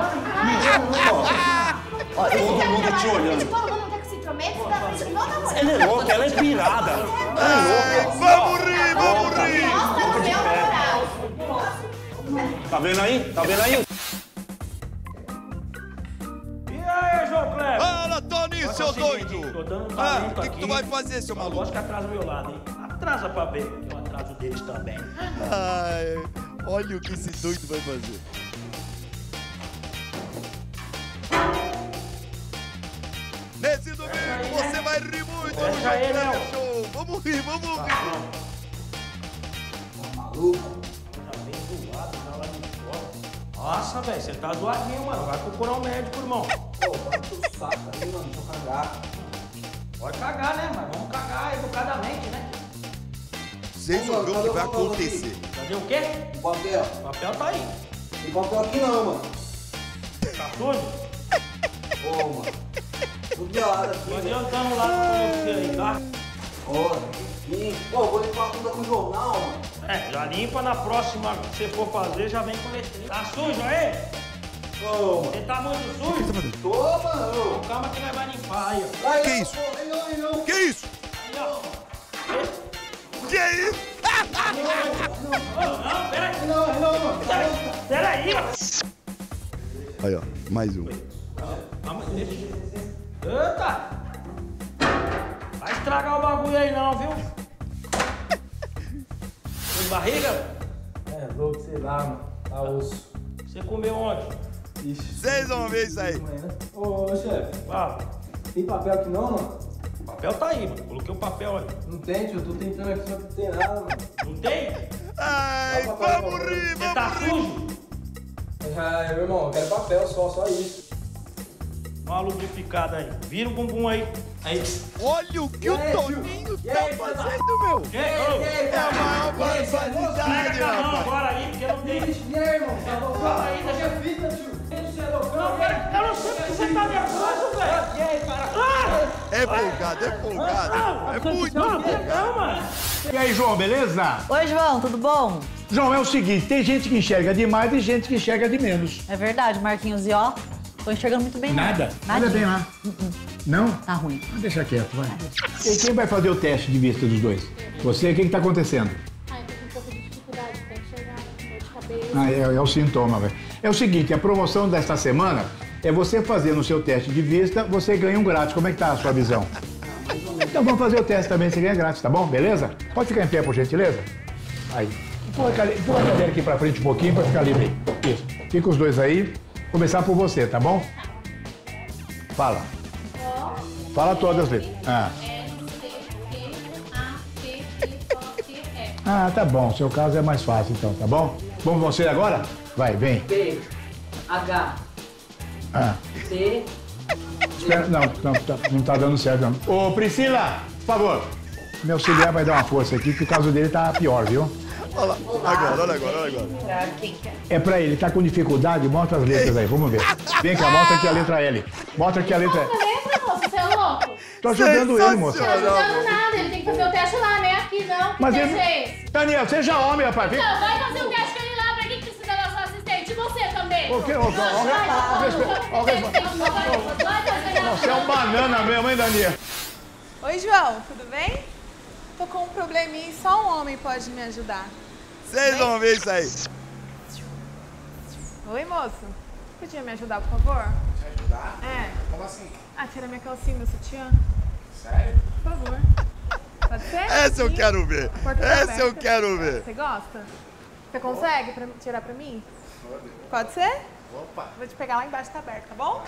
Ó, todo mundo te olhando. Todo mundo quer que se intrometa, você tá pensando igual namorado. Ela é louca, ela é pirada. Ela é louca. Vamos rir, vamos rir. Nossa, meu namorado. Tá vendo aí? Tá vendo aí? E aí, João Kleber? Fala, Toninho, seu doido. Tô dando um Ah, talento o que, que aqui. tu vai fazer, seu Eu maluco? gosto que atrasa o meu lado, hein? Atrasa pra ver, que eu atraso deles também. Ai, olha o que esse doido vai fazer. Nesse domingo você vai rir muito no Fecha aí, João Léo. Kleber Show. Vamos rir, vamos rir. Maluco. Tá bem zoado, tá lá de fora. Nossa, velho, você tá zoadinho, mano. Vai procurar um médico, irmão. Pô, bate o saco aí, mano, deixa eu cagar. Pode cagar, né? Mas vamos cagar educadamente, né? Vocês vão ver o que vai acontecer. Cadê o quê? O papel. O papel tá aí. Tem papel aqui não, mano. Tá sujo? Ô, mano. Tudo gelado aqui. Tô adiantando lá com você aí, tá? Ó, sim. Pô, vou limpar a bunda com jornal, mano. É, já limpa na próxima que você for fazer, já vem com letrinha. Tá sujo aí? Ô, mano. Você tá muito sujo? Tô, mano. Calma que nós vai limpar aí, ó. Que isso? Que isso? Aí, ó. Que isso? Não, peraí. Não, não, mano. Peraí, ó. Aí, ó, mais um. Calma, deixa. Eita! Vai estragar o bagulho aí não, viu? Tem barriga? É, louco, sei lá, mano. Tá osso. Você comeu onde? Ixi. Vocês vão ver isso aí. Ô, chefe. Ah, Tem papel aqui não, mano? o papel tá aí, mano. Coloquei o papel aí. Não tem, tio. Eu tô tentando aqui, só que não tem nada, mano. Não tem? Ai, vamos rir, Você tá vamos rir. sujo? Ah, meu irmão, eu quero papel só, só isso. Dá uma lubrificada aí. Vira o bumbum aí. Aí. Olha o que o Toninho tá fazendo, meu. Que? É a maior barbaridade, Pega a mão rapaz. agora aí, porque não tem. E aí, irmão? Tá louco? Fala aí, deixa eu fita, tio. Você é loucão? Não, pera, eu não sei porque você tá nervoso, velho. E aí, cara? Ah! É folgado, é folgado. É muito Não, folgado. calma. E aí, João, beleza? Oi, João, tudo bom? João, é o seguinte, tem gente que enxerga demais e gente que enxerga de menos. É verdade, Marquinhos, e ó, tô enxergando muito bem. Nada? Não. Olha bem lá. Não? Tá ruim. Deixa quieto, vai. E quem vai fazer o teste de vista dos dois? Você, o que que tá acontecendo? Ai, eu tô com um pouco de dificuldade pra enxergar, dor de cabeça. Ah, é, é o sintoma, velho. É o seguinte, a promoção desta semana é você fazer no seu teste de vista, você ganha um grátis. Como é que tá a sua visão? Então vamos fazer o teste também, você ganha grátis, tá bom? Beleza? Pode ficar em pé, por gentileza? Aí. Empurra a cadeira, empurra a cadeira aqui pra frente um pouquinho pra ficar livre aí. Isso. Fica os dois aí. Vou começar por você, tá bom? Fala. Fala todas as letras. Ah. Ah, tá bom. Seu caso é mais fácil, então, tá bom? Vamos você agora? Vai, vem. B, H, Ah. C. Espera, não, não, tá, não tá dando certo, não. Ô, Priscila, por favor. Meu auxiliar vai dar uma força aqui, que o caso dele tá pior, viu? Olha lá, agora, olha agora, olha agora. Pra quem quer? É pra ele, tá com dificuldade? Mostra as letras aí, vamos ver. Vem cá, mostra aqui a letra L. Mostra aqui a letra L. Letra, moço, você é louco? Tô ajudando ele, moça. Não tá ajudando nada, ele tem que fazer o teste lá, né? Aqui não. Mas ele... Gente. Daniel, seja homem, rapaz. Fica... Não, vai fazer o teste com ele lá. Pra que precisa da nossa assistente? E você também. O quê? Você é um banana mesmo, hein, Daniel? Oi, João, tudo bem? Tô com um probleminha e só um homem pode me ajudar. Vocês vão ver isso aí. Oi, moço. Podia me ajudar, por favor? Te ajudar? É. Como assim? Ah, tira minha calcinha, meu sutiã. Sério? Por favor. Pode ser? Essa eu Sim. quero ver. Essa eu quero ver. Você gosta? Você consegue pra, tirar pra mim? Pode ser? Opa. Vou te pegar lá embaixo, tá aberto, tá bom?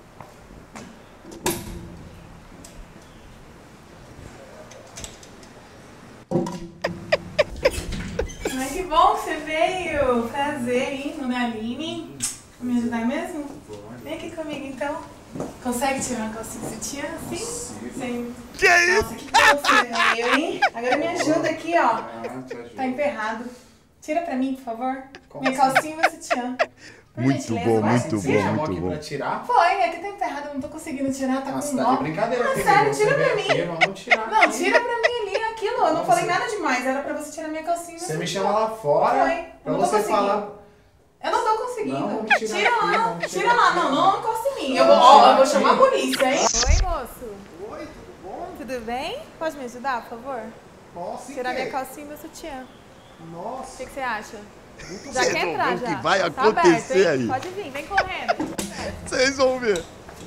Ai, que bom que você veio. Prazer, hein, Dona Aline. Vai me ajudar mesmo? Vem aqui comigo, então. Consegue tirar uma calcinha sutiã assim? Sim. Que isso? Nossa, que bom você veio, hein? Agora me ajuda aqui, ó. Tá emperrado. Tira pra mim, por favor. Minha calcinha e meu sutiã. Muito bom, muito bom, muito bom. Pra tirar? Foi, é que tá emperrado, eu não tô conseguindo tirar, tá Nossa, com tá nó. de brincadeira Ah, comigo. sério, Você tira pra vem mim. aqui, vamos tirar Não, aqui. tira pra mim ali, aquilo. Eu não Nossa. falei nada demais, era pra você tirar minha calcinha e meu Você me sutiã. chama lá fora Foi. pra Eu não tô você conseguindo. falar. Eu não tô conseguindo. Não, vamos tirar tira aqui, lá, vamos tira tirar lá. aqui. Não, não encosta em mim. Eu Vamos vou, ó, tirar eu vou aqui. chamar a polícia, hein? Oi, moço. Oi, tudo bom? Tudo bem? Pode me ajudar, por favor? Posso, Tirar em quê? minha calcinha e meu sutiã. Nossa. O que, que você acha? Vocês Já quer vão entrar, ver o já? que vai Tá acontecer aberto, hein? aí. Pode vir, vem correndo. Vocês vão ver.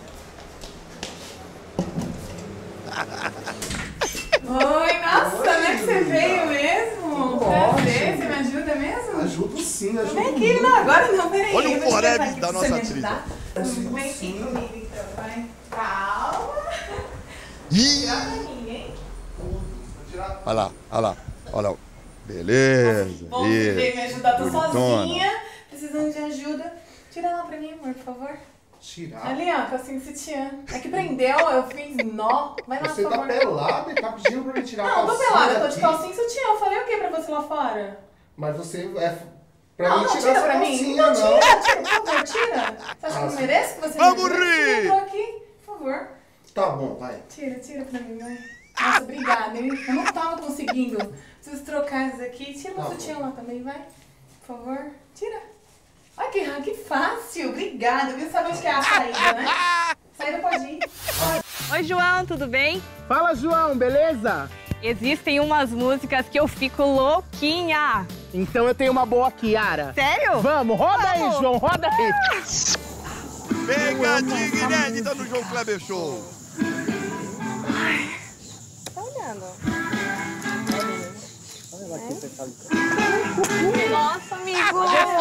Oi, nossa, como é que você veio mesmo? Prazer, você me ajuda mesmo? Ajudo sim, ajudo Vem aqui, não, agora não, peraí. Olha o eu vou te forex levar aqui da pra nossa você me atriz, ajudar. ó. Vem aqui comigo então, vai. Calma. Ih! Tira pra mim, hein? Olha lá, olha lá, olha lá. Beleza. Bom, você veio me ajudar, tô bonitona. sozinha, precisando de ajuda. Tira lá pra mim, amor, por favor. Tirar? Ali, ó, calcinha sutiã. É que prendeu, eu fiz nó. Vai lá, Você por tá favor. pelada e tá pedindo pra me tirar a Não, calcinha tô pelada, eu tô de aqui? calcinha e sutiã. Eu falei o que pra você lá fora? Mas você é pra não, mim não, tirar tira essa pra mim. calcinha, Não, não. tira, tira, por favor, tira. Você acha que eu Nossa. mereço que você Vamos me ajude? rir. Eu tô aqui, por favor. Tá bom, vai. Tira, tira pra mim, vai. Nossa, obrigada, hein? Eu não tava conseguindo. Preciso trocar isso aqui. Tira meu Tá sutiã lá também, vai. Por favor, tira. Olha que, ah, que fácil, obrigada. Viu? Sabe onde que é a saída, né? Saída pode ir. Oi, João, tudo bem? Fala, João, beleza? Existem umas músicas que eu fico louquinha. Então eu tenho uma boa aqui, Yara. Sério? Vamos, roda aí, Vamos. João, roda aí. Pegadinha inédita no João Kleber Show. Tá olhando? Nossa, amigo!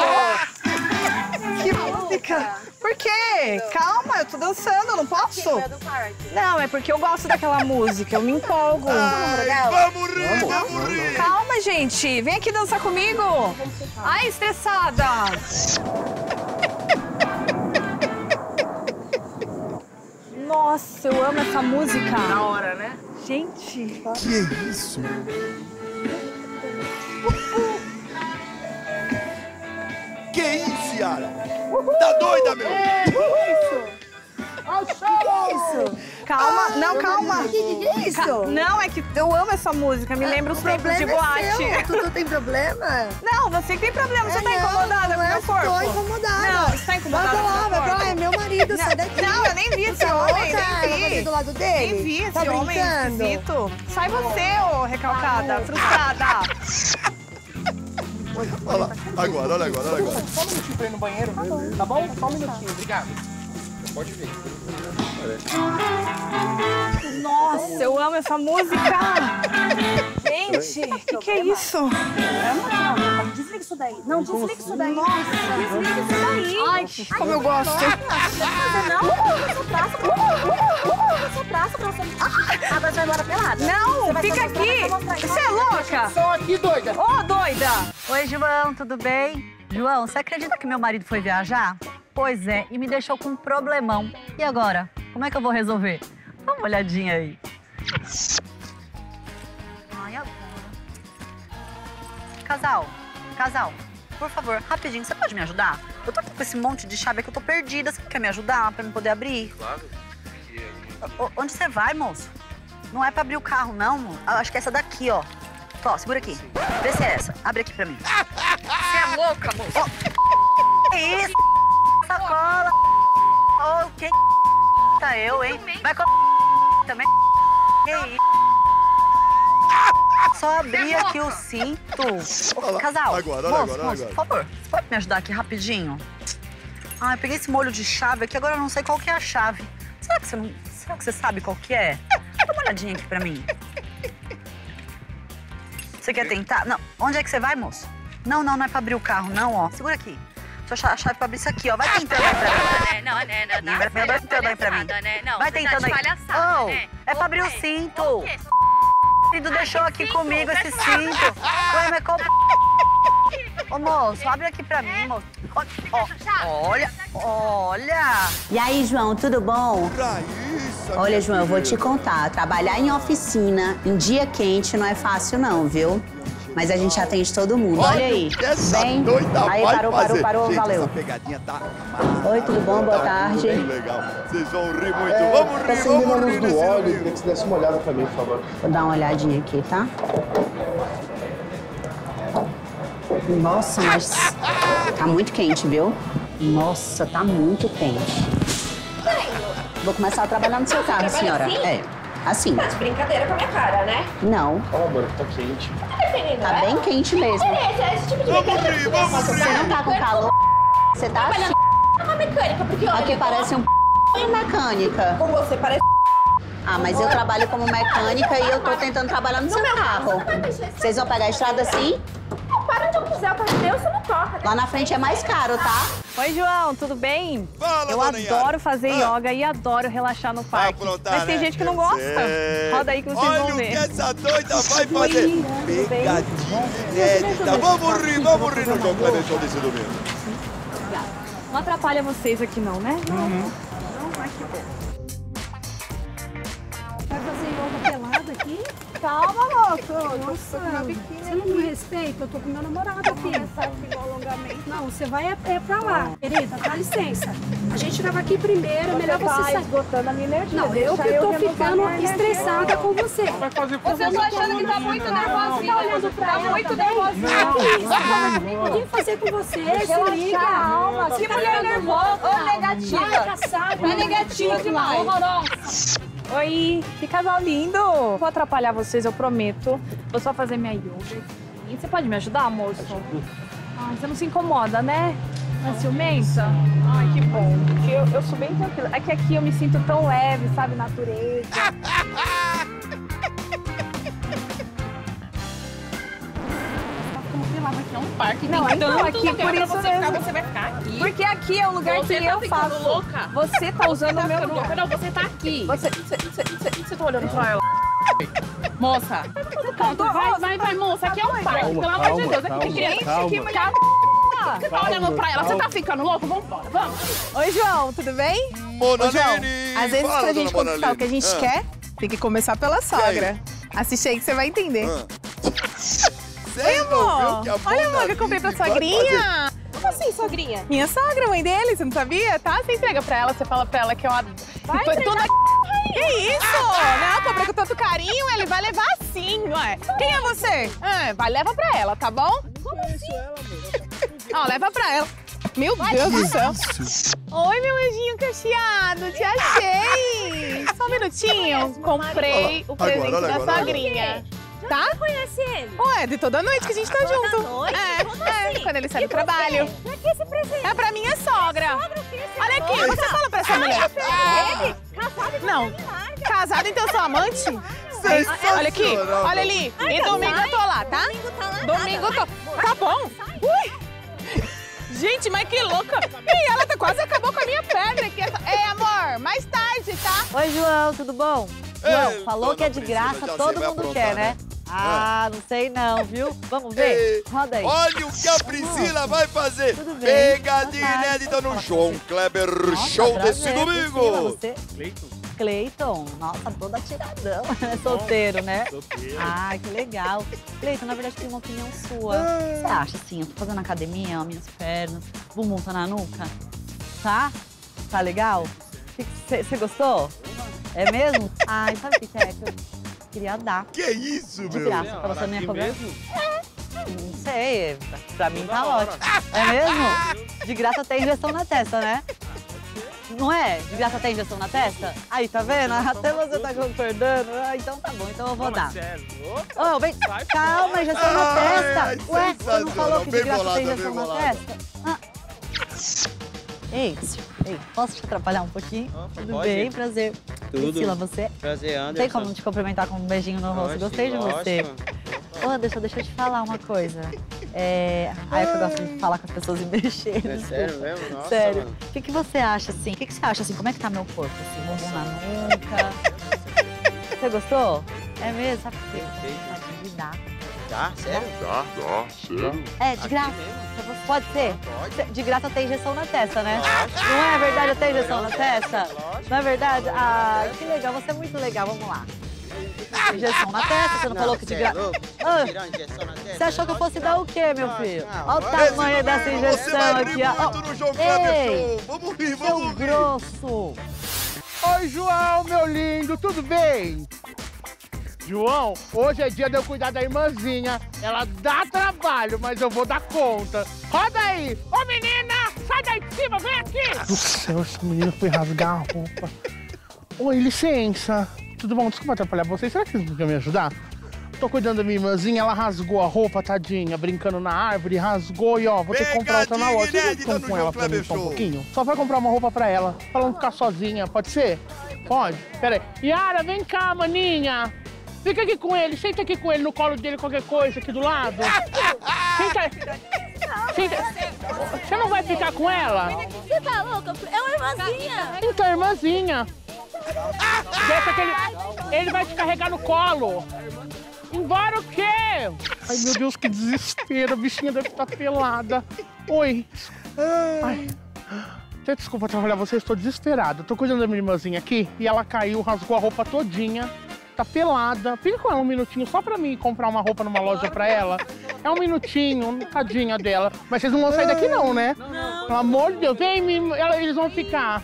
Que música! Por quê? Calma, eu tô dançando, não posso? Não, é porque eu gosto daquela música, eu me empolgo. Ai, vamos rir, vamos rir. Calma, gente, vem aqui dançar comigo. Ai, estressada. Nossa, eu amo essa música. Na hora, né? Gente. Que é isso? Que isso, Yara? Tá doida, meu? Calma, não, calma. Que que é isso? Ca- Não, é que eu amo essa música, me lembra os O tempos de problema boate. é seu. Tu não tem problema? Não, você que tem problema, você É, tá não, incomodada não com o é, meu corpo. tô incomodada. Não, você tá incomodada Vai pra com o lá, meu vai pra corpo. lá, é meu marido, Não, sai daqui. Não, eu nem vi Tu esse tá homem, louca? nem vi. Vai fazer do lado dele? Nem vi esse Tá homem brincando? esquisito. Sai você, ô recalcada, frustrada. Olha lá, agora, olha agora, olha agora. Só um minutinho pra ir no banheiro, tá bom? Só um minutinho, obrigado. Pode vir. Nossa, eu amo essa música. Gente, o que, que é isso? Não, desliga isso daí. Não, desliga isso daí. Nossa. Desliga isso daí. Ai, como eu gosto. Não, eu sou praça. Eu sou praça pra você. Ah, agora você vai embora pelada. Não, Você vai fica só mostrar, aqui. vai só mostrar. Você é louca? Só aqui, doida. Ô, doida. Oi, João, tudo bem? João, você acredita que meu marido foi viajar? Pois é, e me deixou com um problemão. E agora? Como é que eu vou resolver? Dá uma olhadinha aí. Ai, agora. Casal, casal, por favor, rapidinho, você pode me ajudar? Eu tô aqui com esse monte de chave que eu tô perdida. Você quer me ajudar pra me poder abrir? Claro. O- onde você vai, moço? Não é pra abrir o carro, não, moço. Acho que é essa daqui, ó. Ó, segura aqui. Vê se é essa. Abre aqui pra mim. Você é louca, moço. Oh. Que isso? Sacola. Ô, oh, quem tá eu, hein? Vai com também. Que isso? Só abrir aqui o cinto. Ô, casal, agora, moço, agora, moço, agora. por favor, você pode me ajudar aqui rapidinho? Ah, eu peguei esse molho de chave aqui, agora eu não sei qual que é a chave. Será que você não... Será que você sabe qual que é? Dá uma olhadinha aqui pra mim. Você quer tentar? Não. Onde é que você vai, moço? Não, não, não é pra abrir o carro, não, ó. Segura aqui. Sua chave pra abrir isso aqui, ó. Vai tentando aí pra mim. Não, né, não, não. Vai, vai tentando aí pra mim. Né? Não, vai tentando aí. Palhaçada, Oh, né? é pra abrir o cinto. O marido deixou aqui comigo esse cinto. Ué, mas qual... Ô, moço, abre aqui pra mim, moço. Ó, ó, olha, olha. E aí, João, tudo bom? Olha, João, eu vou te contar. Trabalhar em oficina, em dia quente, não é fácil não, viu? Mas a gente atende todo mundo. Olha aí. Vem. Aí, parou, parou, parou, gente, valeu. Essa pegadinha tá Oi, tudo bom? Boa tarde. bem legal. Vocês vão rir muito. É, vamos tá rir, acendendo vamos a rir luz do nesse óleo, domingo. queria que você desse uma olhada pra mim, por favor. Vou dar uma olhadinha aqui, tá? Nossa, mas tá muito quente, viu? Nossa, tá muito quente. Vou começar a trabalhar no seu carro, senhora. Assim? É, assim. Tá de brincadeira com a minha cara, né? Não. Ó, amor, tá quente. Tá bem quente mesmo. É, esse, esse tipo de brincadeira. que você faz, Você não tá com calor? Você tá assim? uma mecânica, porque olha, Aqui parece um em mecânica. Com você parece... Ah, mas eu trabalho como mecânica e eu tô tentando trabalhar no seu carro. Vocês vão pegar a estrada assim? Para de eu quiser, pelo Deus, você não toca. Lá na frente é mais caro, tá? Oi, João, tudo bem? Fala, eu dona adoro Yara. fazer Ah. yoga e adoro relaxar no parque. aprontar, Mas tem né? gente que não Eu gosta. sei. Roda aí que vocês Olha vão o ver. que essa doida vai fazer. Oi, tudo bem? Pegadinha inédita. Vamos rir, vamos rir no João Kleber Show desse domingo. Não atrapalha vocês aqui não, né? Uhum. Não, vai que bom. Vai fazer yoga pelado aqui? Calma, moço. Nossa, você não me respeita? Eu tô com meu namorado aqui. Não, você vai é, é pra lá. Querida, dá licença. A gente tava aqui primeiro, é melhor você sair. esgotando a minha energia. Não, eu que Deixa tô renovar ficando minha energia. estressada com você. Vai fazer Você eu tô achando que tá muito nervosinha. Tá olhando pra Tá ela muito também? nervosinha. Eu vim fazer com você, se Relaxa liga. a alma. Que mulher nervosa. Ô, negativa. Ai, caçada. É negativa demais. Horrorosa. Oi, que casal lindo! Vou atrapalhar vocês, eu prometo. Vou só fazer minha yoga. E você pode me ajudar, moço? Ai, você não se incomoda, né? Não é ciumenta? Ai, que bom. Porque eu, eu sou bem tranquila. É que aqui eu me sinto tão leve, sabe? Natureza. Aqui é um parque, Não, tem então tanto aqui, lugar por pra isso você mesmo. ficar, você vai ficar aqui. Porque aqui é o lugar Você que tá eu ficando faço. louca? Você tá usando Você o meu ficando lugar. louca. Não, você tá aqui. Você, você, você, você, você tá olhando pra ela. Moça, vai, vai, vai, moça, aqui é um parque, Calma, pelo amor de calma, Deus, aqui tem calma, criança, calma. aqui, mulher. Você tá olhando pra ela, você tá ficando louco? Vambora, vamos. Oi, João, tudo bem? Monalini! Às vezes, Fala, pra gente dona conquistar Monalini. o que a gente Ah. quer, tem que começar pela sogra. Assiste aí que você vai entender. Oi, amor! Olha, amor, que eu comprei pra sogrinha! Como assim, sogrinha? Minha sogra, mãe dele, você não sabia? Tá? Você entrega pra ela, você fala pra ela que eu adoro. Vai Foi entregar tudo... Que isso? Não, comprei com tanto carinho, ele vai levar sim, ué. Quem é você? Ah, vai, leva pra ela, tá bom? Como assim? Ó, leva pra ela. Meu Deus do céu. Oi, meu anjinho cacheado, te achei. Só um minutinho. Comprei o Agora, presente olha da agora, sogrinha. Tá? Você conhece ele? Ué, de toda noite que a gente tá Toda junto. noite? É, Como é, assim? quando ele sai E do trabalho. você? Pra que esse presente? É pra minha sogra. Sogra, o quê? Você Olha aqui, gosta? você fala pra essa Ai, mulher. você é ele? Casado, então Não. me larga. Casado, então eu sou amante? Olha aqui, olha ali. Ai, E então domingo sai. eu tô lá, tá? Domingo tá lá Domingo eu nada. tô. Tá bom. Ui. Gente, mas que louca. Ih, ela tá quase acabou com a minha perna aqui. É, amor, mais tarde, tá? Oi, João, tudo bom? Ei, João, falou dona que é de Priscila, graça, já todo sei, vai mundo aprontar, quer, né? né? Ah, não sei não, viu? Vamos ver? Ei, Roda aí. Olha o que a Priscila vai fazer. Tudo bem. Pegadinha Boa tarde. inédita no João Kleber Nossa, Show prazer, desse Priscila, domingo. você? Cleiton, nossa, toda tiradão. Solteiro, né? Solteiro. Ah, que legal. Cleiton, na verdade, tem uma opinião sua. Você acha assim, eu tô fazendo academia, ó, minhas pernas, bumbum tá na nuca? Tá? Tá legal? Você gostou? É mesmo? Ai, sabe o que é? Que eu queria dar. Que isso, De meu? graça, pra você não ia cobrar. mesmo? Não sei, pra mim tá ótimo. É mesmo? De graça tem injeção na testa, né? Não é? De graça tem injeção na testa? Aí, tá vendo? Até você tá concordando. Ah, então tá bom, então eu vou dar. Ô, oh, vem, calma, injeção na testa. Ué, você não falou que de graça tem injeção na testa? Ah. Ei, ei, posso te atrapalhar um pouquinho? Tudo pode. bem? Prazer. Tudo. Priscila, você? Prazer, Anderson. Tem como te cumprimentar com um beijinho no rosto? Gostei de você. Ô, deixa, deixa eu te falar uma coisa. É... Ah, eu gosto de falar com as pessoas e mexer. É sério mesmo? Nossa, sério. mano. O que, que você acha, assim? O que, que você acha, assim? Como é que tá meu corpo, assim? Bumbum na nuca? Você gostou? É mesmo? Sabe por quê? Pode me dar. Dá? Sério? Dá, dá, sério. É, de graça. Pra você- Pode ser? Pode. De graça tem injeção na testa, né? Não é verdade? Tem injeção na testa? Não é verdade? Ah, que legal. Você é muito legal. Vamos lá. Injeção na testa, você não, Não, falou que de você é graça. louco? Ah, Tirar uma injeção na testa? você achou que eu fosse dar o quê, meu filho? Olha o vai. tamanho Esse dessa domingo injeção você vai aqui, rir ó. muito no João Kleber Ei, Show. Vamos rir, seu vamos rir. grosso. Oi, João, meu lindo, tudo bem? João, hoje é dia de eu cuidar da irmãzinha. Ela dá trabalho, mas eu vou dar conta. Roda aí! Ô, menina! Sai daí de cima, vem aqui! Do céu, essa menina foi rasgar a roupa. Oi, licença. Tudo bom? Desculpa atrapalhar vocês. Será que vocês podem me ajudar? Tô cuidando da minha irmãzinha, ela rasgou a roupa, tadinha, brincando na árvore, rasgou e ó, vou ter que comprar outra na loja. Vocês ficam com ela pra mim só um pouquinho? Só vai comprar uma roupa pra ela, pra ela não ficar sozinha, pode ser? Pode? Pera aí. Yara, vem cá, maninha. Fica aqui com ele, senta aqui com ele, no colo dele, qualquer coisa aqui do lado. Senta aí. Senta. Você não vai ficar com ela? Você tá louca? É uma irmãzinha. Então, irmãzinha. Deixa que ele, ele vai te carregar no colo. Embora o quê? Ai, meu Deus, que desespero. A bichinha deve estar pelada. Oi. Ai. Desculpa atrapalhar vocês, estou desesperada. Tô cuidando da minha irmãzinha aqui e ela caiu, rasgou a roupa todinha. Tá pelada. Fica com ela um minutinho só pra mim comprar uma roupa numa loja pra ela. É um minutinho, tadinha dela. Mas vocês não vão sair daqui não, né? Não. Pelo amor de Deus, vem, me- ela- eles vão ficar.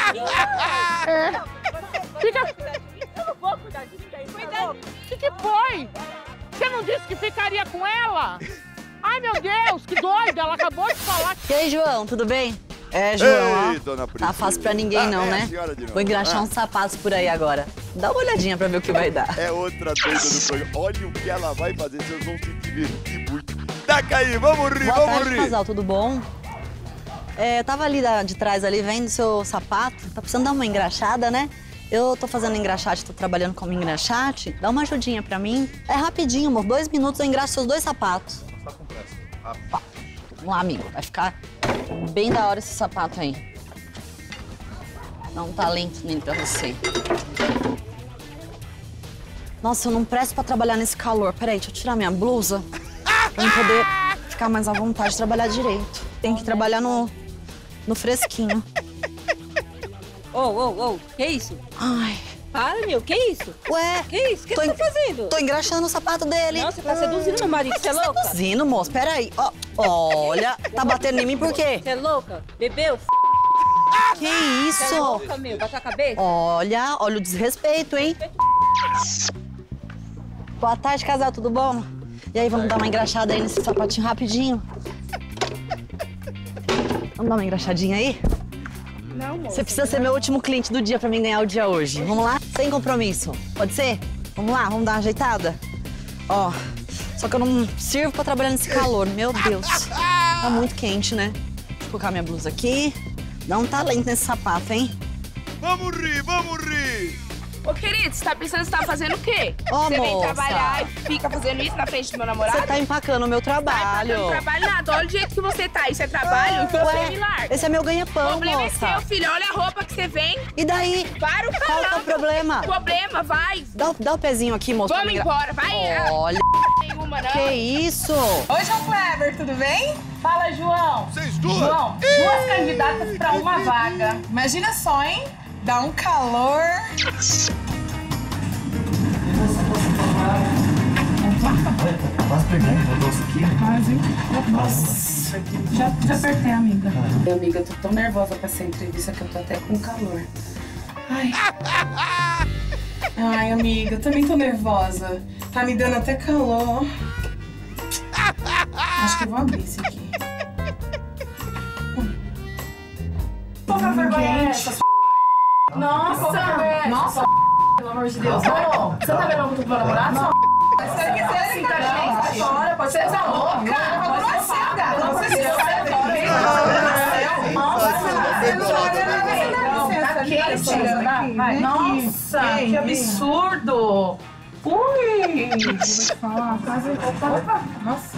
É. Fica... Eu não vou cuidar disso daí. O que, que foi? Você não disse que ficaria com ela? Ai, meu Deus, que doida! Ela acabou de falar. E aí, João, tudo bem? É, João, Ei, ó, dona tá Priscila. fácil pra ninguém Ah, não, é a né? senhora de novo. Vou engraxar Ah. uns sapatos por aí agora. Dá uma olhadinha pra ver o que vai dar. É outra doida do programa. Olha o que ela vai fazer, vocês vão se divertir muito. Taca aí, vamos rir, Boa vamos tarde, rir. casal, tudo bom? É, eu tava ali da- de trás ali, vendo seu sapato. Tá precisando dar uma engraxada, né? Eu tô fazendo engraxate, tô trabalhando como engraxate. Dá uma ajudinha pra mim. É rapidinho, amor. Dois minutos eu engraxo seus dois sapatos. Tá com pressa. Vamos lá, amigo. Vai ficar bem da hora esse sapato aí. Dá um talento nele pra você. Nossa, eu não presto pra trabalhar nesse calor. Peraí, deixa eu tirar minha blusa pra eu poder ficar mais à vontade de trabalhar direito. Tem que trabalhar no, no fresquinho. Ô, ô, ô, que isso? Ai. Para, meu, que isso? Ué? Que isso? O que tô você en- tá fazendo? Tô engraxando o sapato dele. Não, você tá seduzindo meu marido, você é louca? Seduzindo, moço. Peraí. Ó, olha, tá batendo em mim por quê? Você é louca? Bebeu? Que Você é isso? louca, meu? Bate a cabeça? Olha, olha o desrespeito, hein? Boa tarde, casal, tudo bom? E aí, vamos dar uma engraxada aí nesse sapatinho rapidinho? Vamos dar uma engraxadinha aí? Não, moça. Você precisa ser meu último cliente do dia pra mim ganhar o dia hoje. Vamos lá? Sem compromisso. Pode ser? Vamos lá, vamos dar uma ajeitada? Ó, só que eu não sirvo pra trabalhar nesse calor. Meu Deus. Tá muito quente, né? Deixa eu colocar minha blusa aqui. Dá um talento nesse sapato, hein? Vamos rir, vamos rir. Ô, querido, você tá pensando que você tá fazendo o quê? Ô, você vem moça. trabalhar e fica fazendo isso na frente do meu namorado? Você tá empacando o meu trabalho. Não trabalho nada, olha o jeito que você tá. Isso é trabalho? Então Ué, você me larga. esse é meu O ganha-pão, problema moça. é seu, filho. Olha a roupa que você vem. E daí? Para o Qual que é o caramba. problema? Problema, vai. Dá, o- dá o pezinho aqui, moça. Vamos pra me engra- embora, vai. Olha. Nenhuma, não. Que isso? Oi, João Kleber, tudo bem? Fala, João. Vocês duas? João, duas candidatas pra uma vaga. Imagina só, hein? Dá um calor. Quase pegou um doce aqui. Quase. Nossa. Já, já apertei, amiga. Minha amiga, eu tô tão nervosa pra essa entrevista que eu tô até com calor. Ai. Ai, amiga, eu também tô nervosa. Tá me dando até calor. Acho que eu vou abrir isso aqui. Porra, vergonha é essa? Nossa! Nossa! Pelo amor de Deus. Ô, você tá levando pro namorado? Se você quiser assim, tá, gente? Agora, pode ser essa louca. Pode ser essa gata. Não sei se você é nossa, que absurdo! Ui! Vou te falar, quase. Nossa,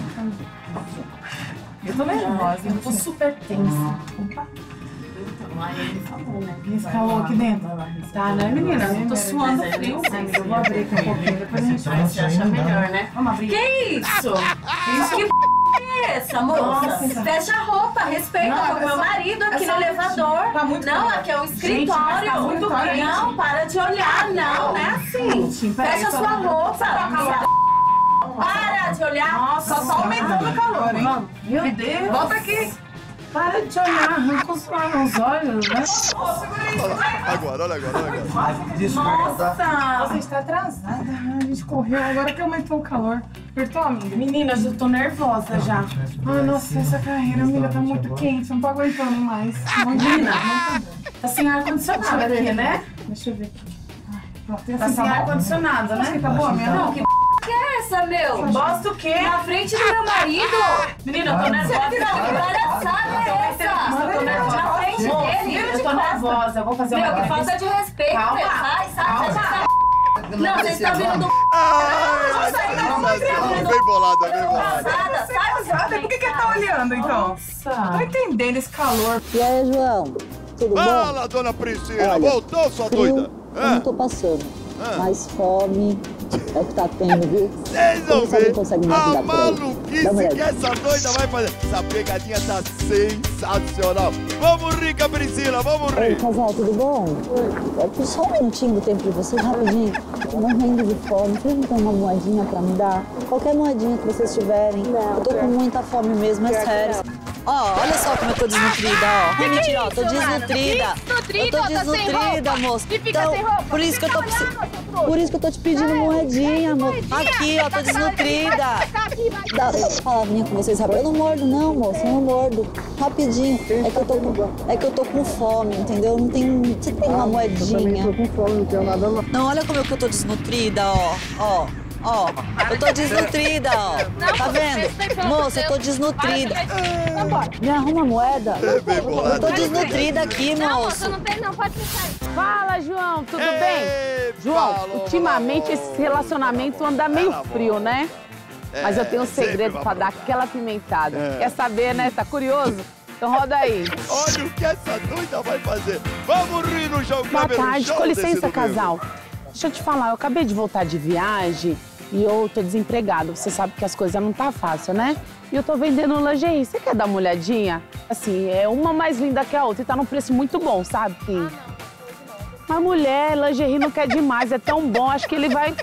eu tô nervosa, eu tô super tensa. Opa! Ele falou, né? Ele falou aqui dentro. Tá, né, menina? Eu tô suando frio. Eu vou abrir aqui um pouquinho, depois a gente vai se achar melhor, né? Vamos abrir. Que isso? Isso que é essa, moça? Fecha a roupa, respeita o meu marido aqui no elevador. Tá muito não, aqui é um escritório. Tá muito quente. Não, para de olhar, não, não é assim. Fecha a sua roupa. Para de olhar. Nossa, só aumentando o calor, hein? Meu Deus. Volta aqui. Para de olhar, arranca os olhos, né? Agora, olha agora, olha agora. Nossa, você está atrasada. A gente correu, agora que aumentou o calor. Apertou, amiga? Meninas, eu tô nervosa já. Ai, nossa, essa carreira, amiga, tá muito quente, não tô aguentando mais. Menina, tá sem ar-condicionado aqui, né? Deixa eu ver aqui. Tá sem ar-condicionado, né? Tá boa, minha não? Que é essa, meu? Bosta o quê? Na frente do meu marido? Menina, eu tô nervosa. Que palhaçada é essa? Eu tô nervosa. Na frente dele? Eu tô nervosa, eu vou fazer uma Meu, que falta de respeito, meu. Sai, sai, sai. Não, você está vindo do... Bem bolada, bem bolada. Sai, por que que ele tá olhando, então? Nossa. Tô entendendo esse calor. E aí, João? Tudo bom? Fala, dona Priscila. Olha, voltou, sua frio, doida? Eu não tô passando. Ah. Mas fome é o que tá tendo, viu? Vocês vão ver a maluquice que que essa doida vai fazer. Essa pegadinha tá sensacional. Vamos rir, Priscila, vamos rir. Oi, casal, tudo bom? Oi. Só um minutinho do tempo de vocês, rapidinho. Eu tô morrendo de fome. Vocês não tem uma moedinha pra me dar? Qualquer moedinha que vocês tiverem. Não, eu tô com muita fome mesmo, é sério. Ó, oh, olha só como eu tô desnutrida, ó. Não, mentira, ó, tô desnutrida. Eu tô desnutrida, moço. Então, por isso que eu tô Por isso que eu tô te pedindo moedinha, amor. Aqui, ó, tô desnutrida. Dá, dá uma palavrinha com vocês, rapidinho. Eu não mordo, não, moço, eu não mordo. Rapidinho. É que eu tô com, é que eu tô com fome, entendeu? Não tem. Você tem uma moedinha? Eu tô com fome, não tenho nada lá. Não, olha como é que eu tô desnutrida, ó. Ó. Ó, eu tô desnutrida, ó. Tá vendo? Moça, eu tô desnutrida. Me arruma moeda. Eu tô desnutrida aqui, moço. Não tem, não, pode sair. Fala, João, tudo bem? João, ultimamente esse relacionamento anda meio frio, né? Mas eu tenho um segredo pra dar aquela pimentada. Quer saber, né? Tá curioso? Então roda aí. Olha o que essa doida vai fazer. Vamos rir no João Boa Kleber. tarde, com licença, casal. Deixa eu te falar, eu acabei de voltar de viagem e eu tô desempregado. Você sabe que as coisas não tá fácil, né? E eu tô vendendo lingerie. Você quer dar uma olhadinha? Assim, é uma mais linda que a outra e tá num preço muito bom, sabe? Mas mulher, lingerie não quer demais, é tão bom, acho que ele vai...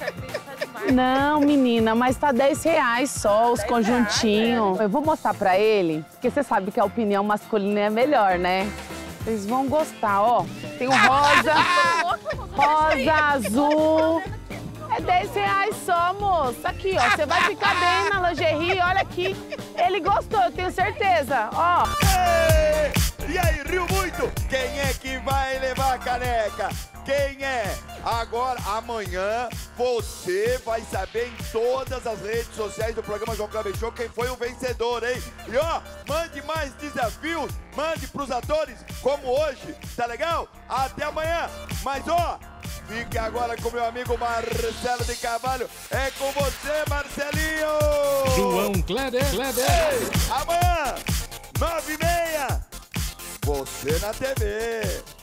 Não, menina, mas tá dez reais só, os conjuntinhos. Eu vou mostrar pra ele, porque você sabe que a opinião masculina é melhor, né? Vocês vão gostar, ó. Tem o rosa, rosa, azul. É dez reais só, moça. Aqui, ó, você vai ficar bem na lingerie, olha aqui. Ele gostou, eu tenho certeza, ó. Ei, e aí, riu muito? Quem é que vai levar a caneca? Quem é? Agora, amanhã, você vai saber em todas as redes sociais do programa João Kleber Show quem foi o vencedor, hein? E ó, mande mais desafios, mande pros atores, como hoje, tá legal? Até amanhã. Mas ó, fique agora com meu amigo Marcelo de Carvalho. É com você, Marcelinho! João Kleber, Kleber. Ei, amanhã, nove e meia, você na T V.